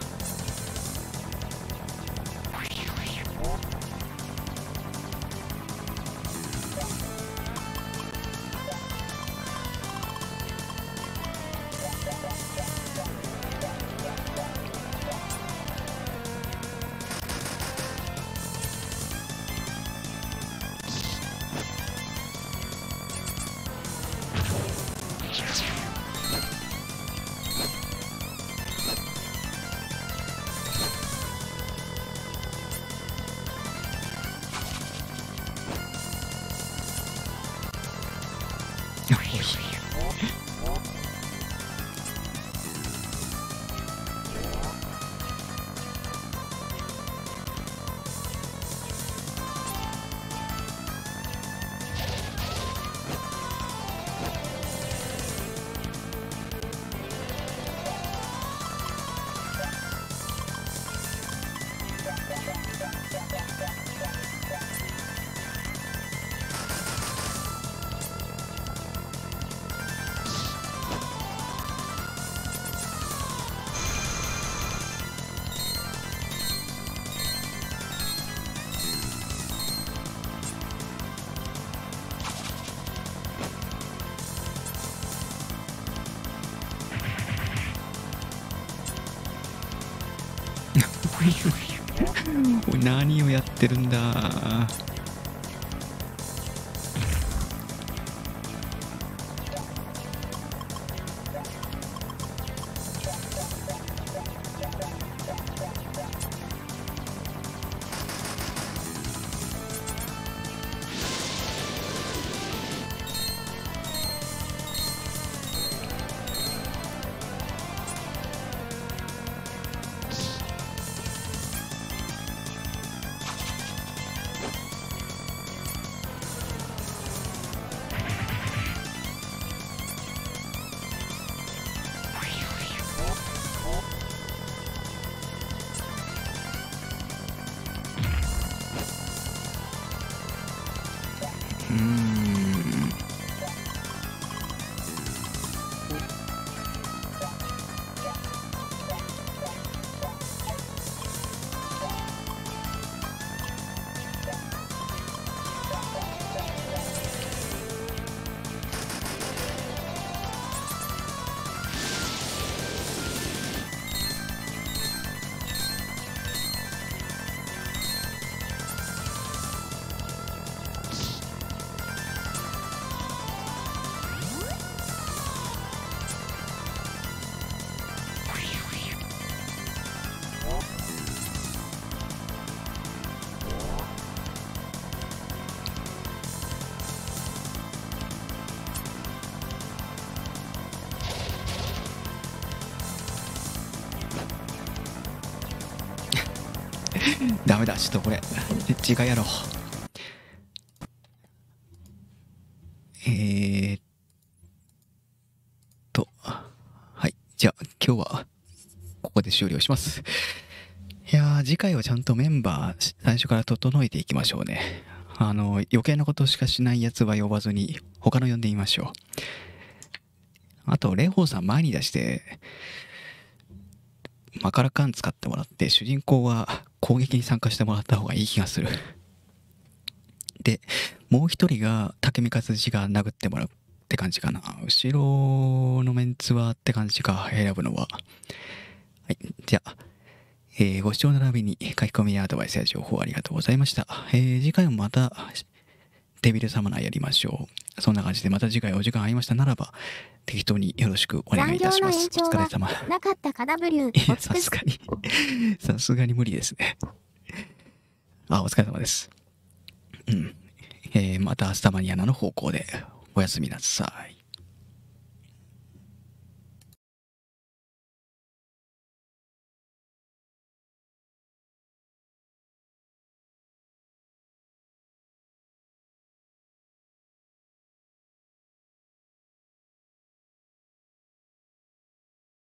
何をやってるんだ。 ダメだ、ちょっとこれ違いやろう。はい、じゃあ今日はここで終了します。いやー、次回はちゃんとメンバー最初から整えていきましょうね。余計なことしかしないやつは呼ばずに他の呼んでみましょう。あとレホーさん前に出してマカラカン使ってもらって、主人公は攻撃に参加してもらった方がいい気がする。でもう一人が竹見勝次が殴ってもらうって感じかな。後ろのメンツはって感じか、選ぶのは。はい、じゃあご視聴並びに書き込みやアドバイスや情報ありがとうございました。次回もまたデビルサマナーやりましょう。そんな感じでまた次回お時間ありましたならば適当によろしくお願いいたします。お疲れ様。 なかったか W。 さすがに無理ですね。お疲れ様です。また明日マニアナの方向でおやすみなさい。